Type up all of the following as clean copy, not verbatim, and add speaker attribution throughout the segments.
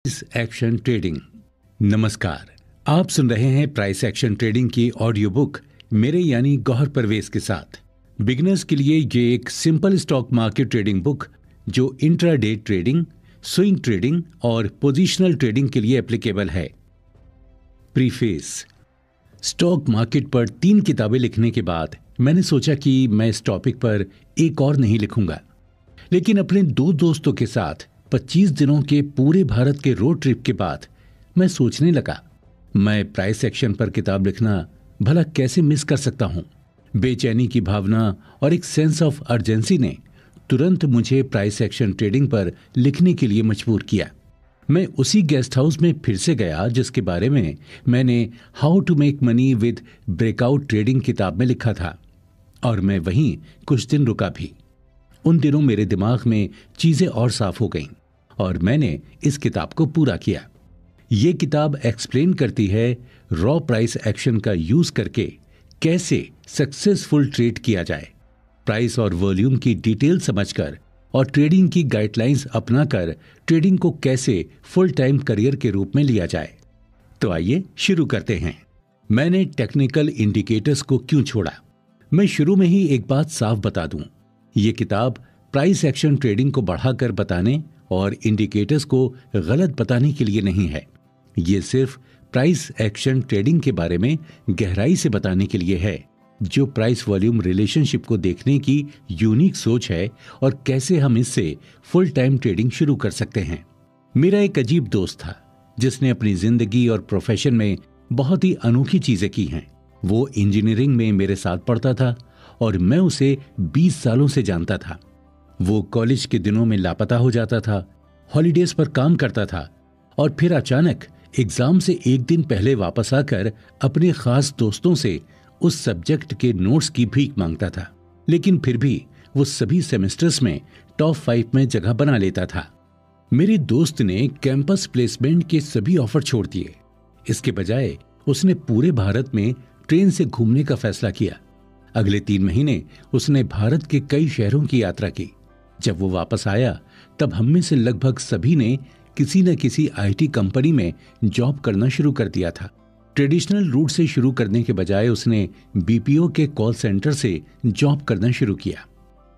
Speaker 1: Price action trading. नमस्कार, आप सुन रहे हैं प्राइस एक्शन ट्रेडिंग की ऑडियो बुक मेरे यानी गौहर परवेज के साथ। बिगिनर्स के लिए ये एक simple stock market trading book जो इंट्राडे ट्रेडिंग, स्विंग ट्रेडिंग और पोजिशनल ट्रेडिंग के लिए एप्लीकेबल है। प्रीफेस। स्टॉक मार्केट पर 3 किताबें लिखने के बाद मैंने सोचा कि मैं इस टॉपिक पर एक और नहीं लिखूंगा, लेकिन अपने 2 दोस्तों के साथ 25 दिनों के पूरे भारत के रोड ट्रिप के बाद मैं सोचने लगा, मैं प्राइस एक्शन पर किताब लिखना भला कैसे मिस कर सकता हूं। बेचैनी की भावना और एक सेंस ऑफ अर्जेंसी ने तुरंत मुझे प्राइस एक्शन ट्रेडिंग पर लिखने के लिए मजबूर किया। मैं उसी गेस्ट हाउस में फिर से गया जिसके बारे में मैंने how to make money with breakout trading किताब में लिखा था, और मैं वहीं कुछ दिन रुका भी। उन दिनों मेरे दिमाग में चीजें और साफ हो गईं और मैंने इस किताब को पूरा किया। ये किताब एक्सप्लेन करती है रॉ प्राइस एक्शन का यूज करके कैसे सक्सेसफुल ट्रेड किया जाए, प्राइस और वॉल्यूम की डिटेल समझकर और ट्रेडिंग की गाइडलाइंस अपनाकर ट्रेडिंग को कैसे फुल टाइम करियर के रूप में लिया जाए। तो आइए शुरू करते हैं। मैंने टेक्निकल इंडिकेटर्स को क्यों छोड़ा। मैं शुरू में ही एक बात साफ बता दूं, ये किताब प्राइस एक्शन ट्रेडिंग को बढ़ाकर बताने और इंडिकेटर्स को गलत बताने के लिए नहीं है। ये सिर्फ प्राइस एक्शन ट्रेडिंग के बारे में गहराई से बताने के लिए है, जो प्राइस वॉल्यूम रिलेशनशिप को देखने की यूनिक सोच है और कैसे हम इससे फुल टाइम ट्रेडिंग शुरू कर सकते हैं। मेरा एक अजीब दोस्त था जिसने अपनी जिंदगी और प्रोफेशन में बहुत ही अनोखी चीजें की हैं। वो इंजीनियरिंग में मेरे साथ पढ़ता था और मैं उसे 20 सालों से जानता था। वो कॉलेज के दिनों में लापता हो जाता था, हॉलीडेज पर काम करता था और फिर अचानक एग्जाम से एक दिन पहले वापस आकर अपने खास दोस्तों से उस सब्जेक्ट के नोट्स की भीख मांगता था। लेकिन फिर भी वो सभी सेमेस्टर्स में टॉप 5 में जगह बना लेता था। मेरे दोस्त ने कैंपस प्लेसमेंट के सभी ऑफर छोड़ दिए। इसके बजाय उसने पूरे भारत में ट्रेन से घूमने का फैसला किया। अगले 3 महीने उसने भारत के कई शहरों की यात्रा की। जब वो वापस आया तब हम में से लगभग सभी ने किसी न किसी आईटी कंपनी में जॉब करना शुरू कर दिया था। ट्रेडिशनल रूट से शुरू करने के बजाय उसने बीपीओ के कॉल सेंटर से जॉब करना शुरू किया।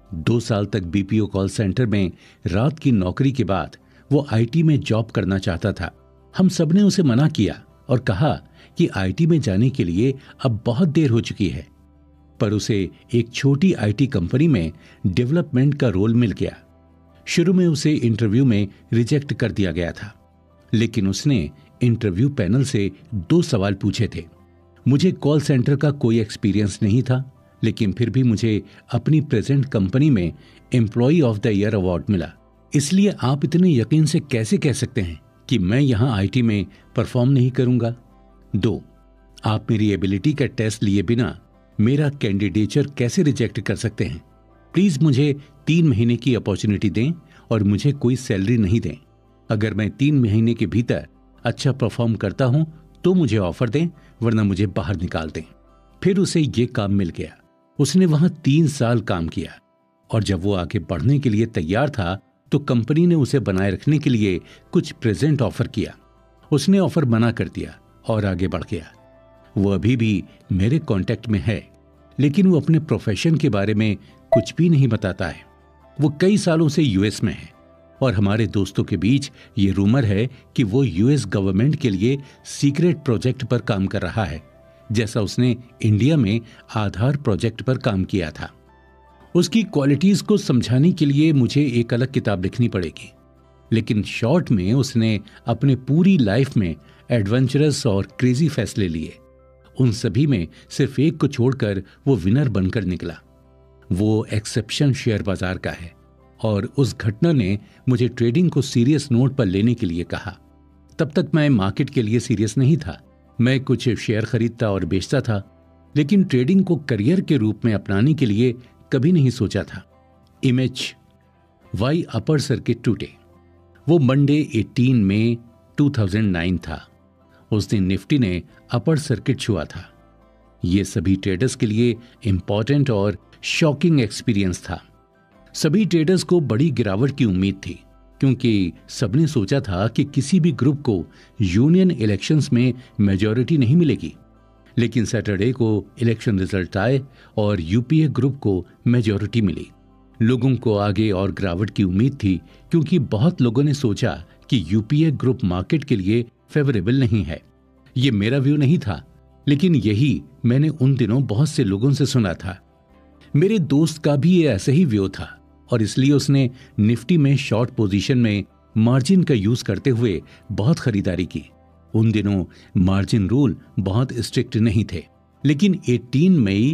Speaker 1: 2 साल तक बीपीओ कॉल सेंटर में रात की नौकरी के बाद वो आईटी में जॉब करना चाहता था। हम सबने उसे मना किया और कहा कि आईटी में जाने के लिए अब बहुत देर हो चुकी है, पर उसे एक छोटी आईटी कंपनी में डेवलपमेंट का रोल मिल गया। शुरू में उसे इंटरव्यू में रिजेक्ट कर दिया गया था, लेकिन उसने इंटरव्यू पैनल से 2 सवाल पूछे थे। मुझे कॉल सेंटर का कोई एक्सपीरियंस नहीं था, लेकिन फिर भी मुझे अपनी प्रेजेंट कंपनी में employee of the year award मिला। इसलिए आप इतने यकीन से कैसे कह सकते हैं कि मैं यहां आईटी में परफॉर्म नहीं करूंगा? 2, आप मेरी एबिलिटी का टेस्ट लिए बिना मेरा कैंडिडेचर कैसे रिजेक्ट कर सकते हैं? प्लीज मुझे 3 महीने की अपॉर्चुनिटी दें और मुझे कोई सैलरी नहीं दें। अगर मैं 3 महीने के भीतर अच्छा परफॉर्म करता हूं तो मुझे ऑफर दें, वरना मुझे बाहर निकाल दें। फिर उसे ये काम मिल गया। उसने वहां 3 साल काम किया और जब वो आगे बढ़ने के लिए तैयार था तो कंपनी ने उसे बनाए रखने के लिए कुछ प्रेजेंट ऑफर किया। उसने ऑफर मना कर दिया और आगे बढ़ गया। वो अभी भी मेरे कांटेक्ट में है, लेकिन वो अपने प्रोफेशन के बारे में कुछ भी नहीं बताता है। वो कई सालों से यूएस में है और हमारे दोस्तों के बीच ये रूमर है कि वो यूएस गवर्नमेंट के लिए सीक्रेट प्रोजेक्ट पर काम कर रहा है, जैसा उसने इंडिया में आधार प्रोजेक्ट पर काम किया था। उसकी क्वालिटीज को समझाने के लिए मुझे एक अलग किताब लिखनी पड़ेगी, लेकिन शॉर्ट में उसने अपने पूरी लाइफ में एडवेंचरस और क्रेजी फैसले लिए। उन सभी में सिर्फ एक को छोड़कर वो विनर बनकर निकला। वो एक्सेप्शन शेयर बाजार का है और उस घटना ने मुझे ट्रेडिंग को सीरियस नोट पर लेने के लिए कहा। तब तक मैं मार्केट के लिए सीरियस नहीं था। मैं कुछ शेयर खरीदता और बेचता था, लेकिन ट्रेडिंग को करियर के रूप में अपनाने के लिए कभी नहीं सोचा था। इमेज। वाई अपर सर्किट टूटे। वो मंडे 18 मई 2009 था। उस दिन निफ्टी ने अपर सर्किट छुआ था। ये सभी ट्रेडर्स के लिए इंपॉर्टेंट और शॉकिंग एक्सपीरियंस था। सभी ट्रेडर्स को बड़ी गिरावट की उम्मीद थी, क्योंकि सबने सोचा था कि किसी भी ग्रुप को यूनियन इलेक्शंस में मेजॉरिटी नहीं मिलेगी। लेकिन सैटरडे को इलेक्शन रिजल्ट आए और यूपीए ग्रुप को मेजॉरिटी मिली। लोगों को आगे और गिरावट की उम्मीद थी, क्योंकि बहुत लोगों ने सोचा कि यूपीए ग्रुप मार्केट के लिए फेवरेबल नहीं है। ये मेरा व्यू नहीं था, लेकिन यही मैंने उन दिनों बहुत से लोगों से सुना था। मेरे दोस्त का भी ये ऐसा ही व्यू था और इसलिए उसने निफ्टी में शॉर्ट पोजीशन में मार्जिन का यूज करते हुए बहुत खरीदारी की। उन दिनों मार्जिन रूल बहुत स्ट्रिक्ट नहीं थे, लेकिन 18 मई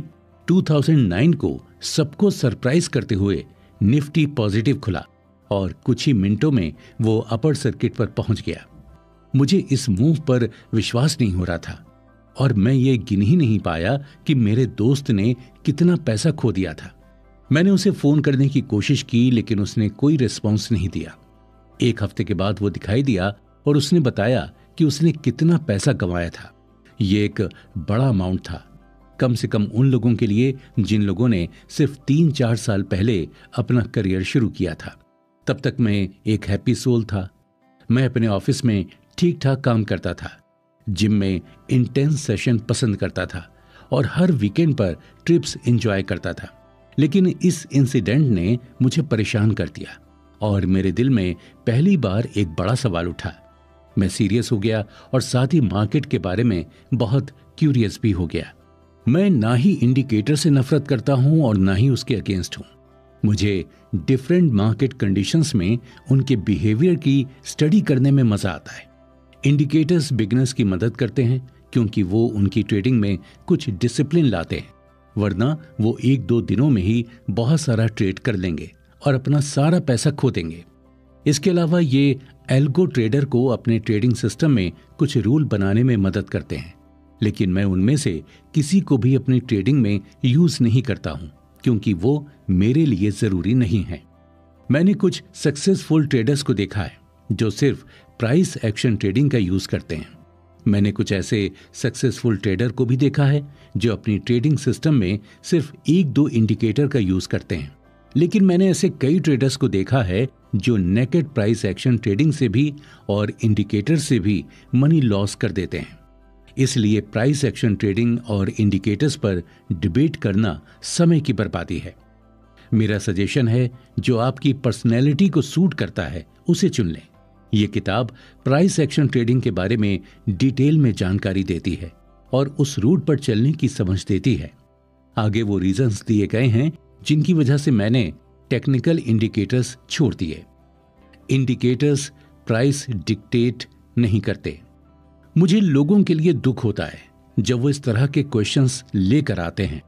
Speaker 1: 2009 को सबको सरप्राइज करते हुए निफ्टी पॉजिटिव खुला और कुछ ही मिनटों में वो अपर सर्किट पर पहुंच गया। मुझे इस मूव पर विश्वास नहीं हो रहा था और मैं ये गिन ही नहीं पाया कि मेरे दोस्त ने कितना पैसा खो दिया था। मैंने उसे फोन करने की कोशिश की, लेकिन उसने कोई रिस्पॉन्स नहीं दिया। एक हफ्ते के बाद वो दिखाई दिया और उसने बताया कि उसने कितना पैसा गंवाया था। ये एक बड़ा अमाउंट था, कम से कम उन लोगों के लिए जिन लोगों ने सिर्फ 3-4 साल पहले अपना करियर शुरू किया था। तब तक मैं एक हैप्पी सोल था। मैं अपने ऑफिस में ठीक ठाक काम करता था, जिम में इंटेंस सेशन पसंद करता था और हर वीकेंड पर ट्रिप्स एंजॉय करता था। लेकिन इस इंसिडेंट ने मुझे परेशान कर दिया और मेरे दिल में पहली बार एक बड़ा सवाल उठा। मैं सीरियस हो गया और साथ ही मार्केट के बारे में बहुत क्यूरियस भी हो गया। मैं ना ही इंडिकेटर से नफरत करता हूं और ना ही उसके अगेंस्ट हूं। मुझे डिफरेंट मार्केट कंडीशंस में उनके बिहेवियर की स्टडी करने में मजा आता है। इंडिकेटर्स बिगिनर्स की मदद करते हैं क्योंकि वो उनकी ट्रेडिंग में कुछ डिसिप्लिन लाते हैं, वरना वो 1-2 दिनों में ही बहुत सारा ट्रेड कर लेंगे और अपना सारा पैसा खो देंगे। इसके अलावा ये एल्गो ट्रेडर को अपने ट्रेडिंग सिस्टम में कुछ रूल बनाने में मदद करते हैं, लेकिन मैं उनमें से किसी को भी अपनी ट्रेडिंग में यूज नहीं करता हूं क्योंकि वो मेरे लिए जरूरी नहीं है। मैंने कुछ सक्सेसफुल ट्रेडर्स को देखा है जो सिर्फ प्राइस एक्शन ट्रेडिंग का यूज करते हैं। मैंने कुछ ऐसे सक्सेसफुल ट्रेडर को भी देखा है जो अपनी ट्रेडिंग सिस्टम में सिर्फ 1-2 इंडिकेटर का यूज करते हैं। लेकिन मैंने ऐसे कई ट्रेडर्स को देखा है जो नेकेड प्राइस एक्शन ट्रेडिंग से भी और इंडिकेटर से भी मनी लॉस कर देते हैं। इसलिए प्राइस एक्शन ट्रेडिंग और इंडिकेटर्स पर डिबेट करना समय की बर्बादी है। मेरा सजेशन है, जो आपकी पर्सनैलिटी को सूट करता है उसे चुन लें। ये किताब प्राइस एक्शन ट्रेडिंग के बारे में डिटेल में जानकारी देती है और उस रूट पर चलने की समझ देती है। आगे वो रीजंस दिए गए हैं जिनकी वजह से मैंने टेक्निकल इंडिकेटर्स छोड़ दिए। इंडिकेटर्स प्राइस डिक्टेट नहीं करते। मुझे लोगों के लिए दुख होता है जब वो इस तरह के क्वेश्चंस लेकर आते हैं।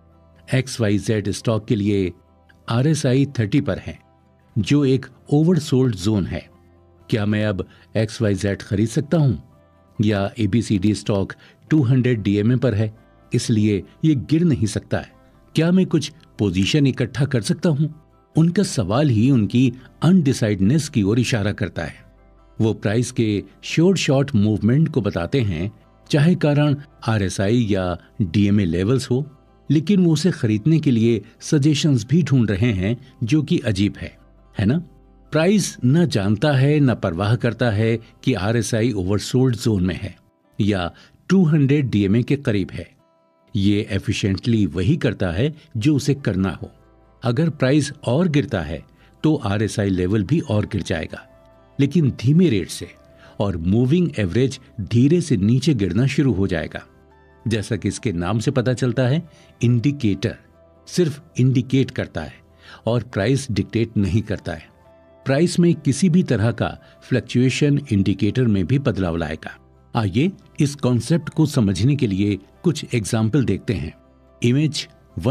Speaker 1: XYZ स्टॉक के लिए RSI 30 पर है, जो एक ओवरसोल्ड जोन है। क्या मैं अब XYZ खरीद सकता हूं? या ABCD स्टॉक 200 DMA पर है, इसलिए ये गिर नहीं सकता है। क्या मैं कुछ पोजीशन इकट्ठा कर सकता हूं? उनका सवाल ही उनकी अनडिसाइडनेस की ओर इशारा करता है। वो प्राइस के शॉर्ट मूवमेंट को बताते हैं, चाहे कारण RSI या DMA लेवल्स हो, लेकिन वो उसे खरीदने के लिए सजेशंस भी ढूंढ रहे हैं, जो कि अजीब है ना? प्राइस न जानता है न परवाह करता है कि RSI ओवरसोल्ड जोन में है या 200 DMA के करीब है। ये एफिशिएंटली वही करता है जो उसे करना हो। अगर प्राइस और गिरता है तो RSI लेवल भी और गिर जाएगा, लेकिन धीमे रेट से, और मूविंग एवरेज धीरे से नीचे गिरना शुरू हो जाएगा। जैसा कि इसके नाम से पता चलता है, इंडिकेटर सिर्फ इंडिकेट करता है और प्राइस डिक्टेट नहीं करता है। प्राइस में किसी भी तरह का फ्लक्चुएशन इंडिकेटर में भी बदलाव लाएगा। आइए इस कॉन्सेप्ट को समझने के लिए कुछ एग्जाम्पल देखते हैं। Image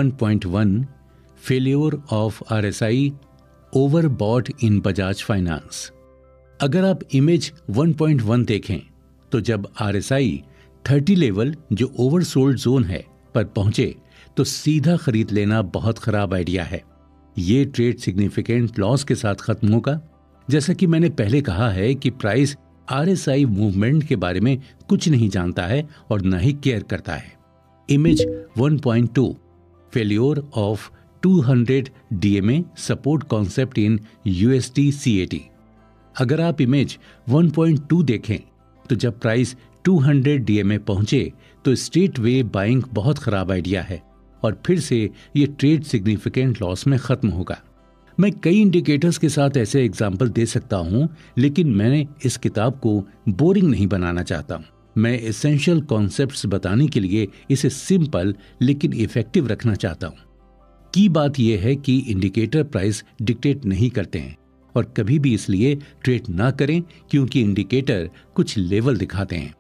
Speaker 1: 1.1 failure of RSI overbought in Bajaj finance. अगर आप इमेज 1.1 देखें तो जब RSI 30 लेवल, जो ओवरसोल्ड जोन है, पर पहुंचे तो सीधा खरीद लेना बहुत खराब आइडिया है। ये ट्रेड सिग्निफिकेंट लॉस के साथ खत्म होगा। जैसा कि मैंने पहले कहा है कि प्राइस RSI मूवमेंट के बारे में कुछ नहीं जानता है और न ही केयर करता है। Image 1.2 failure of 200 DMA support concept in USD CAD। अगर आप इमेज 1.2 देखें तो जब प्राइस 200 डीएमए पहुंचे तो स्ट्रेट वे बाइंग बहुत खराब आइडिया है और फिर से ये ट्रेड सिग्निफिकेंट लॉस में खत्म होगा। मैं कई इंडिकेटर्स के साथ ऐसे एग्जाम्पल दे सकता हूं, लेकिन मैंने इस किताब को बोरिंग नहीं बनाना चाहता। मैं एसेंशियल कॉन्सेप्ट्स बताने के लिए इसे सिंपल लेकिन इफेक्टिव रखना चाहता हूं। की बात यह है कि इंडिकेटर प्राइस डिक्टेट नहीं करते हैं और कभी भी इसलिए ट्रेड ना करें क्योंकि इंडिकेटर कुछ लेवल दिखाते हैं।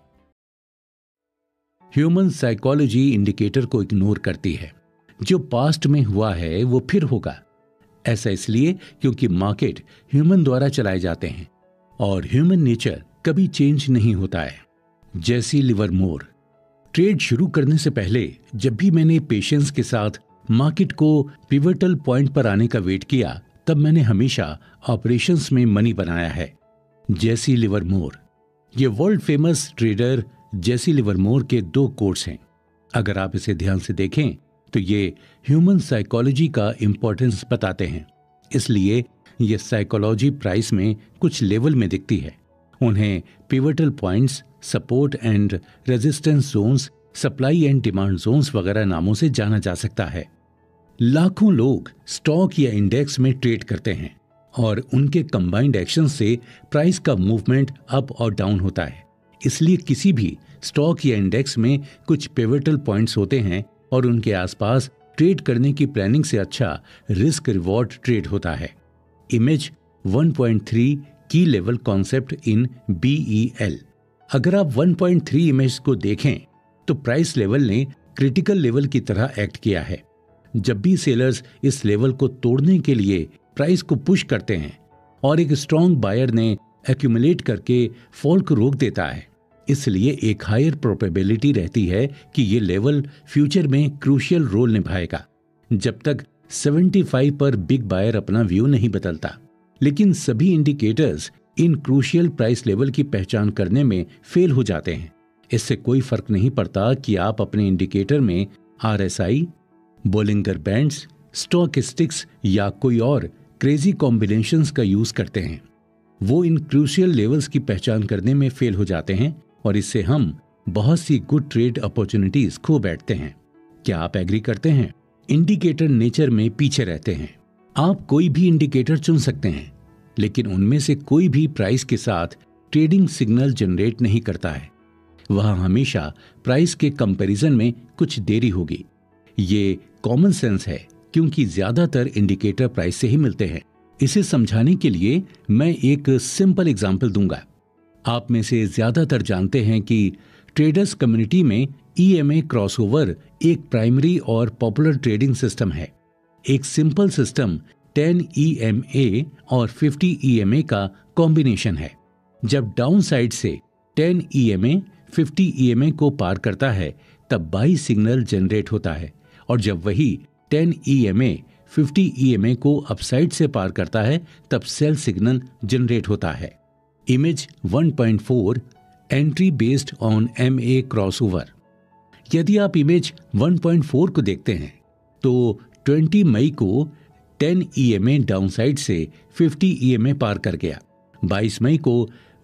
Speaker 1: ह्यूमन साइकोलॉजी इंडिकेटर को इग्नोर करती है। जो पास्ट में हुआ है वो फिर होगा। ऐसा इसलिए क्योंकि मार्केट ह्यूमन द्वारा चलाए जाते हैं और ह्यूमन नेचर कभी चेंज नहीं होता है। Jesse Livermore. ट्रेड शुरू करने से पहले जब भी मैंने पेशेंस के साथ मार्केट को पिवटल पॉइंट पर आने का वेट किया, तब मैंने हमेशा ऑपरेशंस में मनी बनाया है। Jesse Livermore. ये world famous trader Jesse Livermore के 2 कोट्स हैं। अगर आप इसे ध्यान से देखें तो ये ह्यूमन साइकोलॉजी का इंपॉर्टेंस बताते हैं। इसलिए ये साइकोलॉजी प्राइस में कुछ लेवल में दिखती है। उन्हें pivotal points, support and resistance zones, supply and demand zones वगैरह नामों से जाना जा सकता है। लाखों लोग स्टॉक या इंडेक्स में ट्रेड करते हैं और उनके कंबाइंड एक्शन से प्राइस का मूवमेंट अप और डाउन होता है। इसलिए किसी भी स्टॉक या इंडेक्स में कुछ पिवटल पॉइंट्स होते हैं और उनके आसपास ट्रेड करने की प्लानिंग से अच्छा रिस्क रिवॉर्ड ट्रेड होता है। इमेज 1.3 की लेवल कॉन्सेप्ट इन BEL। अगर आप 1.3 इमेज को देखें तो प्राइस लेवल ने क्रिटिकल लेवल की तरह एक्ट किया है। जब भी सेलर्स इस लेवल को तोड़ने के लिए प्राइस को पुश करते हैं और एक स्ट्रॉन्ग बायर ने एक्यूमुलेट करके फॉल को रोक देता है, इसलिए एक हायर प्रोबेबिलिटी रहती है कि ये लेवल फ्यूचर में क्रूशियल रोल निभाएगा, जब तक 75 पर बिग बायर अपना व्यू नहीं बदलता। लेकिन सभी indicators in crucial price level की पहचान करने में फेल हो जाते हैं। इससे कोई फर्क नहीं पड़ता कि आप अपने इंडिकेटर में RSI, बोलिंगर बैंड्स, स्टॉकिस्टिक्स या कोई और क्रेजी कॉम्बिनेशंस का यूज करते हैं। वो इन क्रूशियल लेवल्स की पहचान करने में फेल हो जाते हैं और इससे हम बहुत सी गुड ट्रेड अपॉर्चुनिटीज खो बैठते हैं। क्या आप एग्री करते हैं? इंडिकेटर नेचर में पीछे रहते हैं। आप कोई भी इंडिकेटर चुन सकते हैं, लेकिन उनमें से कोई भी प्राइस के साथ ट्रेडिंग सिग्नल जनरेट नहीं करता है। वहां हमेशा प्राइस के कंपैरिजन में कुछ देरी होगी। ये कॉमन सेंस है क्योंकि ज्यादातर इंडिकेटर प्राइस से ही मिलते हैं। इसे समझाने के लिए मैं एक सिंपल एग्जांपल दूंगा। आप में से ज्यादातर जानते हैं कि ट्रेडर्स कम्युनिटी में EMA क्रॉसओवर एक प्राइमरी और पॉपुलर ट्रेडिंग सिस्टम है। एक सिंपल सिस्टम 10 EMA और 50 EMA का कॉम्बिनेशन है। जब डाउन साइड से 10 EMA 50 EMA को पार करता है तब बाई सिग्नल जनरेट होता है, और जब वही 10 EMA 50 EMA को अपसाइड से पार करता है तब सेल सिग्नल जनरेट होता है। Image 1.4 entry based on MA crossover. यदि आप इमेज 1.4 को देखते हैं तो 20 मई को 10 EMA डाउनसाइड से 50 EMA पार कर गया। 22 मई को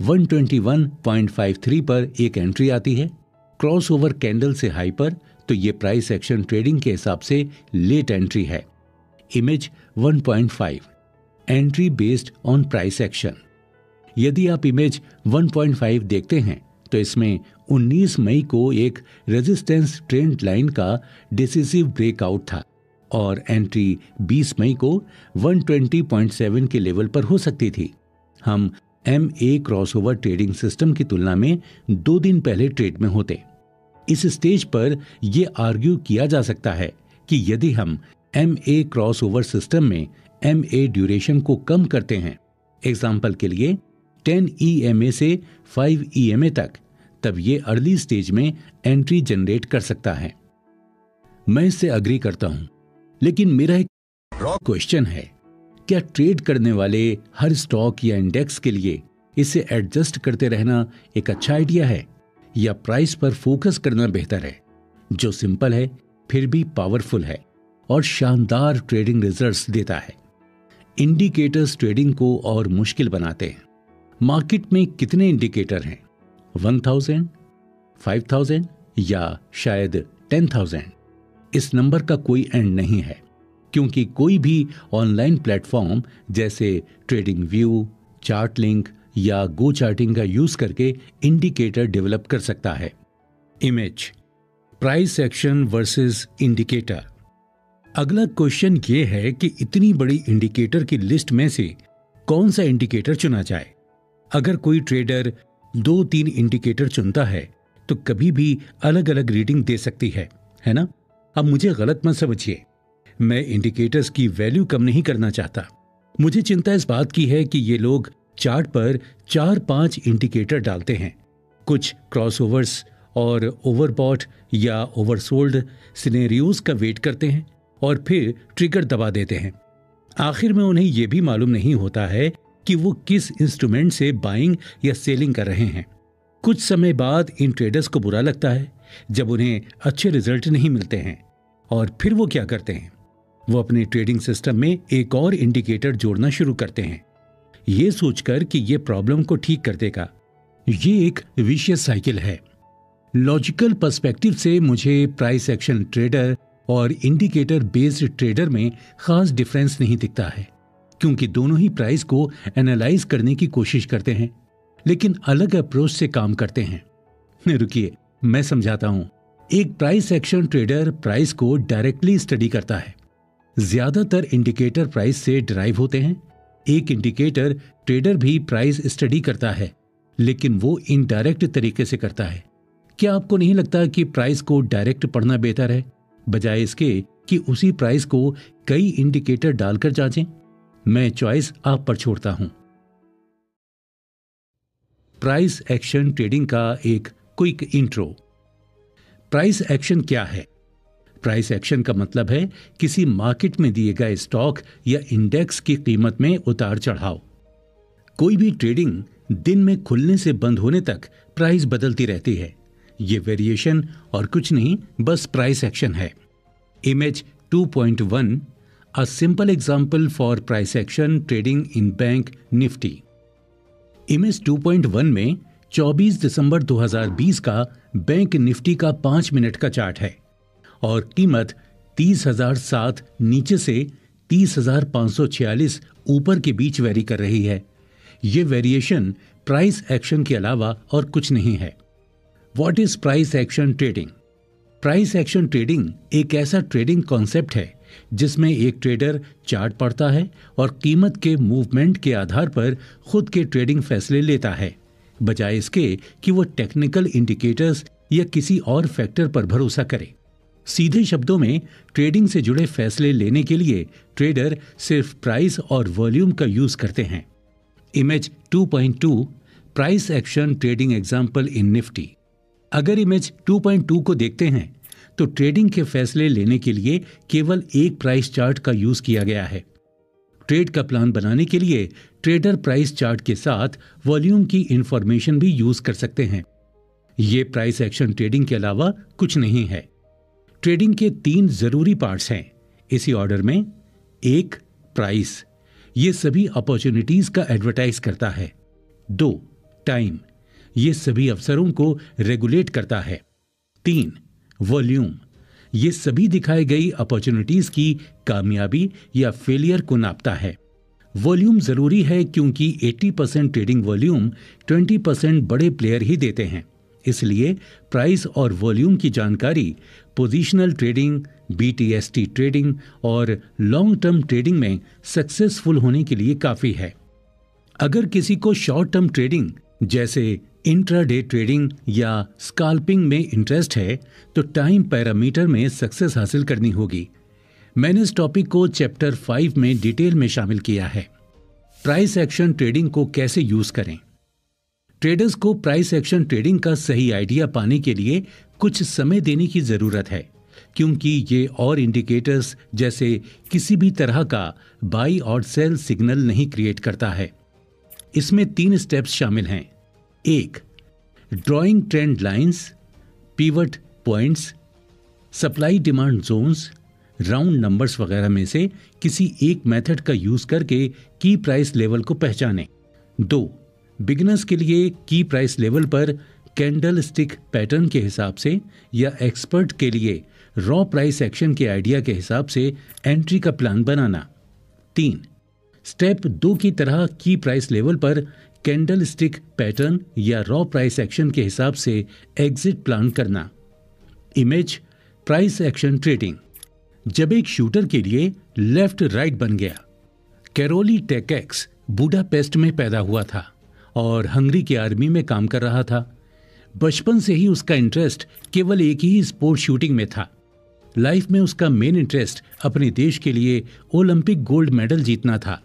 Speaker 1: 121.53 पर एक एंट्री आती है क्रॉसओवर कैंडल से हाई पर, तो ये प्राइस एक्शन ट्रेडिंग के हिसाब से लेट एंट्री है। Image 1.5 entry based on price action. यदि आप इमेज 1.5 देखते हैं तो इसमें 19 मई को एक रेजिस्टेंस ट्रेंड लाइन का डिसिसिव ब्रेकआउट था और एंट्री 20 मई को 120.7 के लेवल पर हो सकती थी। हम MA क्रॉसओवर ट्रेडिंग सिस्टम की तुलना में 2 दिन पहले ट्रेड में होते। इस स्टेज पर यह आर्ग्यू किया जा सकता है कि यदि हम MA क्रॉसओवर सिस्टम में MA ड्यूरेशन को कम करते हैं, एग्जाम्पल के लिए 10 EMA से 5 EMA तक, तब ये अर्ली स्टेज में एंट्री जनरेट कर सकता है। मैं इससे अग्री करता हूं, लेकिन मेरा एक क्वेश्चन है, क्या ट्रेड करने वाले हर स्टॉक या इंडेक्स के लिए इसे एडजस्ट करते रहना एक अच्छा आइडिया है या प्राइस पर फोकस करना बेहतर है, जो सिंपल है फिर भी पावरफुल है और शानदार ट्रेडिंग रिजल्ट्स देता है? इंडिकेटर्स ट्रेडिंग को और मुश्किल बनाते हैं। मार्केट में कितने इंडिकेटर हैं? 1000, 5000 या शायद 10,000? इस नंबर का कोई एंड नहीं है, क्योंकि कोई भी ऑनलाइन प्लेटफॉर्म जैसे ट्रेडिंग व्यू, चार्ट लिंक या गो चार्टिंग का यूज करके इंडिकेटर डेवलप कर सकता है। Image, price action versus indicator. अगला क्वेश्चन ये है कि इतनी बड़ी इंडिकेटर की लिस्ट में से कौन सा इंडिकेटर चुना जाए? अगर कोई ट्रेडर 2-3 इंडिकेटर चुनता है तो कभी भी अलग अलग रीडिंग दे सकती है ना? अब मुझे गलत मत समझिए, मैं इंडिकेटर्स की वैल्यू कम नहीं करना चाहता। मुझे चिंता इस बात की है कि ये लोग चार्ट पर 4-5 इंडिकेटर डालते हैं, कुछ क्रॉसओवर्स और ओवरबॉट या ओवरसोल्ड सिनेरियोज का वेट करते हैं और फिर ट्रिगर दबा देते हैं। आखिर में उन्हें यह भी मालूम नहीं होता है कि वो किस इंस्ट्रूमेंट से बाइंग या सेलिंग कर रहे हैं। कुछ समय बाद इन ट्रेडर्स को बुरा लगता है जब उन्हें अच्छे रिजल्ट नहीं मिलते हैं, और फिर वो क्या करते हैं? वो अपने ट्रेडिंग सिस्टम में एक और इंडिकेटर जोड़ना शुरू करते हैं, ये सोचकर कि ये प्रॉब्लम को ठीक कर देगा। ये एक विशियस साइकिल है। लॉजिकल पर्सपेक्टिव से मुझे प्राइस एक्शन ट्रेडर और इंडिकेटर बेस्ड ट्रेडर में खास डिफरेंस नहीं दिखता है, क्योंकि दोनों ही प्राइस को एनालाइज करने की कोशिश करते हैं, लेकिन अलग अप्रोच से काम करते हैं। रुकिए, मैं समझाता हूं। एक प्राइस एक्शन ट्रेडर प्राइस को डायरेक्टली स्टडी करता है। ज्यादातर इंडिकेटर प्राइस से डिराइव होते हैं। एक इंडिकेटर ट्रेडर भी प्राइस स्टडी करता है, लेकिन वो इनडायरेक्ट तरीके से करता है। क्या आपको नहीं लगता कि प्राइस को डायरेक्ट पढ़ना बेहतर है, बजाय इसके कि उसी प्राइस को कई इंडिकेटर डालकर जांचें? मैं चॉइस आप पर छोड़ता हूं। प्राइस एक्शन ट्रेडिंग का एक क्विक इंट्रो। प्राइस एक्शन क्या है? प्राइस एक्शन का मतलब है किसी मार्केट में दिए गए स्टॉक या इंडेक्स की कीमत में उतार चढ़ाव। कोई भी ट्रेडिंग दिन में खुलने से बंद होने तक प्राइस बदलती रहती है। ये वेरिएशन और कुछ नहीं, बस प्राइस एक्शन है। Image 2.1, a simple example for price action trading in bank Nifty. Image 2.1 में 24 दिसंबर 2020 का बैंक निफ्टी का 5 मिनट का चार्ट है और कीमत 30,007 नीचे से 30,546 ऊपर के बीच वेरी कर रही है। ये वेरिएशन प्राइस एक्शन के अलावा और कुछ नहीं है। What is price action trading? Price action trading एक ऐसा ट्रेडिंग कॉन्सेप्ट है जिसमें एक ट्रेडर चार्ट पढ़ता है और कीमत के मूवमेंट के आधार पर खुद के ट्रेडिंग फैसले लेता है, बजाय इसके कि वो टेक्निकल इंडिकेटर्स या किसी और फैक्टर पर भरोसा करे। सीधे शब्दों में, ट्रेडिंग से जुड़े फैसले लेने के लिए ट्रेडर सिर्फ प्राइस और वॉल्यूम का यूज करते हैं। Image 2.2, price action trading example in Nifty. अगर इमेज 2.2 को देखते हैं तो ट्रेडिंग के फैसले लेने के लिए केवल एक प्राइस चार्ट का यूज किया गया है। ट्रेड का प्लान बनाने के लिए ट्रेडर प्राइस चार्ट के साथ वॉल्यूम की इंफॉर्मेशन भी यूज कर सकते हैं। यह प्राइस एक्शन ट्रेडिंग के अलावा कुछ नहीं है। ट्रेडिंग के 3 जरूरी पार्ट्स हैं, इसी ऑर्डर में। 1, प्राइस, ये सभी अपॉर्चुनिटीज का एडवर्टाइज करता है। 2, टाइम, ये सभी अवसरों को रेगुलेट करता है। 3, वॉल्यूम, ये सभी दिखाई गई अपॉर्चुनिटीज की कामयाबी या फेलियर को नापता है। वॉल्यूम जरूरी है क्योंकि 80% ट्रेडिंग वॉल्यूम 20% बड़े प्लेयर ही देते हैं। इसलिए प्राइस और वॉल्यूम की जानकारी पोजीशनल ट्रेडिंग, BTST ट्रेडिंग और लॉन्ग टर्म ट्रेडिंग में सक्सेसफुल होने के लिए काफी है। अगर किसी को शॉर्ट टर्म ट्रेडिंग जैसे इंट्राडे ट्रेडिंग या स्काल्पिंग में इंटरेस्ट है तो टाइम पैरामीटर में सक्सेस हासिल करनी होगी। मैंने इस टॉपिक को चैप्टर 5 में डिटेल में शामिल किया है। प्राइस एक्शन ट्रेडिंग को कैसे यूज करें? ट्रेडर्स को प्राइस एक्शन ट्रेडिंग का सही आइडिया पाने के लिए कुछ समय देने की जरूरत है, क्योंकि ये और इंडिकेटर्स जैसे किसी भी तरह का बाई और सेल सिग्नल नहीं क्रिएट करता है। इसमें 3 स्टेप्स शामिल हैं। 1, drawing trend lines, pivot points, supply demand zones, round numbers वगैरह में से किसी एक मेथड का यूज करके की प्राइस लेवल को पहचानें। 2, बिगिनर्स के लिए की प्राइस लेवल पर कैंडल स्टिक पैटर्न के हिसाब से या एक्सपर्ट के लिए रॉ प्राइस एक्शन के आइडिया के हिसाब से एंट्री का प्लान बनाना। 3. स्टेप 2 की तरह की प्राइस लेवल पर कैंडल स्टिक पैटर्न या रॉ प्राइस एक्शन के हिसाब से एग्जिट प्लान करना। Image price action trading. जब एक शूटर के लिए लेफ्ट राइट बन गया। कैरोली टेकेक्स बुडापेस्ट में पैदा हुआ था और हंगरी की आर्मी में काम कर रहा था। बचपन से ही उसका इंटरेस्ट केवल एक ही स्पोर्ट शूटिंग में था। लाइफ में उसका मेन इंटरेस्ट अपने देश के लिए ओलंपिक गोल्ड मेडल जीतना था।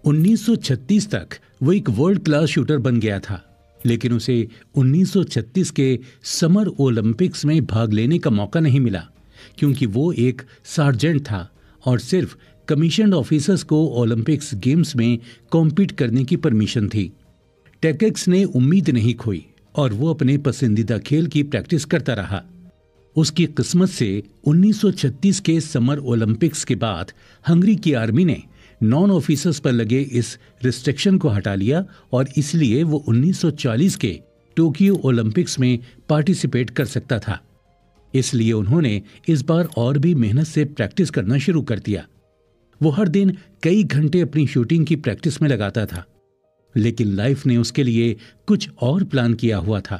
Speaker 1: 1936 तक वो एक वर्ल्ड क्लास शूटर बन गया था, लेकिन उसे 1936 के समर ओलंपिक्स में भाग लेने का मौका नहीं मिला क्योंकि वो एक सार्जेंट था और सिर्फ कमीशन्ड ऑफिसर्स को ओलंपिक्स गेम्स में कॉम्पीट करने की परमिशन थी। टेकेक्स ने उम्मीद नहीं खोई और वो अपने पसंदीदा खेल की प्रैक्टिस करता रहा। उसकी किस्मत से 1936 के समर ओलंपिक्स के बाद हंगरी की आर्मी ने नॉन ऑफिसर्स पर लगे इस रिस्ट्रिक्शन को हटा लिया और इसलिए वो 1940 के टोक्यो ओलंपिक्स में पार्टिसिपेट कर सकता था। इसलिए उन्होंने इस बार और भी मेहनत से प्रैक्टिस करना शुरू कर दिया। वो हर दिन कई घंटे अपनी शूटिंग की प्रैक्टिस में लगाता था, लेकिन लाइफ ने उसके लिए कुछ और प्लान किया हुआ था।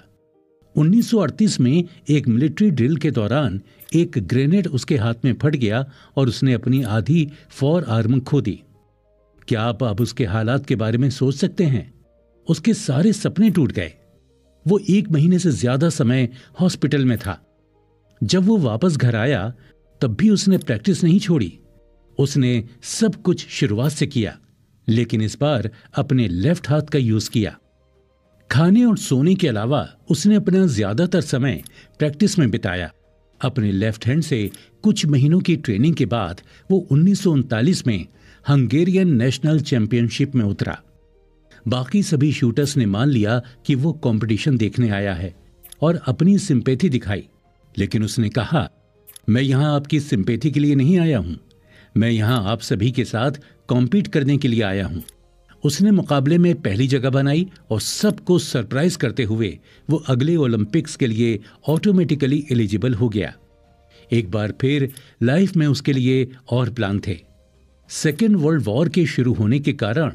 Speaker 1: 1938 में एक मिलिट्री ड्रिल के दौरान एक ग्रेनेड उसके हाथ में फट गया और उसने अपनी आधी फॉर आर्म खो दी। क्या आप अब उसके हालात के बारे में सोच सकते हैं? उसके सारे सपने टूट गए। वो 1 महीने से ज्यादा समय हॉस्पिटल में था। जब वो वापस घर आया तब भी उसने प्रैक्टिस नहीं छोड़ी। उसने सब कुछ शुरुआत से किया, लेकिन इस बार अपने लेफ्ट हाथ का यूज किया। खाने और सोने के अलावा उसने अपना ज्यादातर समय प्रैक्टिस में बिताया। अपने लेफ्ट हैंड से कुछ महीनों की ट्रेनिंग के बाद वो 1939 में हंगेरियन नेशनल चैंपियनशिप में उतरा। बाकी सभी शूटर्स ने मान लिया कि वो कंपटीशन देखने आया है और अपनी सिंपैथी दिखाई, लेकिन उसने कहा, मैं यहां आपकी सिंपैथी के लिए नहीं आया हूं, मैं यहां आप सभी के साथ कॉम्पीट करने के लिए आया हूं। उसने मुकाबले में पहली जगह बनाई और सबको सरप्राइज करते हुए वो अगले ओलंपिक्स के लिए ऑटोमेटिकली एलिजिबल हो गया। एक बार फिर लाइफ में उसके लिए और प्लान थे। सेकेंड वर्ल्ड वॉर के शुरू होने के कारण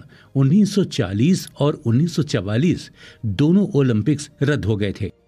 Speaker 1: 1940 और 1944 दोनों ओलंपिक्स रद्द हो गए थे।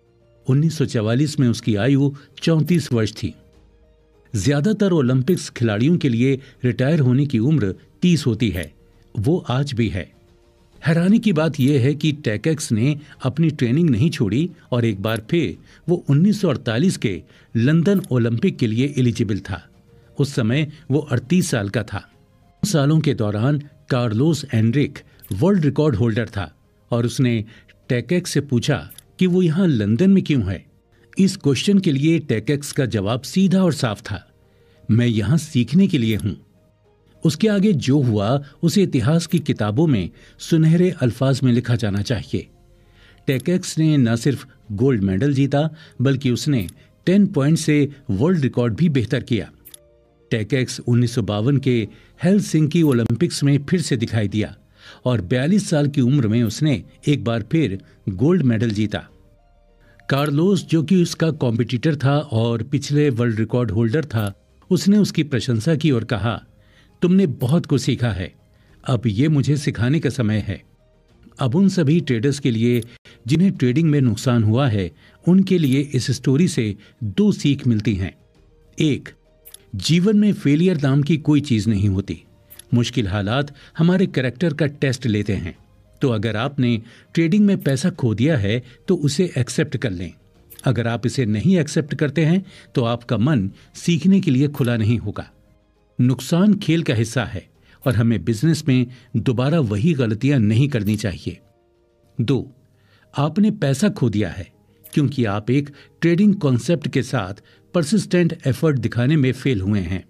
Speaker 1: 1944 में उसकी आयु 34 वर्ष थी। ज्यादातर ओलंपिक्स खिलाड़ियों के लिए रिटायर होने की उम्र 30 होती है। वो आज भी है। हैरानी की बात यह है कि टेकेक्स ने अपनी ट्रेनिंग नहीं छोड़ी और एक बार फिर वो 1948 के लंदन ओलंपिक के लिए एलिजिबल था। उस समय वो 38 साल का था। सालों के दौरान Carlos Enrique world record holder था और उसने टेकेक्स से पूछा कि वो यहाँ लंदन में क्यों है। इस क्वेश्चन के लिए टेकेक्स का जवाब सीधा और साफ था, मैं यहाँ सीखने के लिए हूँ। उसके आगे जो हुआ उसे इतिहास की किताबों में सुनहरे अल्फाज में लिखा जाना चाहिए। टेकेक्स ने न सिर्फ गोल्ड मेडल जीता बल्कि उसने 10 पॉइंट से वर्ल्ड रिकॉर्ड भी बेहतर किया। टेकेक्स 1952 के हेलसिंकी ओलंपिक्स में फिर से दिखाई दिया और 42 साल की उम्र में उसने एक बार फिर गोल्ड मेडल जीता। कार्लोस, जो कि उसका कॉम्पिटिटर था और पिछले वर्ल्ड रिकॉर्ड होल्डर था, उसने उसकी प्रशंसा की और कहा, तुमने बहुत कुछ सीखा है, अब ये मुझे सिखाने का समय है। अब उन सभी ट्रेडर्स के लिए जिन्हें ट्रेडिंग में नुकसान हुआ है, उनके लिए इस स्टोरी से 2 सीख मिलती हैं। 1, जीवन में फेलियर नाम की कोई चीज नहीं होती। मुश्किल हालात हमारे कैरेक्टर का टेस्ट लेते हैं। तो अगर आपने ट्रेडिंग में पैसा खो दिया है तो उसे एक्सेप्ट कर लें। अगर आप इसे नहीं एक्सेप्ट करते हैं तो आपका मन सीखने के लिए खुला नहीं होगा। नुकसान खेल का हिस्सा है और हमें बिजनेस में दोबारा वही गलतियां नहीं करनी चाहिए। 2, आपने पैसा खो दिया है क्योंकि आप एक ट्रेडिंग कॉन्सेप्ट के साथ परसिस्टेंट एफर्ट दिखाने में फेल हुए हैं।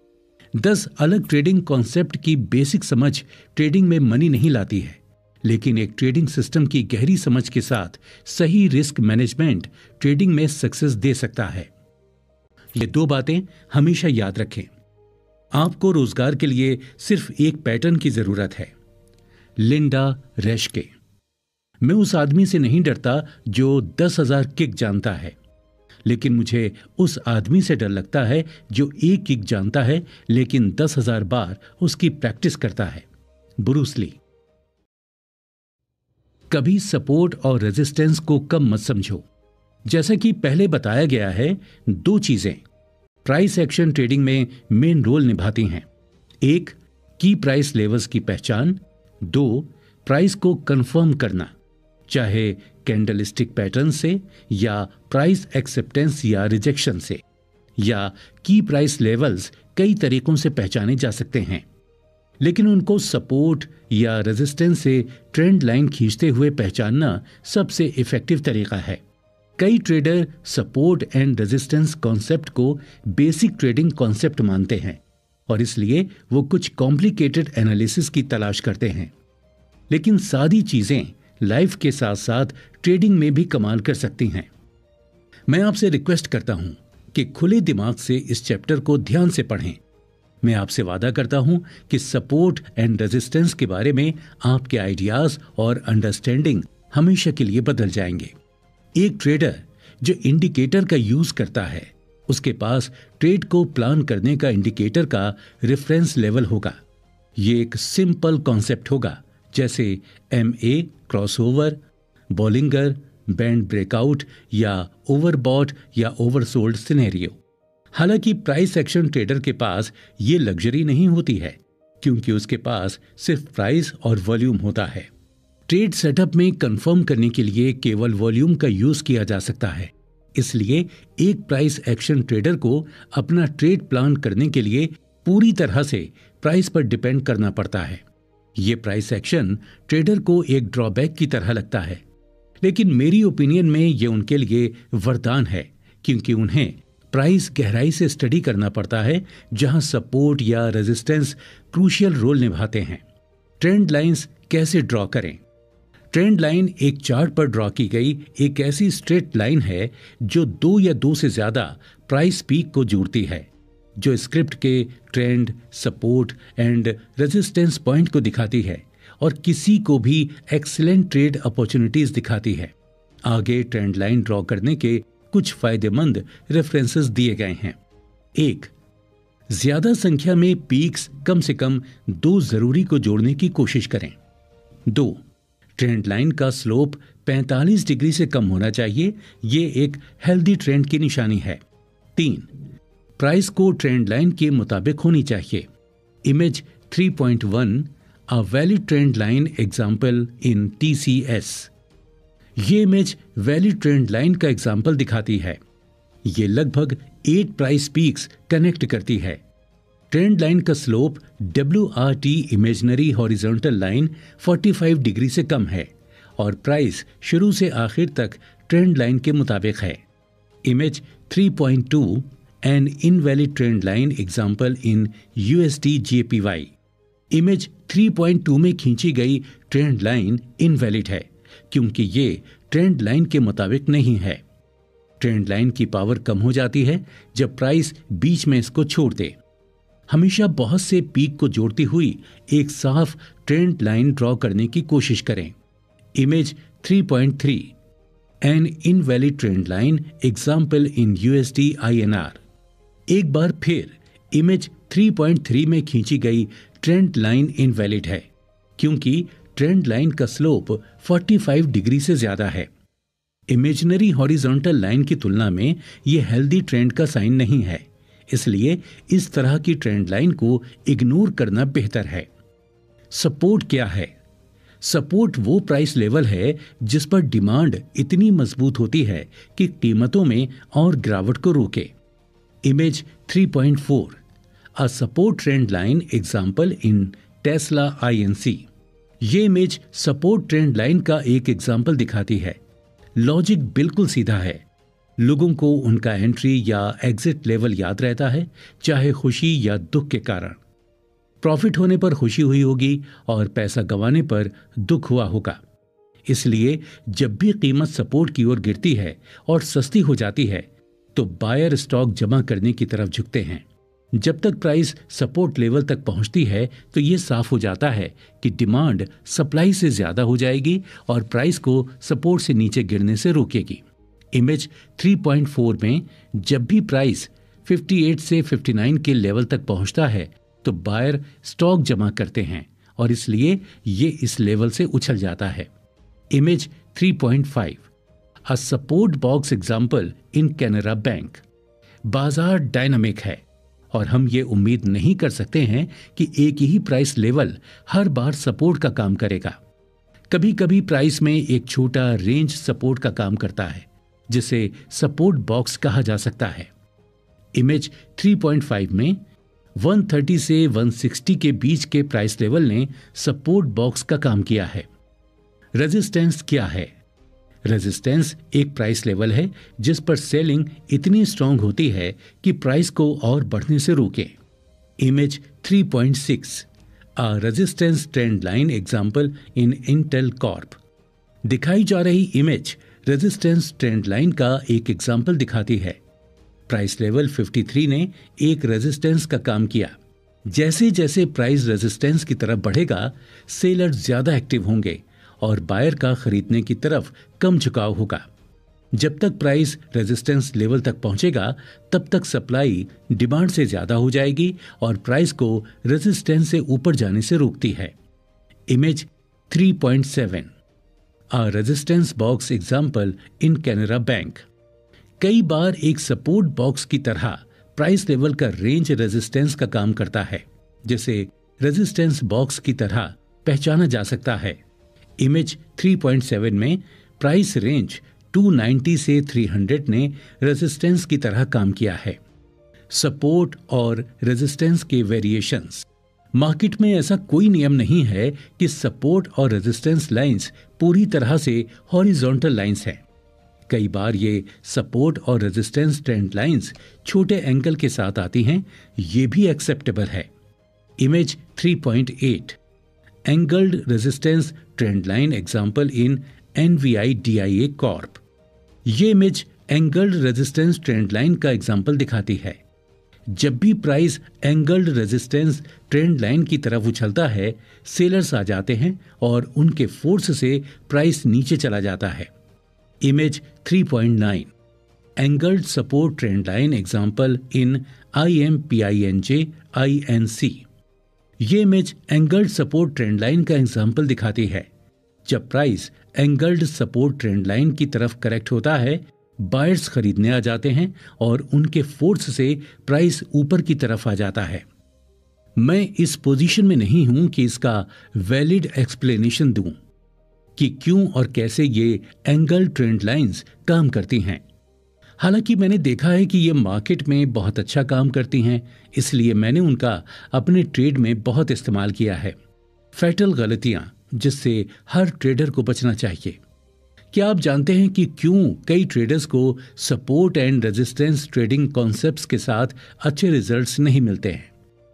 Speaker 1: 10 अलग ट्रेडिंग कॉन्सेप्ट की बेसिक समझ ट्रेडिंग में मनी नहीं लाती है, लेकिन एक ट्रेडिंग सिस्टम की गहरी समझ के साथ सही रिस्क मैनेजमेंट ट्रेडिंग में सक्सेस दे सकता है। ये 2 बातें हमेशा याद रखें। आपको रोजगार के लिए सिर्फ एक पैटर्न की जरूरत है। लिंडा रेश्के। मैं उस आदमी से नहीं डरता जो 10,000 किक जानता है, लेकिन मुझे उस आदमी से डर लगता है जो एक किक जानता है लेकिन 10,000 बार उसकी प्रैक्टिस करता है। Bruce Lee. कभी सपोर्ट और रेजिस्टेंस को कम मत समझो। जैसा कि पहले बताया गया है, दो चीजें प्राइस एक्शन ट्रेडिंग में मेन रोल निभाती हैं। एक, की प्राइस लेवल्स की पहचान। दो, प्राइस को कंफर्म करना, चाहे कैंडलस्टिक पैटर्न से या प्राइस एक्सेप्टेंस या रिजेक्शन से। या की प्राइस लेवल्स कई तरीकों से पहचाने जा सकते हैं, लेकिन उनको सपोर्ट या रेजिस्टेंस से ट्रेंड लाइन खींचते हुए पहचानना सबसे इफेक्टिव तरीका है। कई trader support and resistance concept को बेसिक ट्रेडिंग कॉन्सेप्ट मानते हैं और इसलिए वो कुछ कॉम्प्लिकेटेड एनालिसिस की तलाश करते हैं, लेकिन सादी चीजें लाइफ के साथ साथ ट्रेडिंग में भी कमाल कर सकती हैं। मैं आपसे रिक्वेस्ट करता हूं कि खुले दिमाग से इस चैप्टर को ध्यान से पढ़ें। मैं आपसे वादा करता हूं कि सपोर्ट एंड रेजिस्टेंस के बारे में आपके आइडियाज और अंडरस्टैंडिंग हमेशा के लिए बदल जाएंगे। एक ट्रेडर जो इंडिकेटर का यूज करता है, उसके पास ट्रेड को प्लान करने का इंडिकेटर का रेफरेंस लेवल होगा। ये एक सिंपल कॉन्सेप्ट होगा, जैसे MA crossover, Bollinger, band breakout या ओवरबॉट या ओवरसोल्ड सिनेरियो। हालांकि प्राइस एक्शन ट्रेडर के पास ये लग्जरी नहीं होती है, क्योंकि उसके पास सिर्फ प्राइस और वॉल्यूम होता है। ट्रेड सेटअप में कंफर्म करने के लिए केवल वॉल्यूम का यूज किया जा सकता है। इसलिए एक प्राइस एक्शन ट्रेडर को अपना ट्रेड प्लान करने के लिए पूरी तरह से प्राइस पर डिपेंड करना पड़ता है। ये प्राइस एक्शन ट्रेडर को एक ड्रॉबैक की तरह लगता है, लेकिन मेरी ओपिनियन में ये उनके लिए वरदान है, क्योंकि उन्हें प्राइस गहराई से स्टडी करना पड़ता है, जहां सपोर्ट या रेजिस्टेंस क्रूशियल रोल निभाते हैं। ट्रेंड लाइंस कैसे ड्रॉ करें? ट्रेंड लाइन एक चार्ट पर ड्रॉ की गई एक ऐसी स्ट्रेट लाइन है जो दो या दो से ज्यादा प्राइस पीक को जोड़ती है, जो स्क्रिप्ट के trend, support and resistance point को दिखाती है और किसी को भी एक्सीलेंट ट्रेड अपॉर्चुनिटीज दिखाती है। आगे ट्रेंड लाइन ड्रॉ करने के कुछ फायदेमंद रेफरेंसेस दिए गए हैं। 1. ज्यादा संख्या में पीक्स कम से कम 2 जरूरी को जोड़ने की कोशिश करें। 2. ट्रेंड लाइन का स्लोप 45 डिग्री से कम होना चाहिए, ये एक हेल्दी ट्रेंड की निशानी है। 3. प्राइस को ट्रेंड लाइन के मुताबिक होनी चाहिए। Image 3.1 a valid trend line example in TCS। ये इमेज वैलिड ट्रेंड लाइन का एग्जाम्पल दिखाती है। ये लगभग 8 प्राइस पीक्स कनेक्ट करती है। ट्रेंड लाइन का slope WRT imaginary horizontal line 45 degree से कम है और प्राइस शुरू से आखिर तक ट्रेंड लाइन के मुताबिक है। Image 3.2 an invalid trend line example in USD JPY। इमेज 3.2 में खींची गई ट्रेंड लाइन इनवैलिड है, क्योंकि ये ट्रेंड लाइन के मुताबिक नहीं है। ट्रेंड लाइन की पावर कम हो जाती है जब प्राइस बीच में इसको छोड़ दे। हमेशा बहुत से पीक को जोड़ती हुई एक साफ ट्रेंड लाइन ड्रॉ करने की कोशिश करें। Image 3.3 an invalid trend line example in USD INR। एक बार फिर इमेज 3.3 में खींची गई ट्रेंड लाइन इनवैलिड है, क्योंकि ट्रेंड लाइन का स्लोप 45 डिग्री से ज्यादा है। इमेजिनरी हॉरिजॉन्टल लाइन की तुलना में यह हेल्दी ट्रेंड का साइन नहीं है, इसलिए इस तरह की ट्रेंड लाइन को इग्नोर करना बेहतर है। सपोर्ट क्या है? सपोर्ट वो प्राइस लेवल है जिस पर डिमांड इतनी मजबूत होती है कि कीमतों में और गिरावट को रोके। Image 3.4 a support trend line example in Tesla INC। ये इमेज सपोर्ट ट्रेंड लाइन का एक एग्जाम्पल दिखाती है। लॉजिक बिल्कुल सीधा है। लोगों को उनका एंट्री या एग्जिट लेवल याद रहता है, चाहे खुशी या दुख के कारण। प्रॉफिट होने पर खुशी हुई होगी और पैसा गंवाने पर दुख हुआ होगा। इसलिए जब भी कीमत सपोर्ट की ओर गिरती है और सस्ती हो जाती है, तो बायर स्टॉक जमा करने की तरफ झुकते हैं। जब तक प्राइस सपोर्ट लेवल तक पहुंचती है तो ये साफ हो जाता है कि डिमांड सप्लाई से ज्यादा हो जाएगी और प्राइस को सपोर्ट से नीचे गिरने से रोकेगी। इमेज 3.4 में जब भी प्राइस 58 से 59 के लेवल तक पहुंचता है तो बायर स्टॉक जमा करते हैं और इसलिए ये इस लेवल से उछल जाता है। Image 3.5 a support box example in Canara Bank. बाजार डायनामिक है और हम ये उम्मीद नहीं कर सकते हैं कि एक ही प्राइस लेवल हर बार सपोर्ट का काम करेगा। कभी कभी प्राइस में एक छोटा रेंज सपोर्ट का काम करता है जिसे सपोर्ट बॉक्स कहा जा सकता है। इमेज 3.5 में 130 से 160 के बीच के प्राइस लेवल ने सपोर्ट बॉक्स का काम किया है। रेजिस्टेंस क्या है? रेजिस्टेंस एक प्राइस लेवल है जिस पर सेलिंग इतनी स्ट्रांग होती है कि प्राइस को और बढ़ने से रोके। Image 3.6 a resistance trend line example in Intel Corp. दिखाई जा रही इमेज रेजिस्टेंस ट्रेंड लाइन का एक एग्जांपल दिखाती है। प्राइस लेवल 53 ने एक रेजिस्टेंस का काम किया। जैसे जैसे प्राइस रेजिस्टेंस की तरफ बढ़ेगा, सेलर ज्यादा एक्टिव होंगे और बायर का खरीदने की तरफ कम झुकाव होगा। जब तक प्राइस रेजिस्टेंस लेवल तक पहुंचेगा तब तक सप्लाई डिमांड से ज्यादा हो जाएगी और प्राइस को रेजिस्टेंस से ऊपर जाने से रोकती है। Image 3.7 a resistance box example in Canara Bank. कई बार एक सपोर्ट बॉक्स की तरह प्राइस लेवल का रेंज रेजिस्टेंस का काम करता है, जिसे रेजिस्टेंस बॉक्स की तरह पहचाना जा सकता है। इमेज 3.7 में प्राइस रेंज 290 से 300 ने रेजिस्टेंस की तरह काम किया है। सपोर्ट और रेजिस्टेंस के वेरिएशंस। मार्केट में ऐसा कोई नियम नहीं है कि सपोर्ट और रेजिस्टेंस लाइंस पूरी तरह से हॉरिजॉन्टल लाइंस हैं। कई बार ये सपोर्ट और रेजिस्टेंस ट्रेंड लाइंस छोटे एंगल के साथ आती हैं, ये भी एक्सेप्टेबल है। Image 3.8 angled resistance trend line example in NVIDIA Corp. ये image angled resistance trend line का एग्जांपल दिखाती है। जब भी price angled resistance trend line की तरफ उछलता है, सेलर्स आ जाते हैं और उनके फोर्स से प्राइस नीचे चला जाता है। Image 3.9 angled support trend line example in IMPINJ INC। ये image angled support trend line का एग्जांपल दिखाती है। जब price angled support trend line की तरफ करेक्ट होता है, बायर्स खरीदने आ जाते हैं और उनके फोर्स से प्राइस ऊपर की तरफ आ जाता है। मैं इस पोजीशन में नहीं हूं कि इसका वैलिड एक्सप्लेनेशन दूं कि क्यों और कैसे ये एंगल ट्रेंड लाइंस काम करती हैं। हालांकि मैंने देखा है कि ये मार्केट में बहुत अच्छा काम करती हैं, इसलिए मैंने उनका अपने ट्रेड में बहुत इस्तेमाल किया है। फैटल गलतियां जिससे हर ट्रेडर को बचना चाहिए। क्या आप जानते हैं कि क्यों कई ट्रेडर्स को support and resistance trading concepts के साथ अच्छे रिजल्ट्स नहीं मिलते हैं?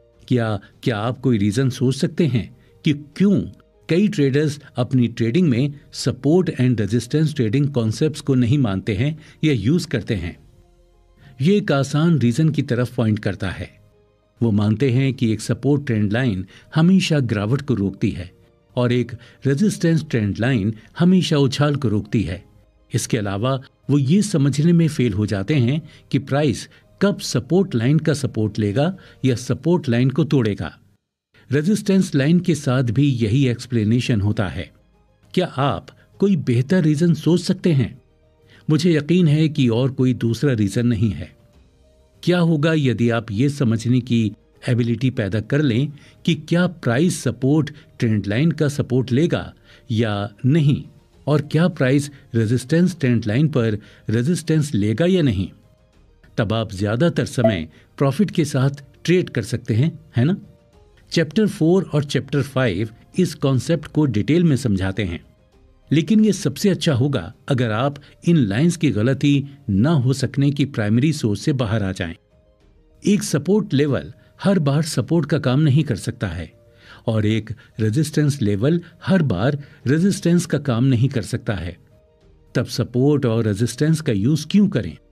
Speaker 1: क्या आप कोई रीजन सोच सकते हैं कि क्यों कई ट्रेडर्स अपनी ट्रेडिंग में support and resistance trading concepts को नहीं मानते हैं या यूज करते हैं? ये एक आसान रीजन की तरफ पॉइंट करता है। वो मानते हैं कि एक सपोर्ट ट्रेंड लाइन हमेशा गिरावट को रोकती है और एक रेजिस्टेंस ट्रेंड लाइन हमेशा उछाल को रोकती है। इसके अलावा वो ये समझने में फेल हो जाते हैं कि प्राइस कब सपोर्ट लाइन का सपोर्ट लेगा या सपोर्ट लाइन को तोड़ेगा। रेजिस्टेंस लाइन के साथ भी यही एक्सप्लेनेशन होता है। क्या आप कोई बेहतर रीजन सोच सकते हैं? मुझे यकीन है कि और कोई दूसरा रीजन नहीं है। क्या होगा यदि आप ये समझने की एबिलिटी पैदा कर लें कि क्या प्राइस सपोर्ट ट्रेंड लाइन का सपोर्ट लेगा या नहीं, और क्या प्राइस रेजिस्टेंस ट्रेंड लाइन पर रेजिस्टेंस लेगा या नहीं? तब आप ज्यादातर समय प्रॉफिट के साथ ट्रेड कर सकते हैं, है ना? चैप्टर 4 और चैप्टर 5 इस कॉन्सेप्ट को डिटेल में समझाते हैं, लेकिन ये सबसे अच्छा होगा अगर आप इन लाइंस की गलती न हो सकने की प्राइमरी सोच से बाहर आ जाएं। एक सपोर्ट लेवल हर बार सपोर्ट का काम नहीं कर सकता है और एक रेजिस्टेंस लेवल हर बार रेजिस्टेंस का काम नहीं कर सकता है। तब सपोर्ट और रेजिस्टेंस का यूज क्यों करें?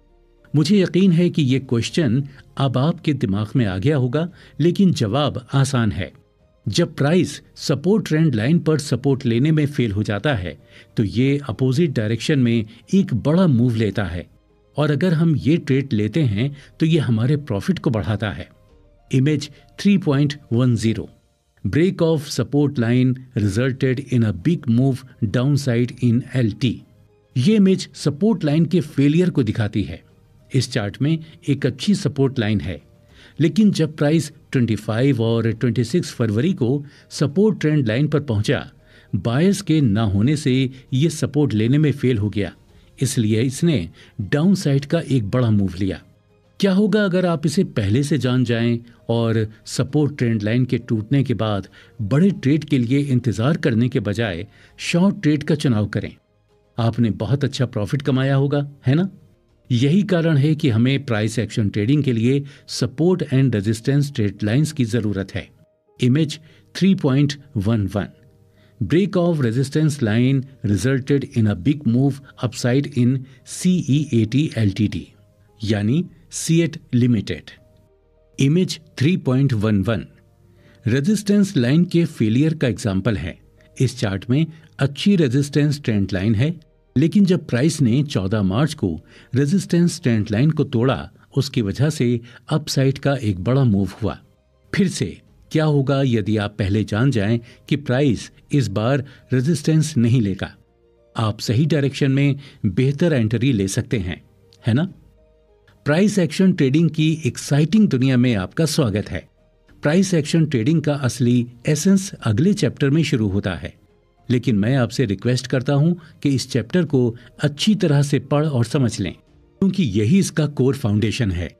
Speaker 1: मुझे यकीन है कि ये क्वेश्चन अब आपके दिमाग में आ गया होगा, लेकिन जवाब आसान है। जब प्राइस सपोर्ट ट्रेंड लाइन पर सपोर्ट लेने में फेल हो जाता है तो ये अपोजिट डायरेक्शन में एक बड़ा मूव लेता है, और अगर हम ये ट्रेड लेते हैं तो ये हमारे प्रॉफिट को बढ़ाता है। Image 3.10 break of support line resulted in a big move downside in LT। ये इमेज सपोर्ट लाइन के फेलियर को दिखाती है। इस चार्ट में एक अच्छी सपोर्ट लाइन है, लेकिन जब प्राइस 25 और 26 फरवरी को सपोर्ट ट्रेंड लाइन पर पहुंचा, बायर्स के ना होने से ये सपोर्ट लेने में फेल हो गया, इसलिए इसने डाउन साइड का एक बड़ा मूव लिया। क्या होगा अगर आप इसे पहले से जान जाएं और सपोर्ट ट्रेंड लाइन के टूटने के बाद बड़े ट्रेड के लिए इंतजार करने के बजाय शॉर्ट ट्रेड का चुनाव करें? आपने बहुत अच्छा प्रॉफिट कमाया होगा, है ना? यही कारण है कि हमें प्राइस एक्शन ट्रेडिंग के लिए support and resistance trade lines की जरूरत है। Image 3.11 break of resistance line resulted in a big move upside in CEAT LTD यानी CEAT limited. Image 3.11 resistance line के फेलियर का एग्जाम्पल है। इस चार्ट में अच्छी रेजिस्टेंस ट्रेंड लाइन है, लेकिन जब प्राइस ने 14 मार्च को रेजिस्टेंस ट्रेंड लाइन को तोड़ा, उसकी वजह से अपसाइड का एक बड़ा मूव हुआ। फिर से क्या होगा यदि आप पहले जान जाएं कि प्राइस इस बार रेजिस्टेंस नहीं लेगा? आप सही डायरेक्शन में बेहतर एंट्री ले सकते हैं, है ना? प्राइस एक्शन ट्रेडिंग की एक्साइटिंग दुनिया में आपका स्वागत है। प्राइस एक्शन ट्रेडिंग का असली एसेंस अगले चैप्टर में शुरू होता है, लेकिन मैं आपसे रिक्वेस्ट करता हूं कि इस चैप्टर को अच्छी तरह से पढ़ और समझ लें, क्योंकि यही इसका कोर फाउंडेशन है।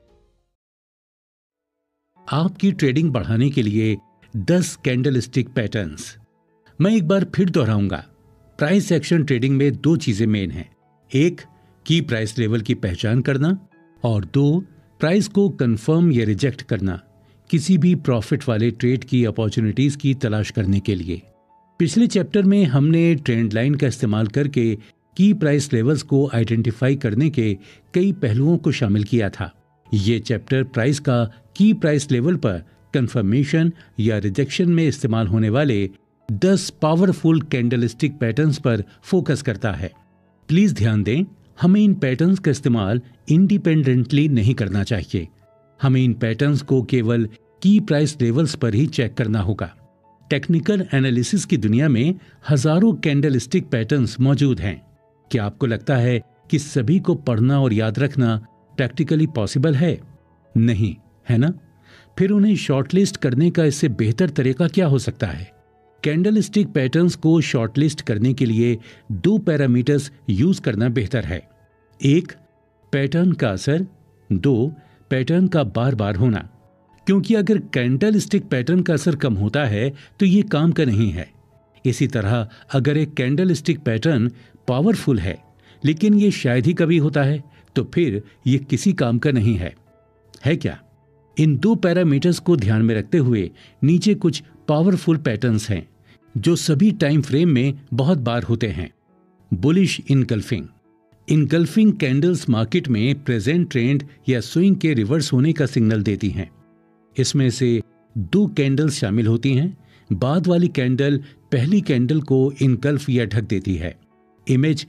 Speaker 1: आपकी ट्रेडिंग बढ़ाने के लिए 10 कैंडलस्टिक पैटर्न्स। मैं एक बार फिर दोहराऊंगा, प्राइस एक्शन ट्रेडिंग में 2 चीजें मेन हैं। एक, की प्राइस लेवल की पहचान करना, और 2, प्राइस को कंफर्म या रिजेक्ट करना किसी भी प्रॉफिट वाले ट्रेड की अपॉर्चुनिटीज की तलाश करने के लिए। पिछले चैप्टर में हमने ट्रेंड लाइन का इस्तेमाल करके की प्राइस लेवल्स को आइडेंटिफाई करने के कई पहलुओं को शामिल किया था। ये चैप्टर प्राइस का की प्राइस लेवल पर कंफर्मेशन या रिजेक्शन में इस्तेमाल होने वाले 10 पावरफुल कैंडलस्टिक पैटर्न्स पर फोकस करता है। प्लीज ध्यान दें, हमें इन पैटर्न्स का इस्तेमाल इंडिपेंडेंटली नहीं करना चाहिए। हमें इन पैटर्न्स को केवल की प्राइस लेवल्स पर ही चेक करना होगा। टेक्निकल एनालिसिस की दुनिया में हजारों कैंडलस्टिक पैटर्न्स मौजूद हैं। क्या आपको लगता है कि सभी को पढ़ना और याद रखना प्रैक्टिकली पॉसिबल है? नहीं, है ना? फिर उन्हें शॉर्टलिस्ट करने का इससे बेहतर तरीका क्या हो सकता है? कैंडलस्टिक पैटर्न्स को शॉर्टलिस्ट करने के लिए 2 पैरामीटर्स यूज करना बेहतर है। 1, पैटर्न का असर, 2, पैटर्न का बार बार होना। क्योंकि अगर कैंडलस्टिक पैटर्न का असर कम होता है तो ये काम का नहीं है। इसी तरह अगर एक कैंडलस्टिक पैटर्न पावरफुल है लेकिन ये शायद ही कभी होता है, तो फिर ये किसी काम का नहीं है क्या? इन 2 पैरामीटर्स को ध्यान में रखते हुए नीचे कुछ पावरफुल पैटर्न्स हैं जो सभी टाइम फ्रेम में बहुत बार होते हैं। Bullish engulfing. Engulfing candles market में प्रेजेंट ट्रेंड या स्विंग के रिवर्स होने का सिग्नल देती हैं। इसमें से 2 कैंडल्स शामिल होती हैं। बाद वाली कैंडल पहली कैंडल को इनगल्फ या ढक देती है। Image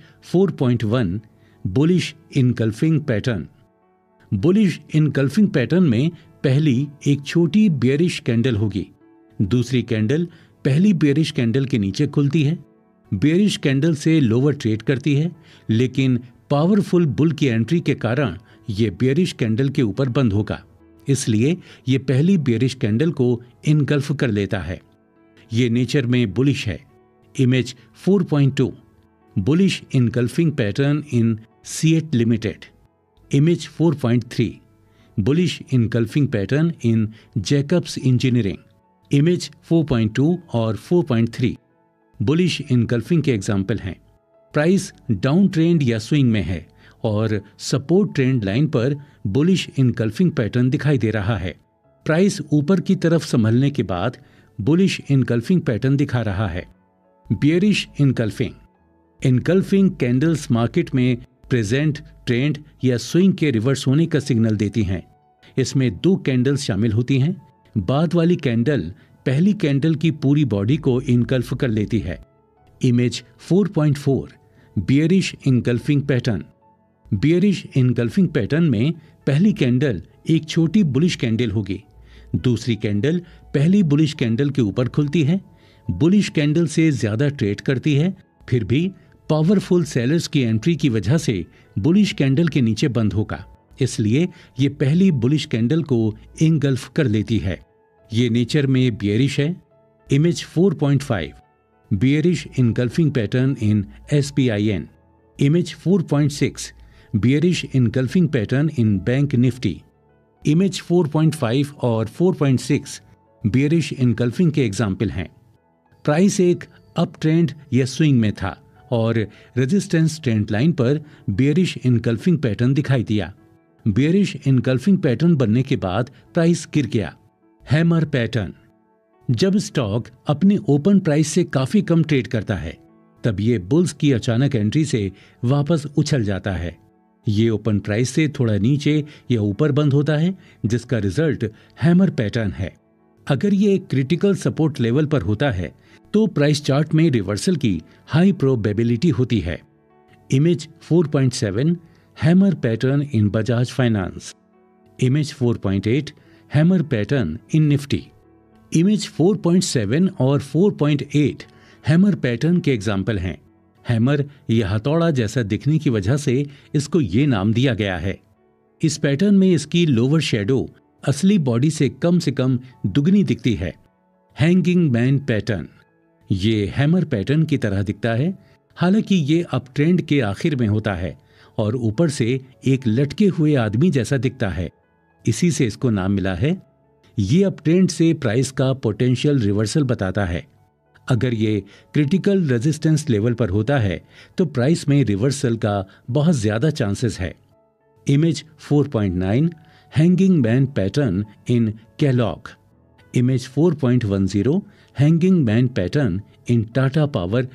Speaker 1: 4.1 bullish engulfing pattern. Bullish engulfing pattern में पहली एक छोटी बेयरिश कैंडल होगी। दूसरी कैंडल पहली बेयरिश कैंडल के नीचे खुलती है। बेयरिश कैंडल से लोअर ट्रेड करती है, लेकिन पावरफुल बुल की एंट्री के कारण यह बेयरिश कैंडल के ऊपर बंद होगा, इसलिए यह पहली बेयरिश कैंडल को इनगल्फ कर लेता है। यह नेचर में बुलिश है। Image 4.2 bullish engulfing pattern in CEAT limited. Image 4.3 bullish engulfing pattern in Jacobs engineering. Image 4.2 और 4.3 बुलिश इनगल्फिंग के एग्जाम्पल हैं। प्राइस डाउन ट्रेंड या स्विंग में है और सपोर्ट ट्रेंड लाइन पर बुलिश इनगल्फिंग पैटर्न दिखाई दे रहा है। प्राइस ऊपर की तरफ संभलने के बाद बुलिश इनगल्फिंग पैटर्न दिखा रहा है। Bearish engulfing. Engulfing candles market में प्रेजेंट, ट्रेंड या स्विंग के रिवर्स होने का सिग्नल देती हैं। इसमें 2 कैंडल्स शामिल होती हैं। बाद वाली कैंडल पहली कैंडल की पूरी बॉडी को इनगल्फ कर लेती है। Image 4.4 bearish engulfing pattern. Bearish engulfing pattern में पहली कैंडल एक छोटी बुलिश कैंडल होगी। दूसरी कैंडल पहली बुलिश कैंडल के ऊपर खुलती है, बुलिश कैंडल से ज्यादा ट्रेड करती है, फिर भी पावरफुल सेलर्स की एंट्री की वजह से बुलिश कैंडल के नीचे बंद होगा, इसलिए ये पहली बुलिश कैंडल को इनगल्फ कर लेती है। ये नेचर में बियरिश है। Image 4.5 bearish engulfing pattern in SPIN। Image 4.6 bearish engulfing pattern in bank Nifty. Image 4.5 और 4.6 बियरिश इनगल्फिंग के एग्जाम्पल हैं। प्राइस एक अप ट्रेंड या स्विंग में था और रेजिस्टेंस ट्रेंड लाइन पर बियरिश इनगल्फिंग पैटर्न दिखाई दिया। बियरिश इनगल्फिंग पैटर्न बनने के बाद प्राइस गिर गया। Hammer pattern. जब स्टॉक अपने ओपन प्राइस से काफी कम ट्रेड करता है, तब ये बुल्स की अचानक एंट्री से वापस उछल जाता है। ये ओपन प्राइस से थोड़ा नीचे या ऊपर बंद होता है, जिसका रिजल्ट हैमर पैटर्न है। अगर ये क्रिटिकल सपोर्ट लेवल पर होता है तो प्राइस चार्ट में रिवर्सल की हाई प्रोबेबिलिटी होती है। Image 4.7 hammer pattern in Bajaj Finance. Image 4.8 hammer pattern in Nifty. Image 4.7 और 4.8 हैमर पैटर्न के एग्जाम्पल हैं। हैमर या हथौड़ा जैसा दिखने की वजह से इसको ये नाम दिया गया है। इस पैटर्न में इसकी लोअर शेडो असली बॉडी से कम दुगनी दिखती है। Hanging man pattern. ये हैमर पैटर्न की तरह दिखता है, हालांकि ये अप ट्रेंड के आखिर में होता है और ऊपर से एक लटके हुए आदमी जैसा दिखता है, इसी से इसको नाम मिला है। ये अप ट्रेंड से प्राइस का पोटेंशियल रिवर्सल बताता है। अगर ये क्रिटिकल रेजिस्टेंस लेवल पर होता है तो प्राइस में रिवर्सल का बहुत ज्यादा चांसेस है। Image 4.9 hanging man pattern in Kellogg. Image 4.10 hanging man pattern in Tata Power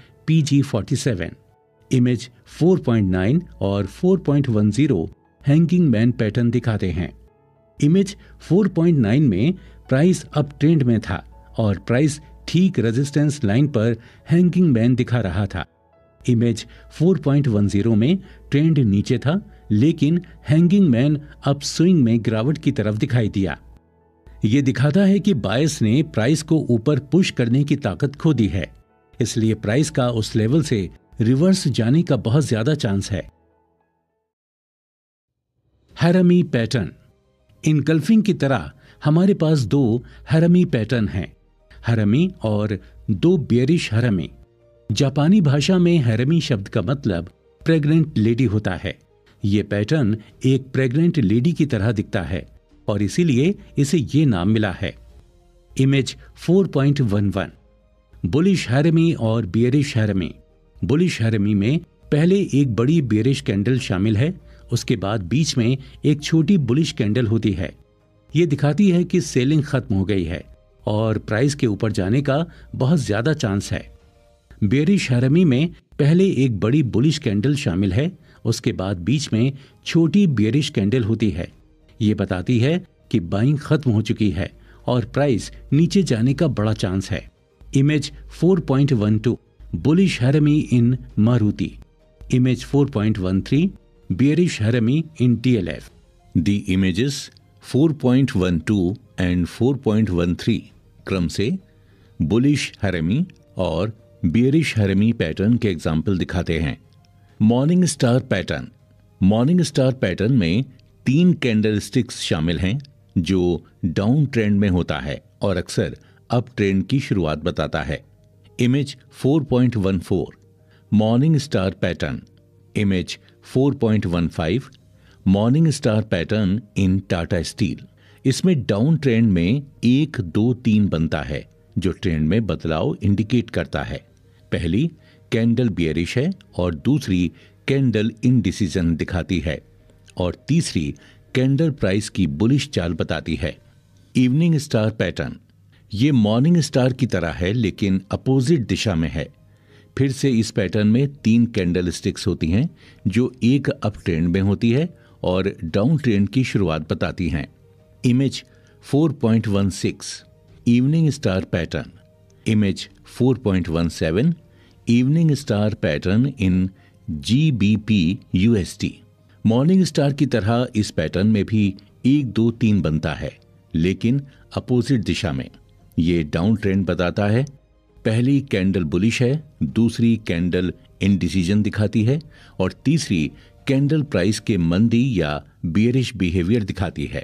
Speaker 1: PG47। Image 4.9 और 4.10 हैंगिंग मैन पैटर्न दिखाते हैं। इमेज 4.9 में प्राइस अप ट्रेंड में था और प्राइस ठीक रेजिस्टेंस लाइन पर हैंगिंग मैन दिखा रहा था। इमेज 4.10 में ट्रेंड नीचे था, लेकिन हैंगिंग मैन अप स्विंग में गिरावट की तरफ दिखाई दिया। यह दिखाता है कि बायस ने प्राइस को ऊपर पुश करने की ताकत खो दी है, इसलिए प्राइस का उस लेवल से रिवर्स जाने का बहुत ज्यादा चांस है। हैरमी पैटर्न। इनगल्फिंग की तरह हमारे पास 2 हैरमी पैटर्न हैं, हैरमी और 2 बियरिश हैरमी। जापानी भाषा में हैरमी शब्द का मतलब प्रेग्नेंट लेडी होता है। यह पैटर्न एक प्रेग्नेंट लेडी की तरह दिखता है और इसीलिए इसे ये नाम मिला है। इमेज 4.11 बुलिश हैरमी और बियरिश हैरमी। बुलिश हैरमी में पहले एक बड़ी बियरिश कैंडल शामिल है, उसके बाद बीच में एक छोटी बुलिश कैंडल होती है। यह दिखाती है कि सेलिंग खत्म हो गई है और प्राइस के ऊपर जाने का बहुत ज्यादा चांस है। बियरिश हैरमी में पहले एक बड़ी बुलिश कैंडल शामिल है, उसके बाद बीच में छोटी बियरिश कैंडल होती है। ये बताती है कि बाइंग खत्म हो चुकी है और प्राइस नीचे जाने का बड़ा चांस है। Image 4.12 bullish harami in Maruti. Image 4.13 bearish Harami in TLF.
Speaker 2: The images 4.12 and 4.13 क्रम से bullish Harami और bearish Harami पैटर्न के एग्जाम्पल दिखाते हैं। Morning star pattern. Morning star pattern में 3 कैंडलस्टिक्स शामिल हैं जो डाउन ट्रेंड में होता है और अक्सर अप ट्रेंड की शुरुआत बताता है। Image 4.14 morning star pattern. Image 4.15 morning star pattern in Tata Steel. इसमें डाउन ट्रेंड में 1, 2, 3 बनता है जो ट्रेंड में बदलाव इंडिकेट करता है। पहली कैंडल बियरिश है और दूसरी कैंडल इनडिसीजन दिखाती है और तीसरी कैंडल प्राइस की बुलिश चाल बताती है। Evening star pattern. ये मॉर्निंग स्टार की तरह है लेकिन अपोजिट दिशा में है। फिर से इस पैटर्न में 3 कैंडल स्टिक्स होती हैं जो एक अप ट्रेंड में होती है और डाउन ट्रेंड की शुरुआत बताती हैं। Image 4.16 evening star pattern, image 4.17 evening star pattern in GBP USD। Morning star की तरह इस पैटर्न में भी 1 2 3 बनता है, लेकिन अपोजिट दिशा में। ये डाउन ट्रेंड बताता है। पहली कैंडल बुलिश है, दूसरी कैंडल इनडिसीजन दिखाती है और तीसरी कैंडल प्राइस के मंदी या बियरिश बिहेवियर दिखाती है।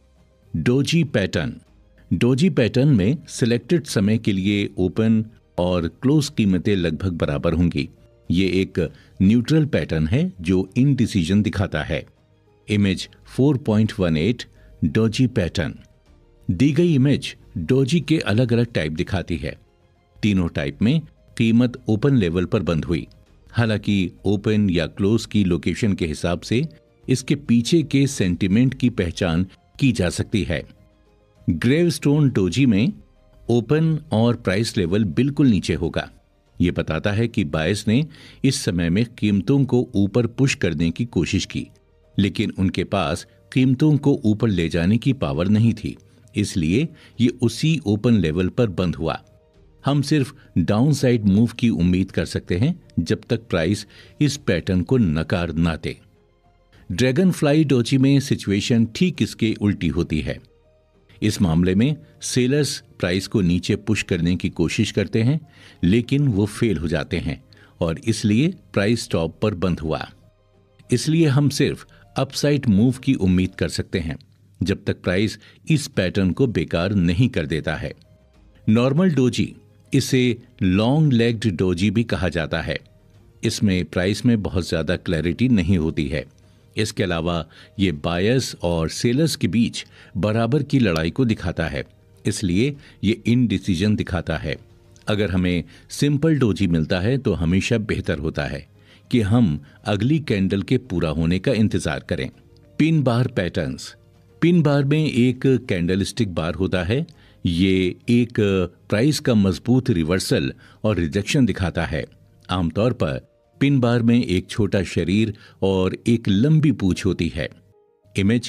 Speaker 2: डोजी पैटर्न, डोजी पैटर्न में सिलेक्टेड समय के लिए ओपन और क्लोज कीमतें लगभग बराबर होंगी। ये एक न्यूट्रल पैटर्न है जो इनडिसीजन दिखाता है। Image 4.18 doji pattern. दी गई इमेज डोजी के अलग अलग टाइप दिखाती है। तीनों टाइप में कीमत ओपन लेवल पर बंद हुई। हालांकि ओपन या क्लोज की लोकेशन के हिसाब से इसके पीछे के सेंटीमेंट की पहचान की जा सकती है। ग्रेवस्टोन डोजी में ओपन और प्राइस लेवल बिल्कुल नीचे होगा। यह बताता है कि बायर्स ने इस समय में कीमतों को ऊपर पुश करने की कोशिश की, लेकिन उनके पास कीमतों को ऊपर ले जाने की पावर नहीं थी, इसलिए ये उसी ओपन लेवल पर बंद हुआ। हम सिर्फ डाउन साइड मूव की उम्मीद कर सकते हैं जब तक प्राइस इस पैटर्न को नकार ना दे। ड्रैगन फ्लाई डोजी में सिचुएशन ठीक इसके उल्टी होती है। इस मामले में सेलर्स प्राइस को नीचे पुश करने की कोशिश करते हैं, लेकिन वो फेल हो जाते हैं और इसलिए प्राइस टॉप पर बंद हुआ। इसलिए हम सिर्फ अपसाइड मूव की उम्मीद कर सकते हैं जब तक प्राइस इस पैटर्न को बेकार नहीं कर देता है। नॉर्मल डोजी, इसे लॉन्ग लेग्ड डोजी भी कहा जाता है। इसमें प्राइस में बहुत ज्यादा क्लैरिटी नहीं होती है। इसके अलावा ये बायर्स और सेलर्स के बीच बराबर की लड़ाई को दिखाता है, इसलिए ये इनडिसीजन दिखाता है। अगर हमें सिंपल डोजी मिलता है तो हमेशा बेहतर होता है कि हम अगली कैंडल के पूरा होने का इंतजार करें। Pin bar patterns, pin bar में एक कैंडलस्टिक बार होता है। ये एक प्राइस का मजबूत रिवर्सल और रिजेक्शन दिखाता है। आमतौर पर पिन बार में एक छोटा शरीर और एक लंबी पूंछ होती है। Image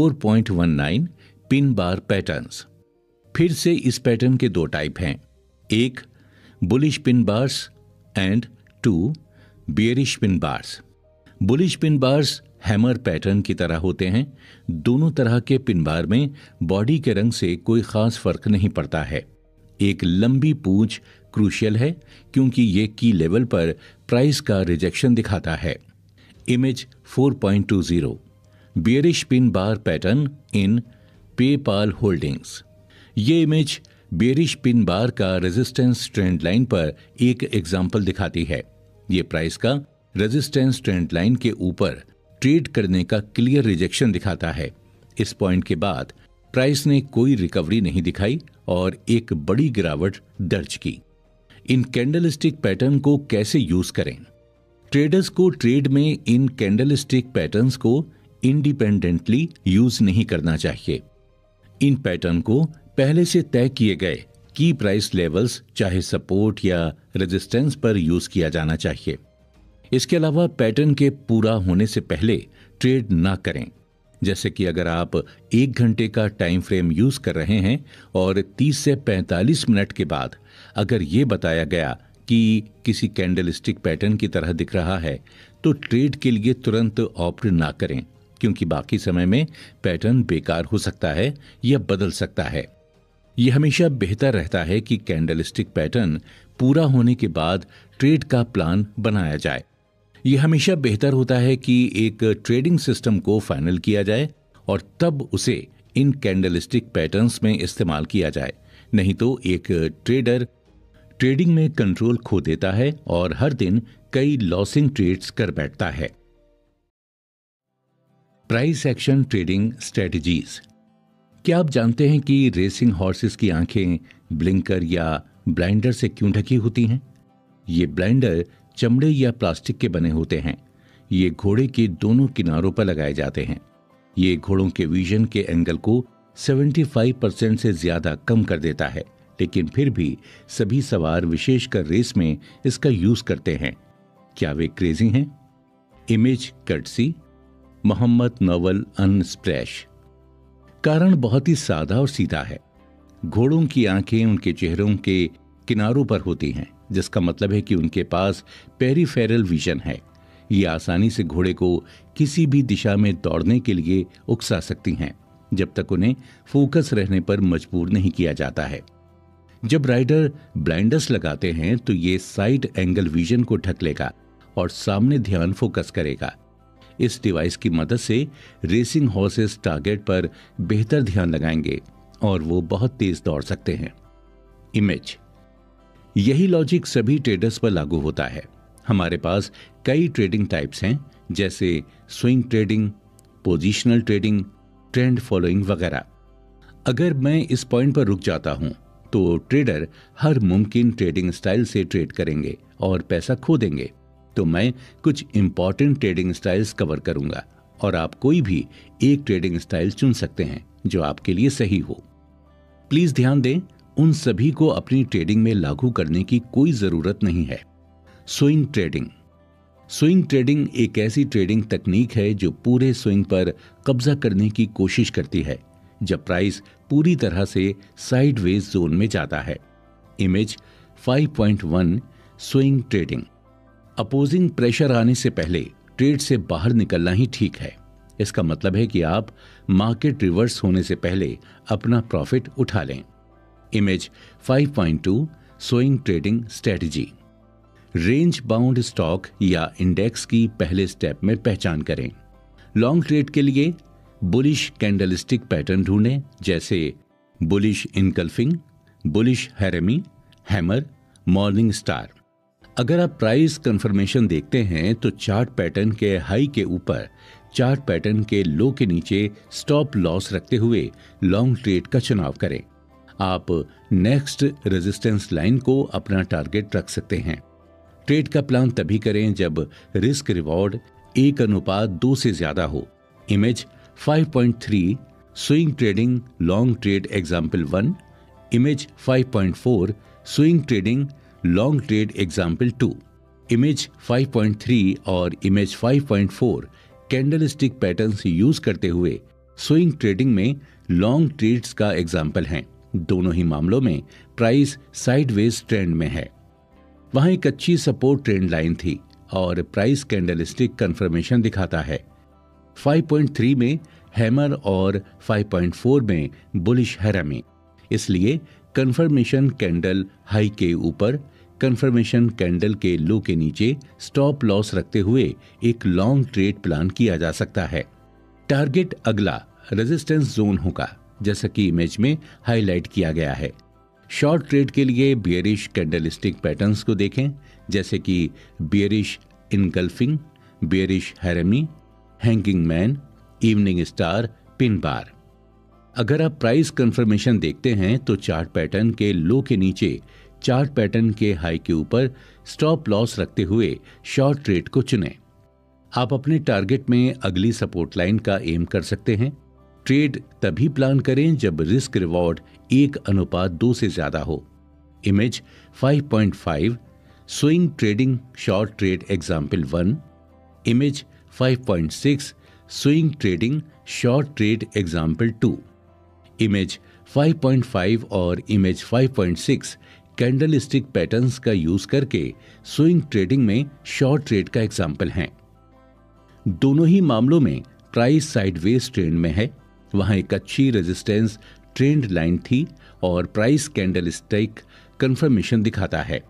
Speaker 2: 4.19 pin bar patterns. फिर से इस पैटर्न के 2 टाइप हैं, एक bullish pin bars and 2 bearish pin bars. Bullish pin bars hammer pattern की तरह होते हैं। दोनों तरह के पिन बार में बॉडी के रंग से कोई खास फर्क नहीं पड़ता है। एक लंबी पूंछ क्रूशियल है क्योंकि ये की लेवल पर प्राइस का रिजेक्शन दिखाता है। Image 4.20 bearish pin bar pattern in PayPal holdings. ये इमेज बियरिश पिन बार का रेजिस्टेंस ट्रेंड लाइन पर एक एग्जाम्पल दिखाती है। ये प्राइस का रेजिस्टेंस ट्रेंड लाइन के ऊपर ट्रेड करने का क्लियर रिजेक्शन दिखाता है। इस पॉइंट के बाद प्राइस ने कोई रिकवरी नहीं दिखाई और एक बड़ी गिरावट दर्ज की। इन कैंडलस्टिक पैटर्न को कैसे यूज करें? ट्रेडर्स को ट्रेड में इन कैंडलस्टिक पैटर्न्स को इंडिपेंडेंटली यूज नहीं करना चाहिए। इन पैटर्न को पहले से तय किए गए की प्राइस लेवल्स, चाहे सपोर्ट या रेजिस्टेंस पर यूज किया जाना चाहिए। इसके अलावा पैटर्न के पूरा होने से पहले ट्रेड ना करें। जैसे कि अगर आप 1 घंटे का टाइम फ्रेम यूज कर रहे हैं और 30 से 45 मिनट के बाद अगर ये बताया गया कि किसी कैंडलस्टिक पैटर्न की तरह दिख रहा है, तो ट्रेड के लिए तुरंत ऑप्ट ना करें, क्योंकि बाकी समय में पैटर्न बेकार हो सकता है या बदल सकता है। यह हमेशा बेहतर रहता है कि कैंडलस्टिक पैटर्न पूरा होने के बाद ट्रेड का प्लान बनाया जाए। यह हमेशा बेहतर होता है कि एक ट्रेडिंग सिस्टम को फाइनल किया जाए और तब उसे इन कैंडलस्टिक पैटर्न्स में इस्तेमाल किया जाए। नहीं तो एक ट्रेडर ट्रेडिंग में कंट्रोल खो देता है और हर दिन कई लॉसिंग ट्रेड्स कर बैठता है। Price action trading strategies. क्या आप जानते हैं कि रेसिंग हॉर्सेस की आंखें ब्लिंकर या ब्लाइंडर से क्यों ढकी होती हैं? ये ब्लाइंडर चमड़े या प्लास्टिक के बने होते हैं। ये घोड़े के दोनों किनारों पर लगाए जाते हैं। ये घोड़ों के विजन के एंगल को 75% से ज्यादा कम कर देता है, लेकिन फिर भी सभी सवार विशेषकर रेस में इसका यूज करते हैं। क्या वे क्रेजी हैं? Image courtesy, Mohammad Noval Unsplash. कारण बहुत ही सादा और सीधा है। घोड़ों की आंखें उनके चेहरों के किनारों पर होती हैं, जिसका मतलब है कि उनके पास पेरिफेरल विजन है। ये आसानी से घोड़े को किसी भी दिशा में दौड़ने के लिए उकसा सकती हैं, जब तक उन्हें फोकस रहने पर मजबूर नहीं किया जाता है। जब राइडर ब्लाइंडर्स लगाते हैं तो ये साइड एंगल विजन को ढक लेगा और सामने ध्यान फोकस करेगा। इस डिवाइस की मदद से रेसिंग हॉर्सेस टारगेट पर बेहतर ध्यान लगाएंगे और वो बहुत तेज दौड़ सकते हैं। इमेज। यही लॉजिक सभी ट्रेडर्स पर लागू होता है। हमारे पास कई ट्रेडिंग टाइप्स हैं, जैसे swing trading, positional trading, trend following वगैरह। अगर मैं इस पॉइंट पर रुक जाता हूं तो ट्रेडर हर मुमकिन ट्रेडिंग स्टाइल से ट्रेड करेंगे और पैसा खो देंगे। तो मैं कुछ इंपॉर्टेंट ट्रेडिंग स्टाइल्स कवर करूंगा और आप कोई भी एक ट्रेडिंग स्टाइल चुन सकते हैं जो आपके लिए सही हो। प्लीज ध्यान दें, उन सभी को अपनी ट्रेडिंग में लागू करने की कोई जरूरत नहीं है। Swing trading. स्विंग ट्रेडिंग एक ऐसी ट्रेडिंग तकनीक है जो पूरे स्विंग पर कब्जा करने की कोशिश करती है जब प्राइस पूरी तरह से साइडवेज जोन में जाता है। Image 5.1 swing trading. Opposing pressure आने से पहले ट्रेड से बाहर निकलना ही ठीक है। इसका मतलब है कि आप मार्केट रिवर्स होने से पहले अपना प्रॉफिट उठा लें। Image 5.2 swing trading strategy. Range bound stock या इंडेक्स की पहले स्टेप में पहचान करें। लॉन्ग ट्रेड के लिए बुलिश कैंडलस्टिक पैटर्न ढूंढें, जैसे bullish engulfing, bullish harami, hammer, morning star. अगर आप प्राइस कंफर्मेशन देखते हैं तो चार्ट पैटर्न के हाई के ऊपर, चार्ट पैटर्न के लो के नीचे स्टॉप लॉस रखते हुए लॉन्ग ट्रेड का चुनाव करें। आप नेक्स्ट रेजिस्टेंस लाइन को अपना टारगेट रख सकते हैं। ट्रेड का प्लान तभी करें जब रिस्क रिवॉर्ड 1:2 से ज्यादा हो। Image 5.3 swing trading long trade example 1। Image 5.4 swing trading long trade example 2। Image 5.3 और इमेज 5.4 कैंडलस्टिक पैटर्न्स यूज करते हुए स्विंग ट्रेडिंग में लॉन्ग ट्रेड्स का एग्जाम्पल हैं। दोनों ही मामलों में प्राइस साइडवेज ट्रेंड में है। वहां एक अच्छी सपोर्ट ट्रेंड लाइन थी और प्राइस कैंडलस्टिक कंफर्मेशन दिखाता है। 5.3 में हैमर और 5.4 में बुलिश हैरेमी। इसलिए कंफर्मेशन कैंडल हाई के ऊपर, कंफर्मेशन कैंडल के लो के नीचे स्टॉप लॉस रखते हुए एक लॉन्ग ट्रेड प्लान किया जा सकता है। टारगेट अगला रेजिस्टेंस जोन होगा, जैसा कि इमेज में हाईलाइट किया गया है। शॉर्ट ट्रेड के लिए बियरिश कैंडलस्टिक पैटर्न्स को देखें, जैसे कि bearish engulfing, bearish harami, hanging man, evening star, pin bar. अगर आप प्राइस कंफर्मेशन देखते हैं तो चार्ट पैटर्न के लो के नीचे, चार्ट पैटर्न के हाई के ऊपर स्टॉप लॉस रखते हुए शॉर्ट ट्रेड को चुनें। आप अपने टारगेट में अगली सपोर्ट लाइन का एम कर सकते हैं। ट्रेड तभी प्लान करें जब रिस्क रिवॉर्ड 1:2 से ज्यादा हो। Image 5.5 swing trading short trade example 1। Image 5.6 swing trading short trade example 2। Image 5.5 और इमेज 5.6 कैंडलस्टिक पैटर्न्स का यूज करके स्विंग ट्रेडिंग में शॉर्ट ट्रेड का एग्जाम्पल हैं। दोनों ही मामलों में प्राइस साइडवेज ट्रेंड में है। वहां एक अच्छी रेजिस्टेंस ट्रेंड लाइन थी और प्राइस कैंडलस्टिक कंफर्मेशन दिखाता है।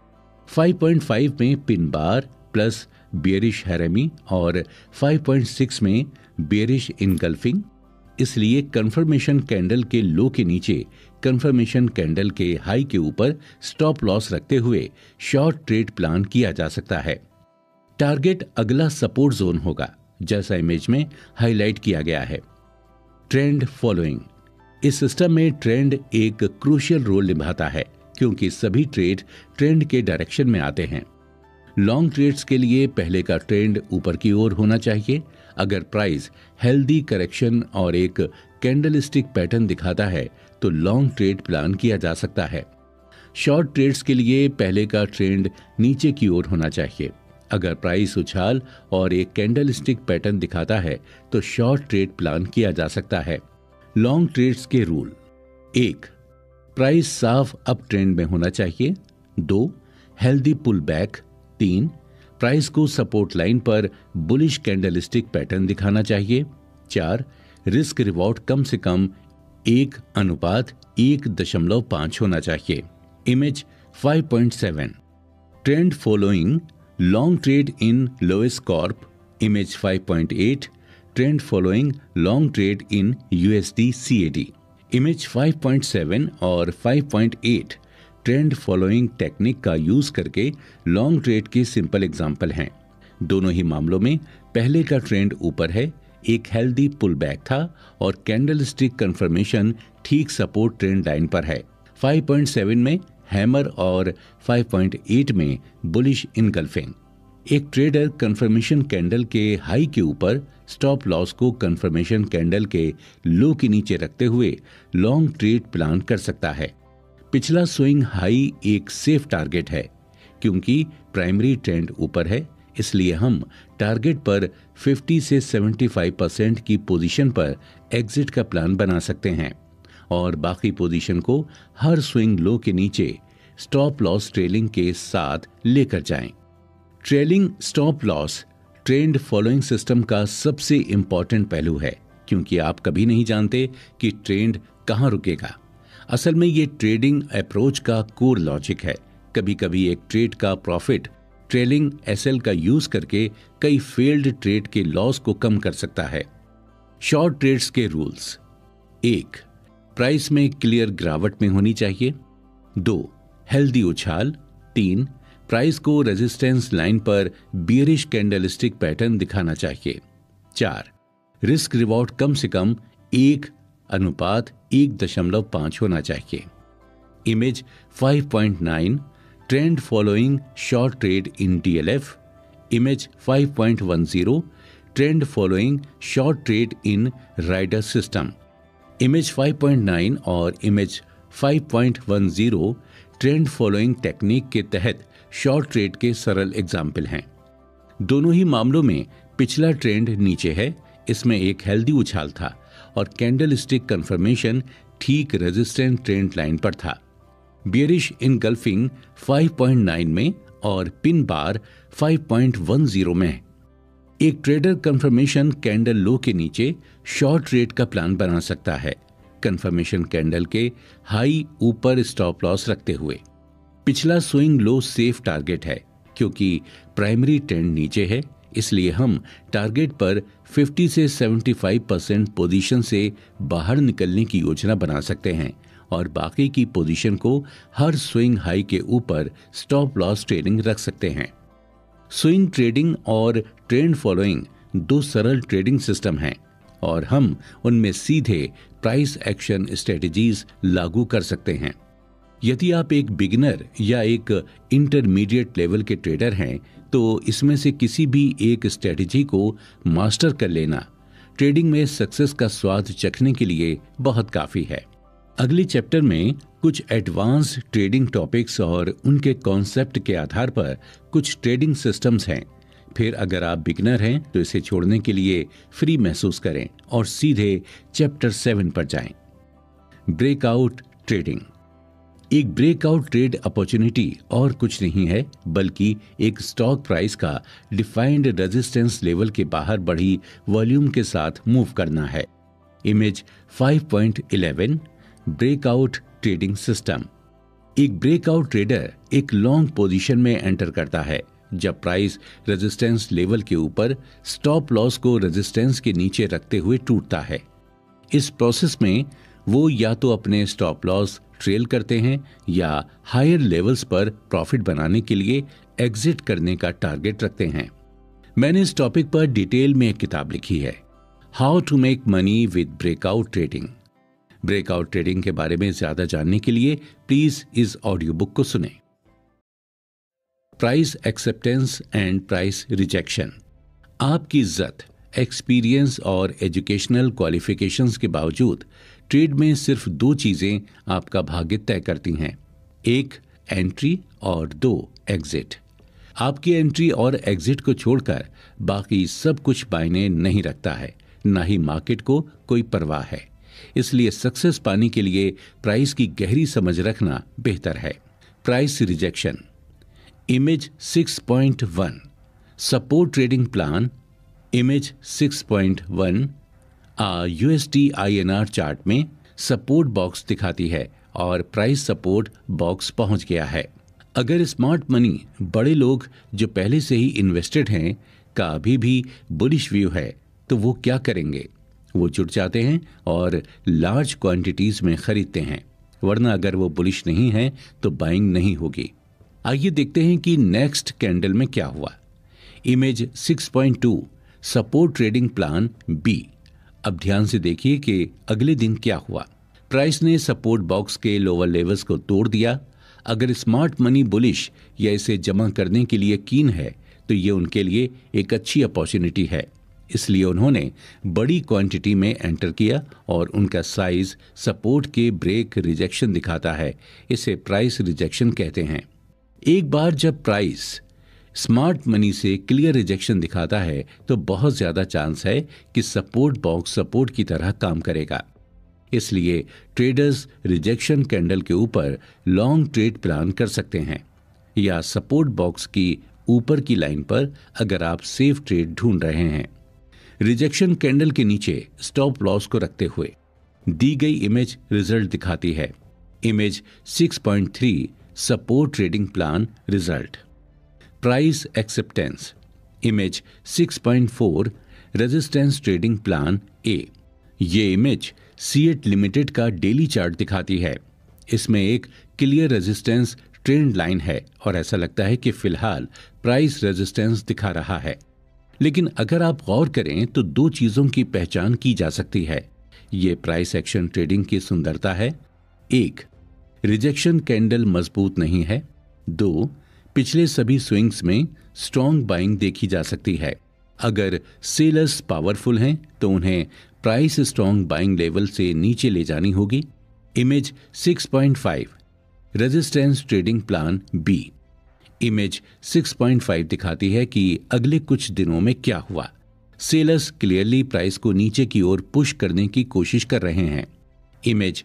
Speaker 2: 5.5 में pin bar plus bearish harami और 5.6 में बियरिश इनगल्फिंग। इसलिए कंफर्मेशन कैंडल के लो के नीचे, कंफर्मेशन कैंडल के हाई के ऊपर स्टॉप लॉस रखते हुए शॉर्ट ट्रेड प्लान किया जा सकता है। टारगेट अगला सपोर्ट जोन होगा, जैसा इमेज में हाईलाइट किया गया है। Trend following. इस सिस्टम में ट्रेंड एक क्रूशियल रोल निभाता है, क्योंकि सभी ट्रेड ट्रेंड के डायरेक्शन में आते हैं। लॉन्ग ट्रेड्स के लिए पहले का ट्रेंड ऊपर की ओर होना चाहिए। अगर प्राइस हेल्दी करेक्शन और एक कैंडलस्टिक पैटर्न दिखाता है तो लॉन्ग ट्रेड प्लान किया जा सकता है। शॉर्ट ट्रेड्स के लिए पहले का ट्रेंड नीचे की ओर होना चाहिए। अगर प्राइस उछाल और एक कैंडल स्टिक पैटर्न दिखाता है तो शॉर्ट ट्रेड प्लान किया जा सकता है। लॉन्ग ट्रेड्स के रूल: 1. प्राइस साफ अप ट्रेंड में होना चाहिए। 2. Healthy pull back. 3. प्राइस को सपोर्ट लाइन पर बुलिश कैंडल स्टिक पैटर्न दिखाना चाहिए। 4. रिस्क रिवॉर्ड कम से कम 1:1.5 होना चाहिए। Image 5.7 trend following long trade in lowest corp. Image 5.8 trend following long trade in USD CAD। Image 5.7 और 5.8 ट्रेंड फॉलोइंग टेक्निक का use करके लॉन्ग ट्रेड के सिंपल एग्जाम्पल हैं। दोनों ही मामलों में पहले का ट्रेंड ऊपर है, एक हेल्दी पुल बैक था और कैंडल स्टिक कंफर्मेशन ठीक सपोर्ट ट्रेंड लाइन पर है। 5.7 में हैमर और 5.8 में बुलिश इनगल्फिंग। एक ट्रेडर कंफर्मेशन कैंडल के हाई के ऊपर स्टॉप लॉस को कंफर्मेशन कैंडल के लो के नीचे रखते हुए लॉन्ग ट्रेड प्लान कर सकता है। पिछला स्विंग हाई एक सेफ टारगेट है। क्योंकि प्राइमरी ट्रेंड ऊपर है, इसलिए हम टारगेट पर 50 से 75% की पोजीशन पर एग्जिट का प्लान बना सकते हैं और बाकी पोजीशन को हर स्विंग लो के नीचे स्टॉप लॉस ट्रेलिंग के साथ लेकर जाएं। Trailing stop loss trend following system का सबसे इंपॉर्टेंट पहलू है, क्योंकि आप कभी नहीं जानते कि ट्रेंड कहां रुकेगा। असल में ये ट्रेडिंग अप्रोच का कोर लॉजिक है। कभी कभी एक ट्रेड का प्रॉफिट ट्रेलिंग SL का यूज करके कई फेल्ड ट्रेड के लॉस को कम कर सकता है। शॉर्ट ट्रेड्स के रूल्स: 1. प्राइस में क्लियर गिरावट में होनी चाहिए। 2. हेल्दी उछाल। 3. प्राइस को रेजिस्टेंस लाइन पर बियरिश कैंडलस्टिक पैटर्न दिखाना चाहिए। 4. रिस्क रिवॉर्ड कम से कम 1:1.5 होना चाहिए। Image 5.9 trend following short trade in DLF। Image 5.10 trend following short trade in rider system. Image 5.9 और इमेज 5.10 ट्रेंड फॉलोइंग टेक्निक के तहत शॉर्ट ट्रेड के सरल एग्जाम्पल हैं। दोनों ही मामलों में पिछला ट्रेंड नीचे है, इसमें एक हेल्दी उछाल था और कैंडल स्टिक कंफर्मेशन ठीक रेजिस्टेंट ट्रेंड लाइन पर था। बियरिश इनगल्फिंग 5.9 में और पिन बार 5.10 में। एक ट्रेडर कंफर्मेशन कैंडल लो के नीचे शॉर्ट ट्रेड का प्लान बना सकता है, कंफर्मेशन कैंडल के हाई ऊपर स्टॉप लॉस रखते हुए। पिछला स्विंग लो सेफ टारगेट है। क्योंकि प्राइमरी ट्रेंड नीचे है, इसलिए हम टारगेट पर 50 से 75% पोजीशन से बाहर निकलने की योजना बना सकते हैं और बाकी की पोजीशन को हर स्विंग हाई के ऊपर स्टॉप लॉस ट्रेडिंग रख सकते हैं। स्विंग ट्रेडिंग और ट्रेंड फॉलोइंग दो सरल ट्रेडिंग सिस्टम हैं और हम उनमें सीधे प्राइस एक्शन स्ट्रेटजीज लागू कर सकते हैं। यदि आप एक बिगिनर या एक इंटरमीडिएट लेवल के ट्रेडर हैं तो इसमें से किसी भी एक स्ट्रेटजी को मास्टर कर लेना ट्रेडिंग में सक्सेस का स्वाद चखने के लिए बहुत काफी है। अगले चैप्टर में कुछ एडवांस ट्रेडिंग टॉपिक्स और उनके कॉन्सेप्ट के आधार पर कुछ ट्रेडिंग सिस्टम्स हैं। फिर अगर आप बिगिनर हैं तो इसे छोड़ने के लिए फ्री महसूस करें और सीधे चैप्टर 7 पर जाएं। Breakout trading. एक ब्रेकआउट ट्रेड अपॉर्चुनिटी और कुछ नहीं है बल्कि एक स्टॉक प्राइस का डिफाइंड रेजिस्टेंस लेवल के बाहर बढ़ी वॉल्यूम के साथ मूव करना है। Image 5.11 breakout trading system. एक ब्रेकआउट ट्रेडर एक लॉन्ग पोजीशन में एंटर करता है जब प्राइस रेजिस्टेंस लेवल के ऊपर स्टॉप लॉस को रेजिस्टेंस के नीचे रखते हुए टूटता है। इस प्रोसेस में वो या तो अपने स्टॉप लॉस ट्रेल करते हैं या हायर लेवल्स पर प्रॉफिट बनाने के लिए एग्जिट करने का टारगेट रखते हैं। मैंने इस टॉपिक पर डिटेल में एक किताब लिखी है, how to make money with breakout trading. Breakout trading के बारे में ज्यादा जानने के लिए प्लीज इस ऑडियो बुक को सुनें। Price acceptance and price rejection. आपकी इज्जत, एक्सपीरियंस और एजुकेशनल क्वालिफिकेशंस के बावजूद ट्रेड में सिर्फ दो चीजें आपका भाग्य तय करती हैं। एक,
Speaker 1: एंट्री और 2 एग्जिट। आपकी एंट्री और एग्जिट को छोड़कर बाकी सब कुछ मायने नहीं रखता है, ना ही मार्केट को कोई परवाह है। इसलिए सक्सेस पाने के लिए प्राइस की गहरी समझ रखना बेहतर है। Price rejection. Image 6.1 support trading plan. Image 6.1 USD INR chart में सपोर्ट बॉक्स दिखाती है और प्राइस सपोर्ट बॉक्स पहुंच गया है। अगर स्मार्ट मनी बड़े लोग जो पहले से ही इन्वेस्टेड हैं का अभी भी बुलिश व्यू है तो वो क्या करेंगे? वो जुट जाते हैं और लार्ज क्वांटिटीज में खरीदते हैं, वरना अगर वो बुलिश नहीं है तो बाइंग नहीं होगी। आइए देखते हैं कि नेक्स्ट कैंडल में क्या हुआ। Image 6.2 support trading plan B. अब ध्यान से देखिए कि अगले दिन क्या हुआ। प्राइस ने सपोर्ट बॉक्स के लोअर लेवल्स को तोड़ दिया। अगर स्मार्ट मनी बुलिश या इसे जमा करने के लिए कीन है तो ये उनके लिए एक अच्छी अपॉर्चुनिटी है। इसलिए उन्होंने बड़ी क्वांटिटी में एंटर किया और उनका साइज सपोर्ट के ब्रेक रिजेक्शन दिखाता है। इसे प्राइस रिजेक्शन कहते हैं। एक बार जब प्राइस स्मार्ट मनी से क्लियर रिजेक्शन दिखाता है तो बहुत ज्यादा चांस है कि सपोर्ट बॉक्स सपोर्ट की तरह काम करेगा। इसलिए ट्रेडर्स रिजेक्शन कैंडल के ऊपर लॉन्ग ट्रेड प्लान कर सकते हैं, या सपोर्ट बॉक्स की ऊपर की लाइन पर अगर आप सेफ ट्रेड ढूंढ रहे हैं। रिजेक्शन कैंडल के नीचे स्टॉप लॉस को रखते हुए दी गई इमेज रिजल्ट दिखाती है। Image 6.3 support trading plan result. Price acceptance. Image 6.4 resistance trading plan A. ये इमेज सीएट लिमिटेड का डेली चार्ट दिखाती है। इसमें एक क्लियर रेजिस्टेंस ट्रेंड लाइन है और ऐसा लगता है कि फिलहाल प्राइस रेजिस्टेंस दिखा रहा है। लेकिन अगर आप गौर करें तो 2 चीजों की पहचान की जा सकती है। ये प्राइस एक्शन ट्रेडिंग की सुंदरता है। 1, रिजेक्शन कैंडल मजबूत नहीं है। 2, पिछले सभी स्विंग्स में स्ट्रॉन्ग बाइंग देखी जा सकती है। अगर सेलर्स पावरफुल हैं तो उन्हें प्राइस स्ट्रॉन्ग बाइंग लेवल से नीचे ले जानी होगी। Image 6.5 resistance trading plan B. Image 6.5 दिखाती है कि अगले कुछ दिनों में क्या हुआ। सेलर्स क्लियरली प्राइस को नीचे की ओर पुश करने की कोशिश कर रहे हैं। Image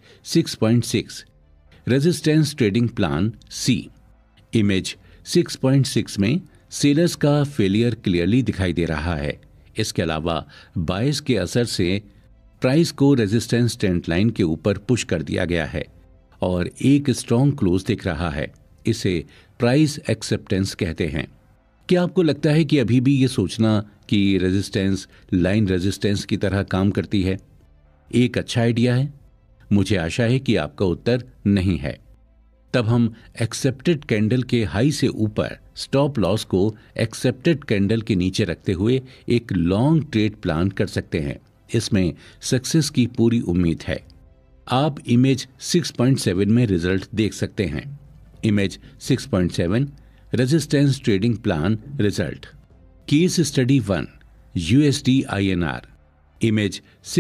Speaker 1: 6.6 resistance trading plan C. Image 6.6 में सेलर्स का फेलियर क्लियरली दिखाई दे रहा है। इसके अलावा बायर्स के असर से प्राइस को रेजिस्टेंस ट्रेंड लाइन के ऊपर पुश कर दिया गया है और एक स्ट्रॉन्ग क्लोज दिख रहा है। इसे प्राइस एक्सेप्टेंस कहते हैं। क्या आपको लगता है कि अभी भी ये सोचना कि रेजिस्टेंस लाइन रेजिस्टेंस की तरह काम करती है एक अच्छा आइडिया है? मुझे आशा है कि आपका उत्तर नहीं है। तब हम एक्सेप्टेड कैंडल के हाई से ऊपर स्टॉप लॉस को एक्सेप्टेड कैंडल के नीचे रखते हुए एक लॉन्ग ट्रेड प्लान कर सकते हैं। इसमें सक्सेस की पूरी उम्मीद है। आप इमेज 6.7 में रिजल्ट देख सकते हैं। Image 6.7 resistance trading plan result. Case study 1 USD INR। Image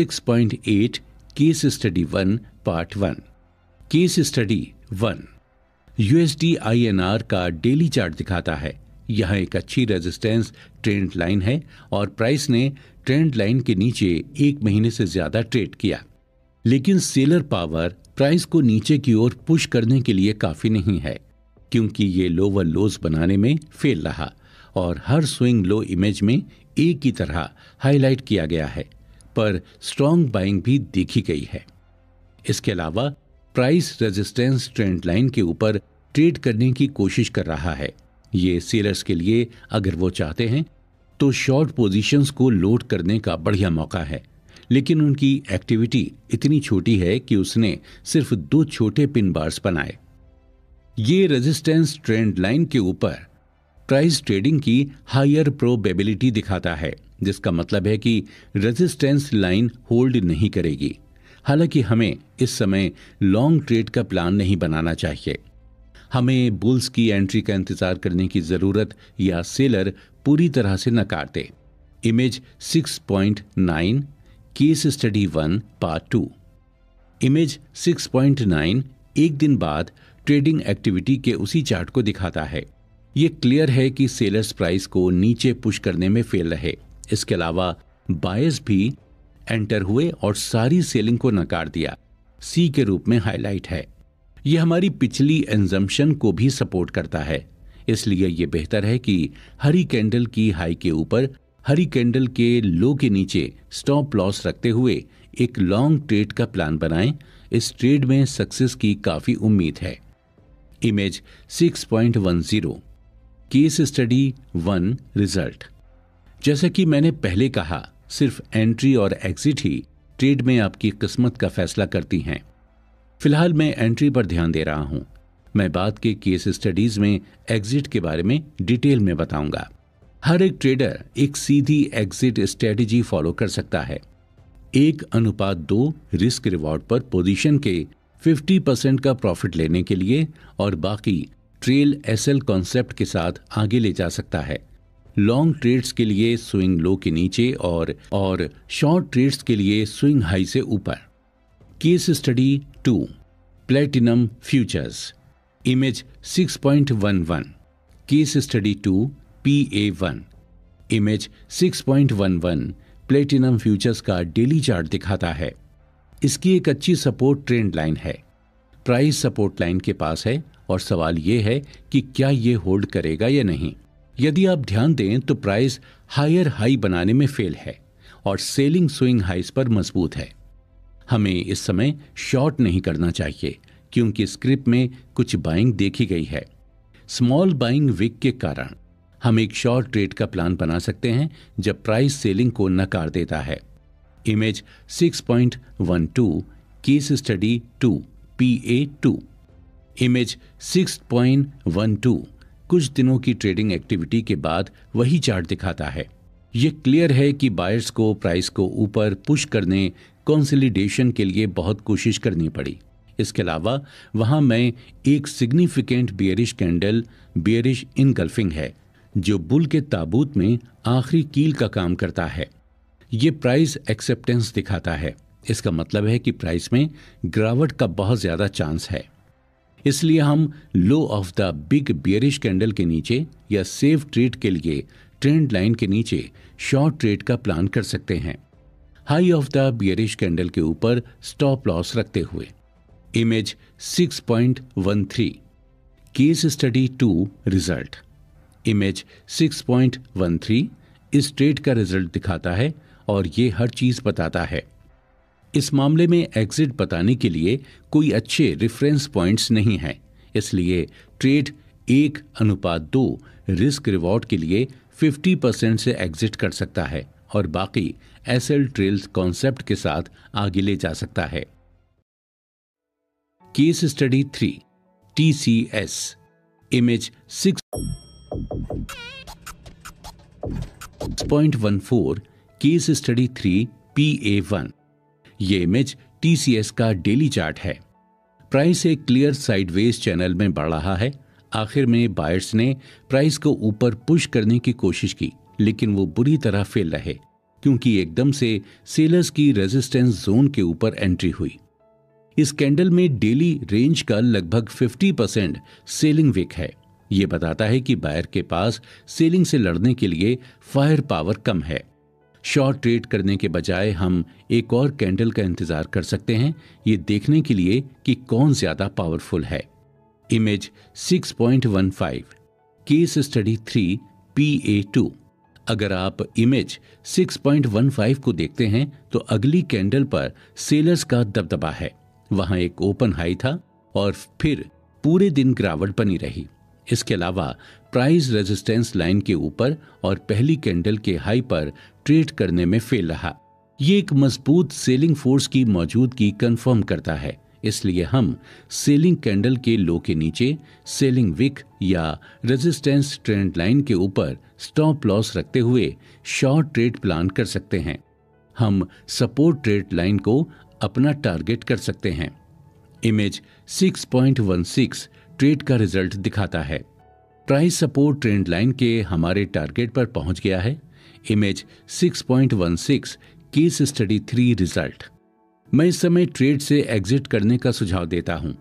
Speaker 1: 6.8 case study 1 part 1। Case study 1 USD INR का डेली चार्ट दिखाता है। यहाँ एक अच्छी रेजिस्टेंस ट्रेंड लाइन है और प्राइस ने ट्रेंड लाइन के नीचे 1 महीने से ज्यादा ट्रेड किया। लेकिन सेलर पावर प्राइस को नीचे की ओर पुश करने के लिए काफी नहीं है, क्योंकि ये लोअर लोज बनाने में फेल रहा और हर स्विंग लो इमेज में एक की तरह हाईलाइट किया गया है, पर स्ट्रॉन्ग बाइंग भी देखी गई है। इसके अलावा प्राइस रेजिस्टेंस ट्रेंड लाइन के ऊपर ट्रेड करने की कोशिश कर रहा है। ये सेलर्स के लिए अगर वो चाहते हैं तो शॉर्ट पोजीशंस को लोड करने का बढ़िया मौका है, लेकिन उनकी एक्टिविटी इतनी छोटी है कि उसने सिर्फ 2 छोटे पिन बार्स बनाए। ये रेजिस्टेंस ट्रेंड लाइन के ऊपर प्राइस ट्रेडिंग की हायर प्रोबेबिलिटी दिखाता है, जिसका मतलब है कि रेजिस्टेंस लाइन होल्ड नहीं करेगी। हालांकि हमें इस समय लॉन्ग ट्रेड का प्लान नहीं बनाना चाहिए। हमें बुल्स की एंट्री का इंतजार करने की जरूरत या सेलर पूरी तरह से नकार दे। Image 6.9 case study 1 part 2। Image 6.9 एक दिन बाद ट्रेडिंग एक्टिविटी के उसी चार्ट को दिखाता है। ये क्लियर है कि सेलर्स प्राइस को नीचे पुश करने में फेल रहे। इसके अलावा बायर्स भी एंटर हुए और सारी सेलिंग को नकार दिया। सी के रूप में हाईलाइट है। यह हमारी पिछली एंजम्पशन को भी सपोर्ट करता है। इसलिए यह बेहतर है कि हरी कैंडल की हाई के ऊपर हरी कैंडल के लो के नीचे स्टॉप लॉस रखते हुए एक लॉन्ग ट्रेड का प्लान बनाएं। इस ट्रेड में सक्सेस की काफी उम्मीद है। Image 6.10 case study 1 result. जैसा कि मैंने पहले कहा, सिर्फ एंट्री और एग्जिट ही ट्रेड में आपकी किस्मत का फैसला करती हैं। फिलहाल मैं एंट्री पर ध्यान दे रहा हूं। मैं बाद के केस स्टडीज में एग्जिट के बारे में डिटेल में बताऊंगा। हर एक ट्रेडर एक सीधी एग्जिट स्ट्रेटेजी फॉलो कर सकता है। 1:2 रिस्क रिवॉर्ड पर पोजीशन के 50% का प्रॉफिट लेने के लिए और बाकी ट्रेल एसएल कॉन्सेप्ट के साथ आगे ले जा सकता है। लॉन्ग ट्रेड्स के लिए स्विंग लो के नीचे और शॉर्ट ट्रेड्स के लिए स्विंग हाई से ऊपर। Case study 2 platinum futures. Image 6.11 case study 2 PA1। Image 6.11 platinum futures का डेली चार्ट दिखाता है। इसकी एक अच्छी सपोर्ट ट्रेंड लाइन है। प्राइस सपोर्ट लाइन के पास है और सवाल यह है कि क्या यह होल्ड करेगा या नहीं। यदि आप ध्यान दें तो प्राइस हायर हाई बनाने में फेल है और सेलिंग स्विंग हाइस पर मजबूत है। हमें इस समय शॉर्ट नहीं करना चाहिए क्योंकि स्क्रिप्ट में कुछ बाइंग देखी गई है। स्मॉल बाइंग विक के कारण हम एक शॉर्ट ट्रेड का प्लान बना सकते हैं जब प्राइस सेलिंग को नकार देता है। Image 6.12 case study 2 PA2। Image 6.12 कुछ दिनों की ट्रेडिंग एक्टिविटी के बाद वही चार्ट दिखाता है। यह क्लियर है कि बायर्स को प्राइस को ऊपर पुश करने कंसोलिडेशन के लिए बहुत कोशिश करनी पड़ी। इसके अलावा वहां में एक significant bearish candle bearish engulfing है जो बुल के ताबूत में आखिरी कील का काम करता है। ये प्राइस एक्सेप्टेंस दिखाता है। इसका मतलब है कि प्राइस में गिरावट का बहुत ज्यादा चांस है। इसलिए हम low of the big bearish candle के नीचे या सेफ ट्रेड के लिए ट्रेंड लाइन के नीचे शॉर्ट ट्रेड का प्लान कर सकते हैं, high of the bearish candle के ऊपर स्टॉप लॉस रखते हुए। Image 6.13 case study 2 result. Image 6.13 इस ट्रेड का रिजल्ट दिखाता है और ये हर चीज बताता है। इस मामले में एग्जिट बताने के लिए कोई अच्छे रेफरेंस पॉइंट्स नहीं है। इसलिए ट्रेड 1:2 रिस्क रिवॉर्ड के लिए 50% से एग्जिट कर सकता है और बाकी एसएल ट्रेल्स कॉन्सेप्ट के साथ आगे ले जा सकता है। Case study 3 TCS। Image 6.14 case study 3 PA1। ये इमेज TCS का डेली चार्ट है। प्राइस एक क्लियर साइडवेज चैनल में बढ़ रहा है। आखिर में बायर्स ने प्राइस को ऊपर पुश करने की कोशिश की, लेकिन वो बुरी तरह फेल रहे क्योंकि एकदम से सेलर्स की रेजिस्टेंस जोन के ऊपर एंट्री हुई। इस कैंडल में डेली रेंज का लगभग 50% सेलिंग विक है। ये बताता है कि बायर के पास सेलिंग से लड़ने के लिए फायर पावर कम है। शॉर्ट ट्रेड करने के बजाय हम एक और कैंडल का इंतजार कर सकते हैं, ये देखने के लिए कि कौन ज्यादा पावरफुल है। Image 6.15 case study 3 PA2। अगर आप इमेज 6.15 को देखते हैं तो अगली कैंडल पर सेलर्स का दबदबा है। वहां एक ओपन हाई था और फिर पूरे दिन गिरावट बनी रही। इसके अलावा प्राइस रेजिस्टेंस लाइन के ऊपर और पहली कैंडल के हाई पर ट्रेड करने में फेल रहा। ये एक मजबूत सेलिंग फोर्स की मौजूदगी कंफर्म करता है। इसलिए हम सेलिंग कैंडल के लो के नीचे सेलिंग विक या रेजिस्टेंस ट्रेंड लाइन के ऊपर स्टॉप लॉस रखते हुए शॉर्ट ट्रेड प्लान कर सकते हैं। हम सपोर्ट ट्रेड लाइन को अपना टारगेट कर सकते हैं। इमेज 6.16 ट्रेड का रिजल्ट दिखाता है। प्राइस सपोर्ट ट्रेंड लाइन के हमारे टारगेट पर पहुंच गया है। Image 6.16 case study 3 result. मैं इस समय ट्रेड से एग्जिट करने का सुझाव देता हूं।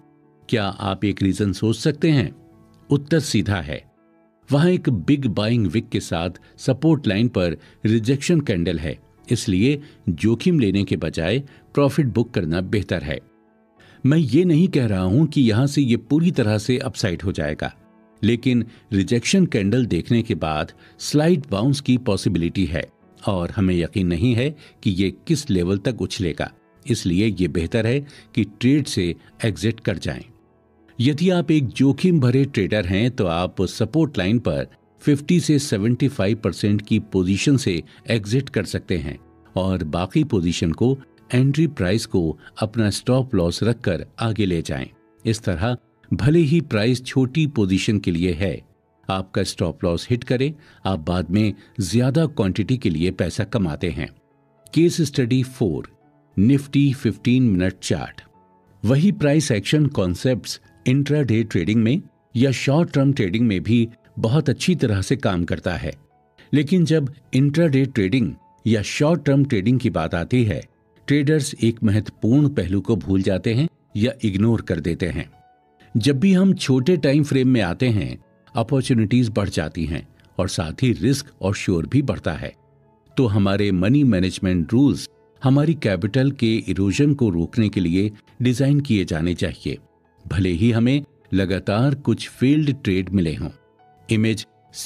Speaker 1: क्या आप एक रीजन सोच सकते हैं? उत्तर सीधा है, वहां एक बिग बाइंग विक के साथ सपोर्ट लाइन पर रिजेक्शन कैंडल है, इसलिए जोखिम लेने के बजाय प्रॉफिट बुक करना बेहतर है। मैं ये नहीं कह रहा हूं कि यहां से ये पूरी तरह से अपसाइड हो जाएगा, लेकिन रिजेक्शन कैंडल देखने के बाद स्लाइड बाउंस की पॉसिबिलिटी है और हमें यकीन नहीं है कि ये किस लेवल तक उछलेगा, इसलिए ये बेहतर है कि ट्रेड से एग्जिट कर जाएं। यदि आप एक जोखिम भरे ट्रेडर हैं तो आप सपोर्ट लाइन पर 50 से 75% की पोजीशन से एग्जिट कर सकते हैं और बाकी पोजीशन को एंट्री प्राइस को अपना स्टॉप लॉस रखकर आगे ले जाएं। इस तरह भले ही प्राइस छोटी पोजीशन के लिए है, आपका स्टॉप लॉस हिट करे, आप बाद में ज्यादा क्वांटिटी के लिए पैसा कमाते हैं। Case study 4, Nifty 15 minute chart. वही price action concepts intraday trading में या शॉर्ट टर्म ट्रेडिंग में भी बहुत अच्छी तरह से काम करता है, लेकिन जब इंट्राडे ट्रेडिंग या शॉर्ट टर्म ट्रेडिंग की बात आती है, ट्रेडर्स एक महत्वपूर्ण पहलू को भूल जाते हैं या इग्नोर कर देते हैं। जब भी हम छोटे टाइम फ्रेम में आते हैं, अपॉर्चुनिटीज बढ़ जाती हैं और साथ ही रिस्क और श्योर भी बढ़ता है। तो हमारे मनी मैनेजमेंट रूल्स हमारी कैपिटल के इरोजन को रोकने के लिए डिजाइन किए जाने चाहिए, भले ही हमें लगातार कुछ फेल्ड ट्रेड मिले हों। Image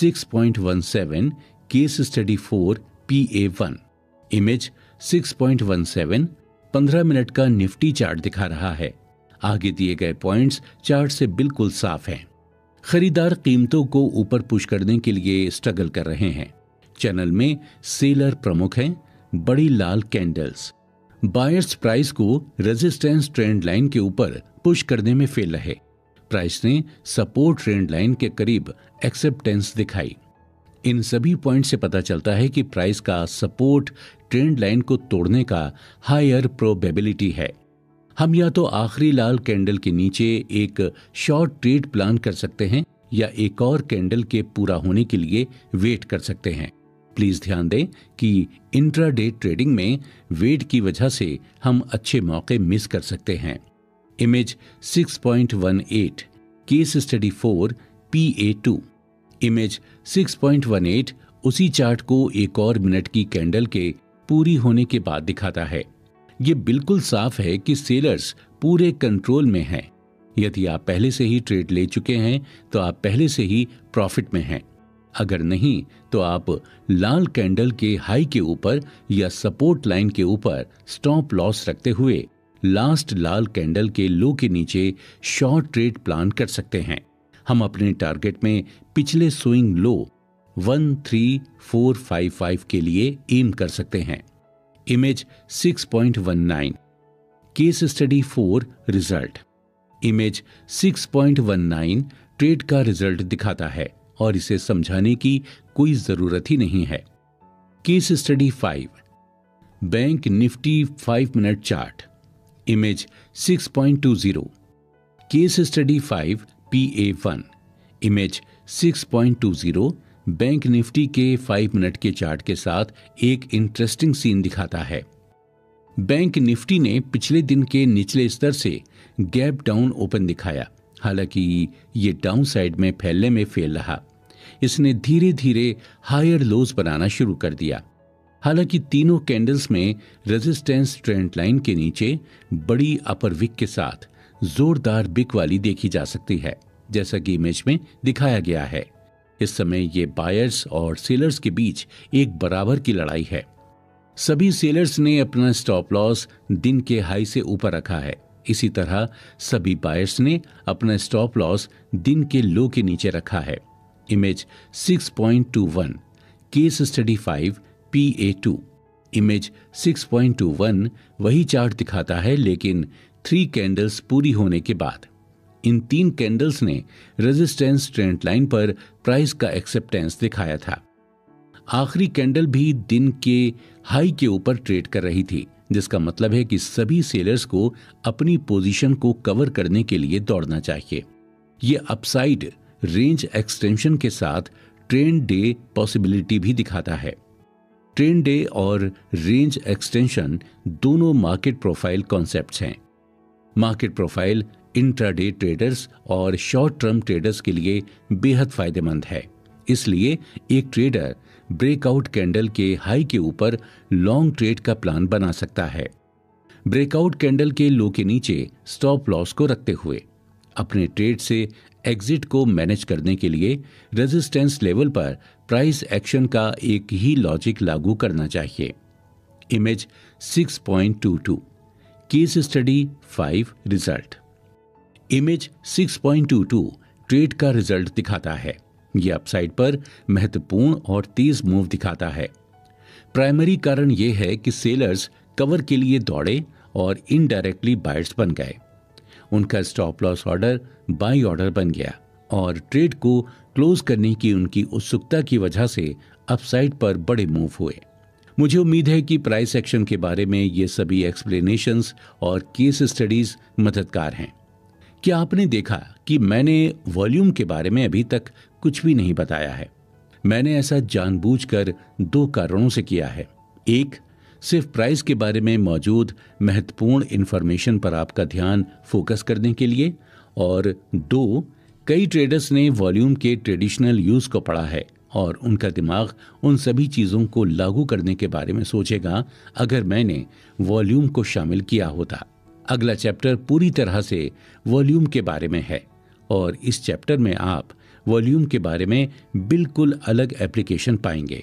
Speaker 1: 6.17 case study 4 PA1। Image 6.17 15 minute का निफ्टी चार्ट दिखा रहा है। आगे दिए गए पॉइंट्स चार्ट से बिल्कुल साफ हैं। खरीदार कीमतों को ऊपर पुश करने के लिए स्ट्रगल कर रहे हैं। चैनल में सेलर प्रमुख हैं, बड़ी लाल कैंडल्स। बायर्स प्राइस को रेजिस्टेंस ट्रेंड लाइन के ऊपर पुश करने में फेल रहे। प्राइस ने सपोर्ट ट्रेंड लाइन के करीब एक्सेप्टेंस दिखाई। इन सभी पॉइंट से पता चलता है कि प्राइस का सपोर्ट ट्रेंड लाइन को तोड़ने का हायर प्रोबेबिलिटी है। हम या तो आखिरी लाल कैंडल के नीचे एक शॉर्ट ट्रेड प्लान कर सकते हैं या एक और कैंडल के पूरा होने के लिए वेट कर सकते हैं। प्लीज ध्यान दें कि इंट्राडे ट्रेडिंग में वेट की वजह से हम अच्छे मौके मिस कर सकते हैं। Image 6.18 case study 4 PA2। Image 6.18 उसी चार्ट को एक और मिनट की कैंडल के पूरी होने के बाद दिखाता है। ये बिल्कुल साफ है कि सेलर्स पूरे कंट्रोल में हैं। यदि आप पहले से ही ट्रेड ले चुके हैं तो आप पहले से ही प्रॉफिट में हैं। अगर नहीं तो आप लाल कैंडल के हाई के ऊपर या सपोर्ट लाइन के ऊपर स्टॉप लॉस रखते हुए लास्ट लाल कैंडल के लो के नीचे शॉर्ट ट्रेड प्लान कर सकते हैं। हम अपने टारगेट में पिछले स्विंग लो 13455 के लिए एम कर सकते हैं। Image 6.19 case study 4 result. Image 6.19 trade का रिजल्ट दिखाता है और इसे समझाने की कोई जरूरत ही नहीं है। Case study 5 bank Nifty 5 minute chart. Image 6.20 case study 5 PA1। Image 6.20 bank Nifty के 5 मिनट के चार्ट के साथ एक इंटरेस्टिंग सीन दिखाता है। बैंक निफ्टी ने पिछले दिन के निचले स्तर से गैप डाउन ओपन दिखाया, हालांकि ये डाउन साइड में फैलने में फेल रहा। इसने धीरे धीरे हायर लोज बनाना शुरू कर दिया। हालांकि तीनों कैंडल्स में रेजिस्टेंस ट्रेंड लाइन के नीचे बड़ी अपर विक के साथ जोरदार बिक वाली देखी जा सकती है, जैसा कि इमेज में दिखाया गया है। इस समय ये बायर्स और सेलर्स के बीच एक बराबर की लड़ाई है। सभी सेलर्स ने अपना स्टॉप लॉस दिन के हाई से ऊपर रखा है। इसी तरह सभी बायर्स ने अपना स्टॉप लॉस दिन के लो के नीचे रखा है। Image 6.21 case study 5 PA2। Image 6.21 वही चार्ट दिखाता है, लेकिन 3 कैंडल्स पूरी होने के बाद। इन 3 कैंडल्स ने रेजिस्टेंस ट्रेंड लाइन पर प्राइस का एक्सेप्टेंस दिखाया था। आखिरी कैंडल भी दिन के हाई के ऊपर ट्रेड कर रही थी, जिसका मतलब है कि सभी सेलर्स को अपनी पोजीशन को कवर करने के लिए दौड़ना चाहिए। ये अपसाइड रेंज एक्सटेंशन के साथ ट्रेंड डे पॉसिबिलिटी भी दिखाता है। ट्रेंड डे और रेंज एक्सटेंशन दोनों मार्केट प्रोफाइल कॉन्सेप्ट्स हैं। मार्केट प्रोफाइल
Speaker 2: इंट्राडे ट्रेडर्स और शॉर्ट टर्म ट्रेडर्स के लिए बेहद फायदेमंद है। इसलिए एक ट्रेडर ब्रेकआउट कैंडल के हाई के ऊपर लॉन्ग ट्रेड का प्लान बना सकता है। ब्रेकआउट कैंडल के लो के नीचे स्टॉप लॉस को रखते हुए अपने ट्रेड से एग्जिट को मैनेज करने के लिए रेजिस्टेंस लेवल पर प्राइस एक्शन का एक ही लॉजिक लागू करना चाहिए। Image 6.22 case study 5 result. Image 6.22 trade का रिजल्ट दिखाता है। यह अपसाइड पर महत्वपूर्ण और तेज मूव दिखाता है। प्राइमरी कारण यह है कि सेलर्स कवर के लिए दौड़े और इनडायरेक्टली बायर्स बन गए। उनका stop loss order buy order बन गया और ट्रेड को क्लोज करने की उनकी उत्सुकता की वजह से अपसाइड पर बड़े मूव हुए। मुझे उम्मीद है कि प्राइस एक्शन के बारे में ये सभी एक्सप्लेनेशंस और केस स्टडीज मददगार हैं। क्या आपने देखा कि मैंने वॉल्यूम के बारे में अभी तक कुछ भी नहीं बताया है? मैंने ऐसा जानबूझकर 2 कारणों से किया है। एक, सिर्फ प्राइस के बारे में मौजूद महत्वपूर्ण इंफॉर्मेशन पर आपका ध्यान फोकस करने के लिए, और 2, कई ट्रेडर्स ने वॉल्यूम के ट्रेडिशनल यूज को पढ़ा है और उनका दिमाग उन सभी चीजों को लागू करने के बारे में सोचेगा अगर मैंने वॉल्यूम को शामिल किया होता। अगला चैप्टर पूरी तरह से वॉल्यूम के बारे में है और इस चैप्टर में आप वॉल्यूम के बारे में बिल्कुल अलग एप्लीकेशन पाएंगे।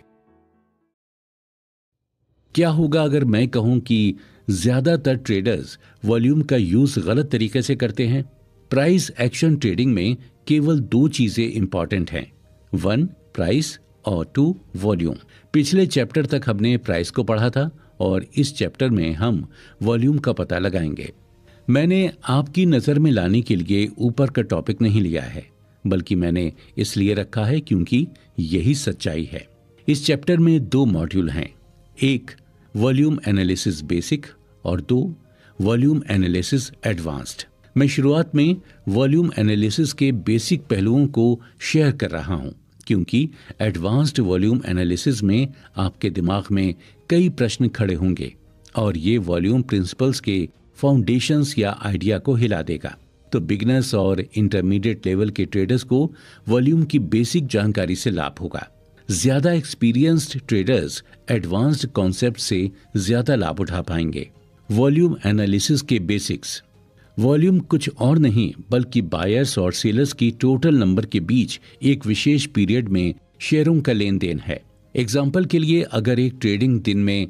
Speaker 2: क्या होगा अगर मैं कहूं कि ज्यादातर ट्रेडर्स वॉल्यूम का यूज गलत तरीके से करते हैं? प्राइस एक्शन ट्रेडिंग में केवल 2 चीजें इंपॉर्टेंट हैं, 1 प्राइस और 2 वॉल्यूम। पिछले चैप्टर तक हमने प्राइस को पढ़ा था और इस चैप्टर में हम वॉल्यूम का पता लगाएंगे। मैंने आपकी नजर में लाने के लिए ऊपर का टॉपिक नहीं लिया है, बल्कि मैंने इसलिए रखा है क्योंकि यही सच्चाई है। इस चैप्टर में 2 मॉड्यूल हैं, एक वॉल्यूम एनालिसिस बेसिक और 2 वॉल्यूम एनालिसिस एडवांस्ड। मैं शुरुआत में वॉल्यूम एनालिसिस के बेसिक पहलुओं को शेयर कर रहा हूं क्योंकि एडवांस्ड वॉल्यूम एनालिसिस में आपके दिमाग में कई प्रश्न खड़े होंगे और ये वॉल्यूम प्रिंसिपल्स के फाउंडेशंस या आइडिया को हिला देगा। तो बिगिनर्स और इंटरमीडिएट लेवल के ट्रेडर्स को वॉल्यूम की बेसिक जानकारी से लाभ होगा। ज्यादा एक्सपीरियंस्ड ट्रेडर्स एडवांस्ड कॉन्सेप्ट से ज्यादा लाभ उठा पाएंगे। वॉल्यूम एनालिसिस के बेसिक्स। वॉल्यूम कुछ और नहीं बल्कि बायर्स और सेलर्स की टोटल नंबर के बीच एक विशेष पीरियड में शेयरों का लेन देन है। एग्जाम्पल के लिए, अगर एक ट्रेडिंग दिन में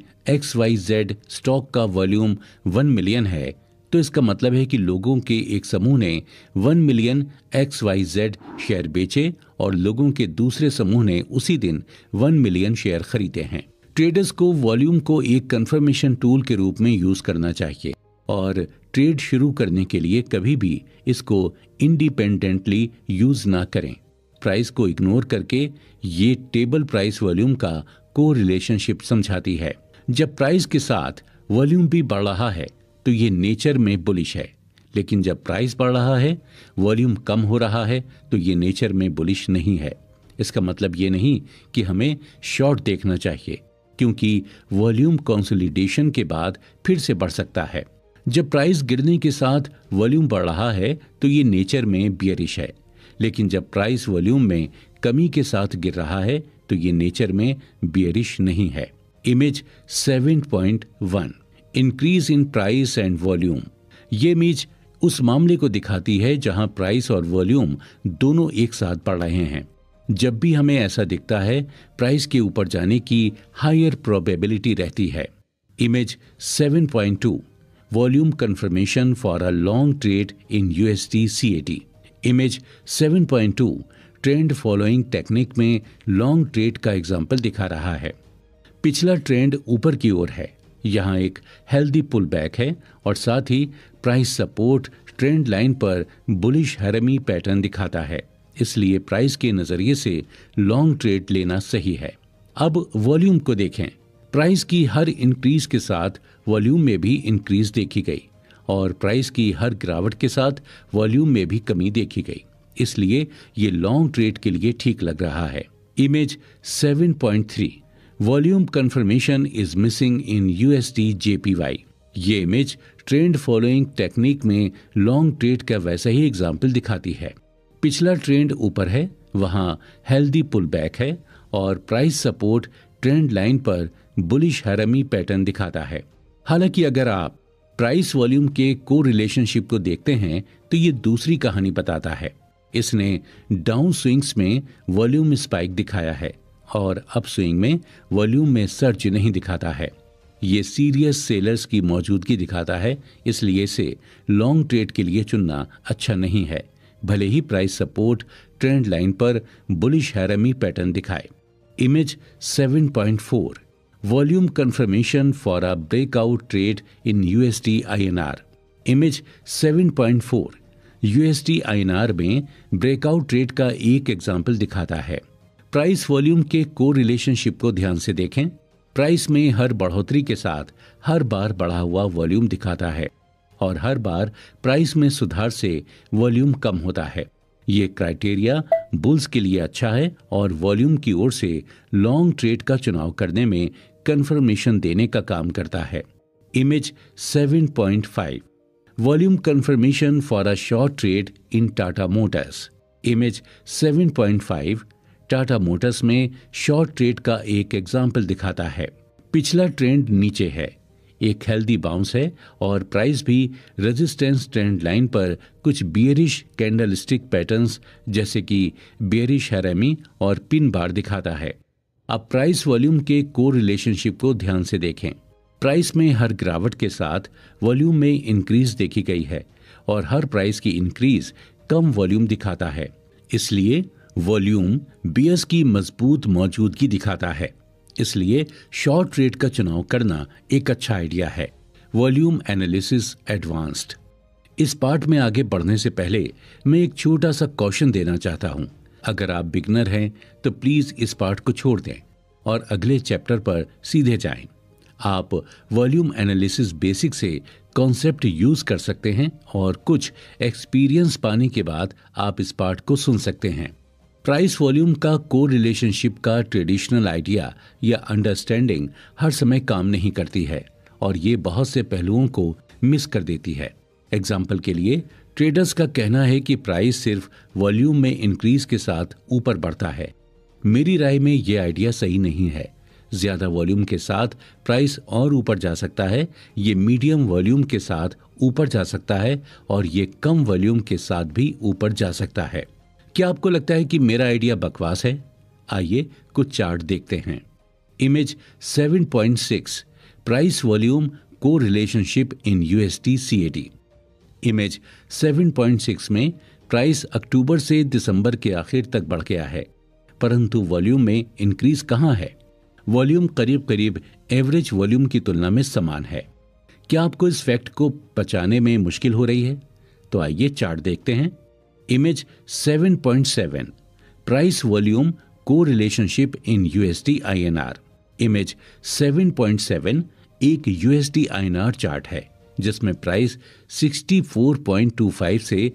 Speaker 2: XYZ स्टॉक का वॉल्यूम 1 मिलियन है तो इसका मतलब है कि लोगों के एक समूह ने 1 मिलियन XYZ शेयर बेचे और लोगों के दूसरे समूह ने उसी दिन 1 मिलियन शेयर खरीदे हैं। ट्रेडर्स को वॉल्यूम को एक कंफर्मेशन टूल के रूप में यूज करना चाहिए और ट्रेड शुरू करने के लिए कभी भी इसको इंडिपेंडेंटली यूज ना करें। प्राइस को इग्नोर करके ये टेबल प्राइस वॉल्यूम का को रिलेशनशिप समझाती है। जब प्राइस के साथ वॉल्यूम भी बढ़ रहा है तो ये नेचर में बुलिश है, लेकिन जब प्राइस बढ़ रहा है, वॉल्यूम कम हो रहा है तो ये नेचर में बुलिश नहीं है। इसका मतलब ये नहीं कि हमें शॉर्ट देखना चाहिए क्योंकि वॉल्यूम कंसोलिडेशन के बाद फिर से बढ़ सकता है। जब प्राइस गिरने के साथ वॉल्यूम बढ़ रहा है तो ये नेचर में बियरिश है, लेकिन जब प्राइस वॉल्यूम में कमी के साथ गिर रहा है तो ये नेचर में बियरिश नहीं है। Image 7.1 increase in price and volume. ये इमेज उस मामले को दिखाती है जहां प्राइस और वॉल्यूम दोनों एक साथ बढ़ रहे हैं। जब भी हमें ऐसा दिखता है, प्राइस के ऊपर जाने की हायर प्रोबेबिलिटी रहती है। Image 7.2 volume confirmation for a long trade in USD CAD। Image 7.2 trend following technique में लॉन्ग ट्रेड का एग्जाम्पल दिखा रहा है। पिछला ट्रेंड ऊपर की ओर है, यहाँ एक हेल्दी पुल बैक है और साथ ही प्राइस सपोर्ट ट्रेंड लाइन पर बुलिश हैरमी पैटर्न दिखाता है, इसलिए प्राइस के नजरिए से लॉन्ग ट्रेड लेना सही है। अब वॉल्यूम को देखें। प्राइस की हर इंक्रीज के साथ वॉल्यूम में भी इंक्रीज देखी गई और प्राइस की हर गिरावट के साथ वॉल्यूम में भी कमी देखी गई, इसलिए ये लॉन्ग ट्रेड के लिए ठीक लग रहा है। Image 7.3 volume confirmation is missing in USD JPY।
Speaker 1: ये इमेज ट्रेंड फॉलोइंग टेक्निक में लॉन्ग ट्रेड का वैसा ही एग्जाम्पल दिखाती है। पिछला ट्रेंड ऊपर है, वहां हेल्दी पुल बैक है और प्राइस सपोर्ट ट्रेंड लाइन पर बुलिश हैरमी पैटर्न दिखाता है। हालांकि अगर आप प्राइस वॉल्यूम के को रिलेशनशिप को देखते हैं तो ये दूसरी कहानी बताता है। इसने डाउन स्विंग्स में वॉल्यूम स्पाइक दिखाया है और अप स्विंग में वॉल्यूम में सर्ज नहीं दिखाता है। ये सीरियस सेलर्स की मौजूदगी दिखाता है, इसलिए इसे लॉन्ग ट्रेड के लिए चुनना अच्छा नहीं है, भले ही प्राइस सपोर्ट ट्रेंड लाइन पर बुलिश हैरमी पैटर्न दिखाए। Image 7.4 volume confirmation for a breakout trade in USD INR। Image 7.4 USD INR में ब्रेकआउट ट्रेड का एक एग्जाम्पल दिखाता है। प्राइस वॉल्यूम के को रिलेशनशिप को ध्यान से देखें। प्राइस में हर बढ़ोतरी के साथ हर बार बढ़ा हुआ वॉल्यूम दिखाता है और हर बार प्राइस में सुधार से वॉल्यूम कम होता है। ये क्राइटेरिया बुल्स के लिए अच्छा है और वॉल्यूम की ओर से लॉन्ग ट्रेड का चुनाव करने में कंफर्मेशन देने का काम करता है। Image 7.5 volume confirmation for a short trade in Tata Motors. Image 7.5 Tata Motors में शॉर्ट ट्रेड का एक एग्जाम्पल दिखाता है। पिछला ट्रेंड नीचे है, एक हेल्दी बाउंस है और प्राइस भी रेजिस्टेंस ट्रेंड लाइन पर कुछ बियरिश कैंडलस्टिक पैटर्न्स जैसे कि बियरिश हैरमी और पिन बार दिखाता है। अब प्राइस वॉल्यूम के को रिलेशनशिप को ध्यान से देखें। प्राइस में हर गिरावट के साथ वॉल्यूम में इंक्रीज देखी गई है और हर प्राइस की इंक्रीज कम वॉल्यूम दिखाता है, इसलिए वॉल्यूम बियर्स की मजबूत मौजूदगी दिखाता है। इसलिए शॉर्ट ट्रेड का चुनाव करना एक अच्छा आइडिया है। Volume analysis advanced. इस पार्ट में आगे बढ़ने से पहले मैं एक छोटा सा कॉशन देना चाहता हूं। अगर आप बिगनर हैं तो प्लीज इस पार्ट को छोड़ दें और अगले चैप्टर पर सीधे जाएं। आप वॉल्यूम एनालिसिस बेसिक से कॉन्सेप्ट यूज कर सकते हैं और कुछ एक्सपीरियंस पाने के बाद आप इस पार्ट को सुन सकते हैं। प्राइस वॉल्यूम का को रिलेशनशिप का ट्रेडिशनल आइडिया या अंडरस्टैंडिंग हर समय काम नहीं करती है और ये बहुत से पहलुओं को मिस कर देती है। एग्जाम्पल के लिए ट्रेडर्स का कहना है कि प्राइस सिर्फ वॉल्यूम में इंक्रीज के साथ ऊपर बढ़ता है। मेरी राय में यह आइडिया सही नहीं है। ज्यादा वॉल्यूम के साथ प्राइस और ऊपर जा सकता है, ये मीडियम वॉल्यूम के साथ ऊपर जा सकता है और ये कम वॉल्यूम के साथ भी ऊपर जा सकता है। क्या आपको लगता है कि मेरा आइडिया बकवास है? आइए कुछ चार्ट देखते हैं। Image 7.6 price volume co relationship in USD CAD। Image 7.6 में प्राइस अक्टूबर से दिसंबर के आखिर तक बढ़ गया है, परंतु वॉल्यूम में इंक्रीज कहां है? वॉल्यूम करीब करीब एवरेज वॉल्यूम की तुलना में समान है। क्या आपको इस फैक्ट को पचाने में मुश्किल हो रही है? तो आइए चार्ट देखते हैं। Image 7.7 price volume co relationship in USD INR। Image 7.7 एक USD INR चार्ट है जिसमें प्राइस 64.25 से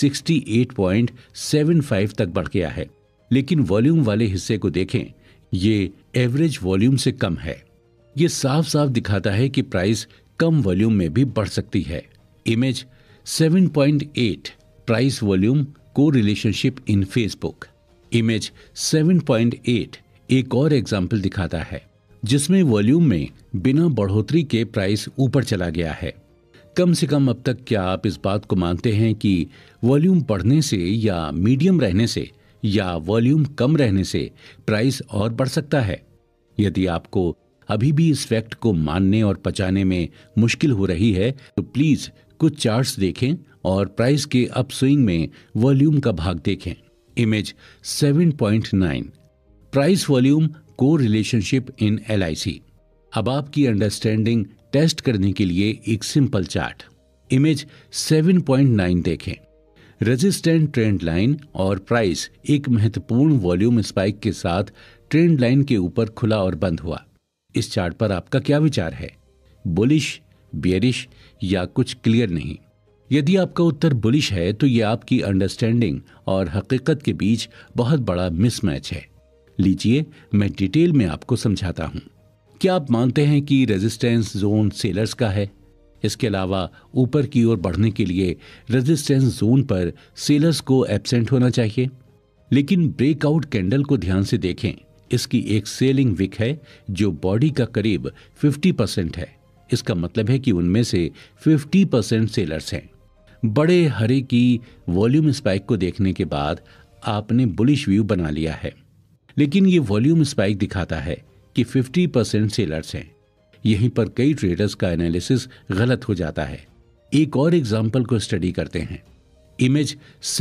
Speaker 1: 68.75 तक बढ़ गया है, लेकिन वॉल्यूम वाले हिस्से को देखें, ये एवरेज वॉल्यूम से कम है। ये साफ साफ दिखाता है कि प्राइस कम वॉल्यूम में भी बढ़ सकती है। Image 7.8 price volume co relationship in Facebook. Image 7.8 एक और एग्जाम्पल दिखाता है जिसमें वॉल्यूम में बिना बढ़ोतरी के प्राइस ऊपर चला गया है। कम से कम अब तक क्या आप इस बात को मानते हैं कि वॉल्यूम बढ़ने से या मीडियम रहने से या वॉल्यूम कम रहने से प्राइस और बढ़ सकता है? यदि आपको अभी भी इस फैक्ट को मानने और पचाने में मुश्किल हो रही है तो प्लीज कुछ चार्ट्स देखें और प्राइस के अपस्विंग में वॉल्यूम का भाग देखें। Image 7.9 price volume co relationship in LIC। अब आपकी अंडरस्टैंडिंग टेस्ट करने के लिए एक सिंपल चार्ट। इमेज 7.9 देखें। रेजिस्टेंट ट्रेंड लाइन और प्राइस एक महत्वपूर्ण वॉल्यूम स्पाइक के साथ ट्रेंड लाइन के ऊपर खुला और बंद हुआ। इस चार्ट पर आपका क्या विचार है? बुलिश, बियरिश या कुछ क्लियर नहीं? यदि आपका उत्तर बुलिश है तो यह आपकी अंडरस्टैंडिंग और हकीकत के बीच बहुत बड़ा मिसमैच है। लीजिए मैं डिटेल में आपको समझाता हूं। क्या आप मानते हैं कि रेजिस्टेंस जोन सेलर्स का है? इसके अलावा ऊपर की ओर बढ़ने के लिए रेजिस्टेंस जोन पर सेलर्स को एब्सेंट होना चाहिए। लेकिन ब्रेकआउट कैंडल को ध्यान से देखें, इसकी एक सेलिंग विक है जो बॉडी का करीब 50% है। इसका मतलब है कि उनमें से 50% सेलर्स हैं। बड़े हरे की वॉल्यूम स्पाइक को देखने के बाद आपने बुलिश व्यू बना लिया है, लेकिन ये वॉल्यूम स्पाइक दिखाता है कि 50% सेलर्स हैं। यहीं पर कई ट्रेडर्स का एनालिसिस गलत हो जाता है। एक और एग्जांपल को स्टडी करते हैं। Image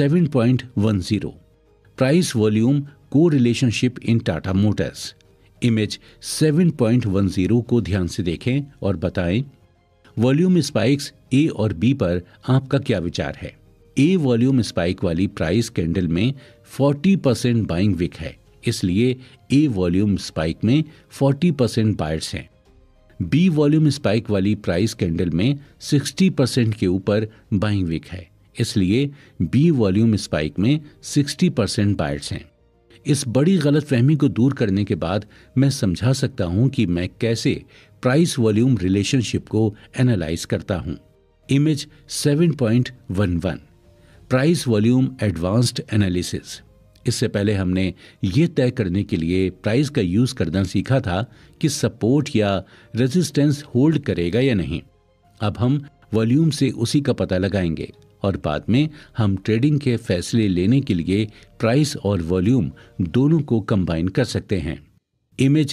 Speaker 1: 7.10 price volume co relationship in Tata Motors. Image 7.10 को ध्यान से देखें और बताएं वॉल्यूम स्पाइक्स ए और बी पर आपका क्या विचार है। ए वॉल्यूम स्पाइक वाली प्राइस कैंडल में 40% बाइंग विक है, इसलिए ए वॉल्यूम स्पाइक में 40% बायर्स हैं। बी वॉल्यूम स्पाइक वाली प्राइस कैंडल में 60% के ऊपर बाइंग विक है, इसलिए बी वॉल्यूम स्पाइक में 60% बायर्स हैं। इस बड़ी गलतफहमी को दूर करने के बाद मैं समझा सकता हूं कि मैं कैसे प्राइस वॉल्यूम रिलेशनशिप को एनालाइज करता हूं। Image 7.11 price volume advanced analysis. इससे पहले हमने ये तय करने के लिए प्राइस का यूज करना सीखा था कि सपोर्ट या रेजिस्टेंस होल्ड करेगा या नहीं। अब हम वॉल्यूम से उसी का पता लगाएंगे और बाद में हम ट्रेडिंग के फैसले लेने के लिए प्राइस और वॉल्यूम दोनों को कंबाइन कर सकते हैं। इमेज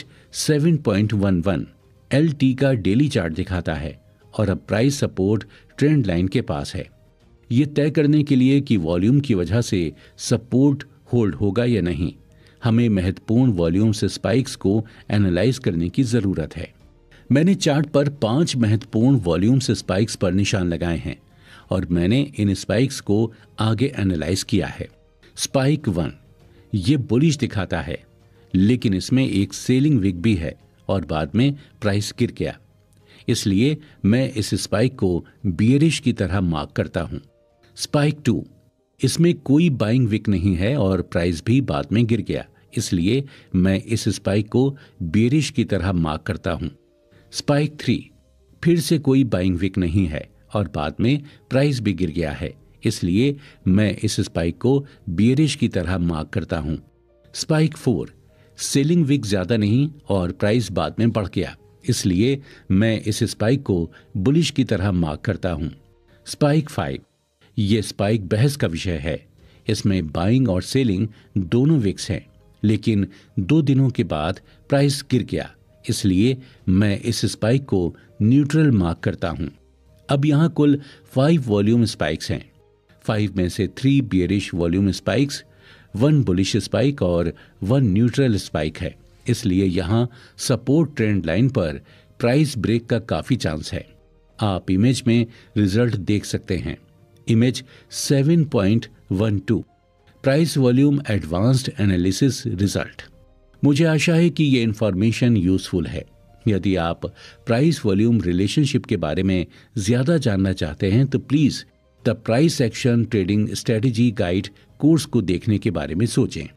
Speaker 1: 7.11 LT का डेली चार्ट दिखाता है और अब प्राइस सपोर्ट ट्रेंड लाइन के पास है। ये तय करने के लिए कि वॉल्यूम की वजह से सपोर्ट होल्ड होगा या नहीं, हमें महत्वपूर्ण वॉल्यूम से स्पाइक्स को एनालाइज करने की जरूरत है। मैंने चार्ट पर 5 महत्वपूर्ण वॉल्यूम से स्पाइक्स पर निशान लगाए हैं और मैंने इन स्पाइक्स को आगे एनालाइज किया है। स्पाइक 1 ये बुलिश दिखाता है, लेकिन इसमें एक सेलिंग विक भी है और बाद में प्राइस गिर गया, इसलिए मैं इस स्पाइक को बियरिश की तरह मार्क करता हूं। स्पाइक 2 इसमें कोई बाइंग विक नहीं है और प्राइस भी बाद में गिर गया, इसलिए मैं इस स्पाइक को बियरिश की तरह मार्क करता हूं। स्पाइक 3 फिर से कोई बाइंग विक नहीं है और बाद में प्राइस भी गिर गया है, इसलिए मैं इस स्पाइक को बियरिश की तरह मार्क करता हूं। स्पाइक 4 सेलिंग विक ज्यादा नहीं और प्राइस बाद में बढ़ गया, इसलिए मैं इस स्पाइक को बुलिश की तरह मार्क करता हूं। स्पाइक 5 ये स्पाइक बहस का विषय है। इसमें बाइंग और सेलिंग दोनों विक्स हैं, लेकिन 2 दिनों के बाद प्राइस गिर गया, इसलिए मैं इस स्पाइक को न्यूट्रल मार्क करता हूं। अब यहां कुल 5 वॉल्यूम स्पाइक्स हैं। 5 में से 3 bearish volume spikes, 1 bullish spike और 1 न्यूट्रल स्पाइक है, इसलिए यहां सपोर्ट ट्रेंड लाइन पर प्राइस ब्रेक का काफी चांस है। आप इमेज में रिजल्ट देख सकते हैं। Image 7.12 price volume advanced analysis result. मुझे आशा है कि ये इंफॉर्मेशन यूजफुल है। यदि आप प्राइस वॉल्यूम रिलेशनशिप के बारे में ज्यादा जानना चाहते हैं तो please the price action trading strategy guide course को देखने के बारे में सोचें।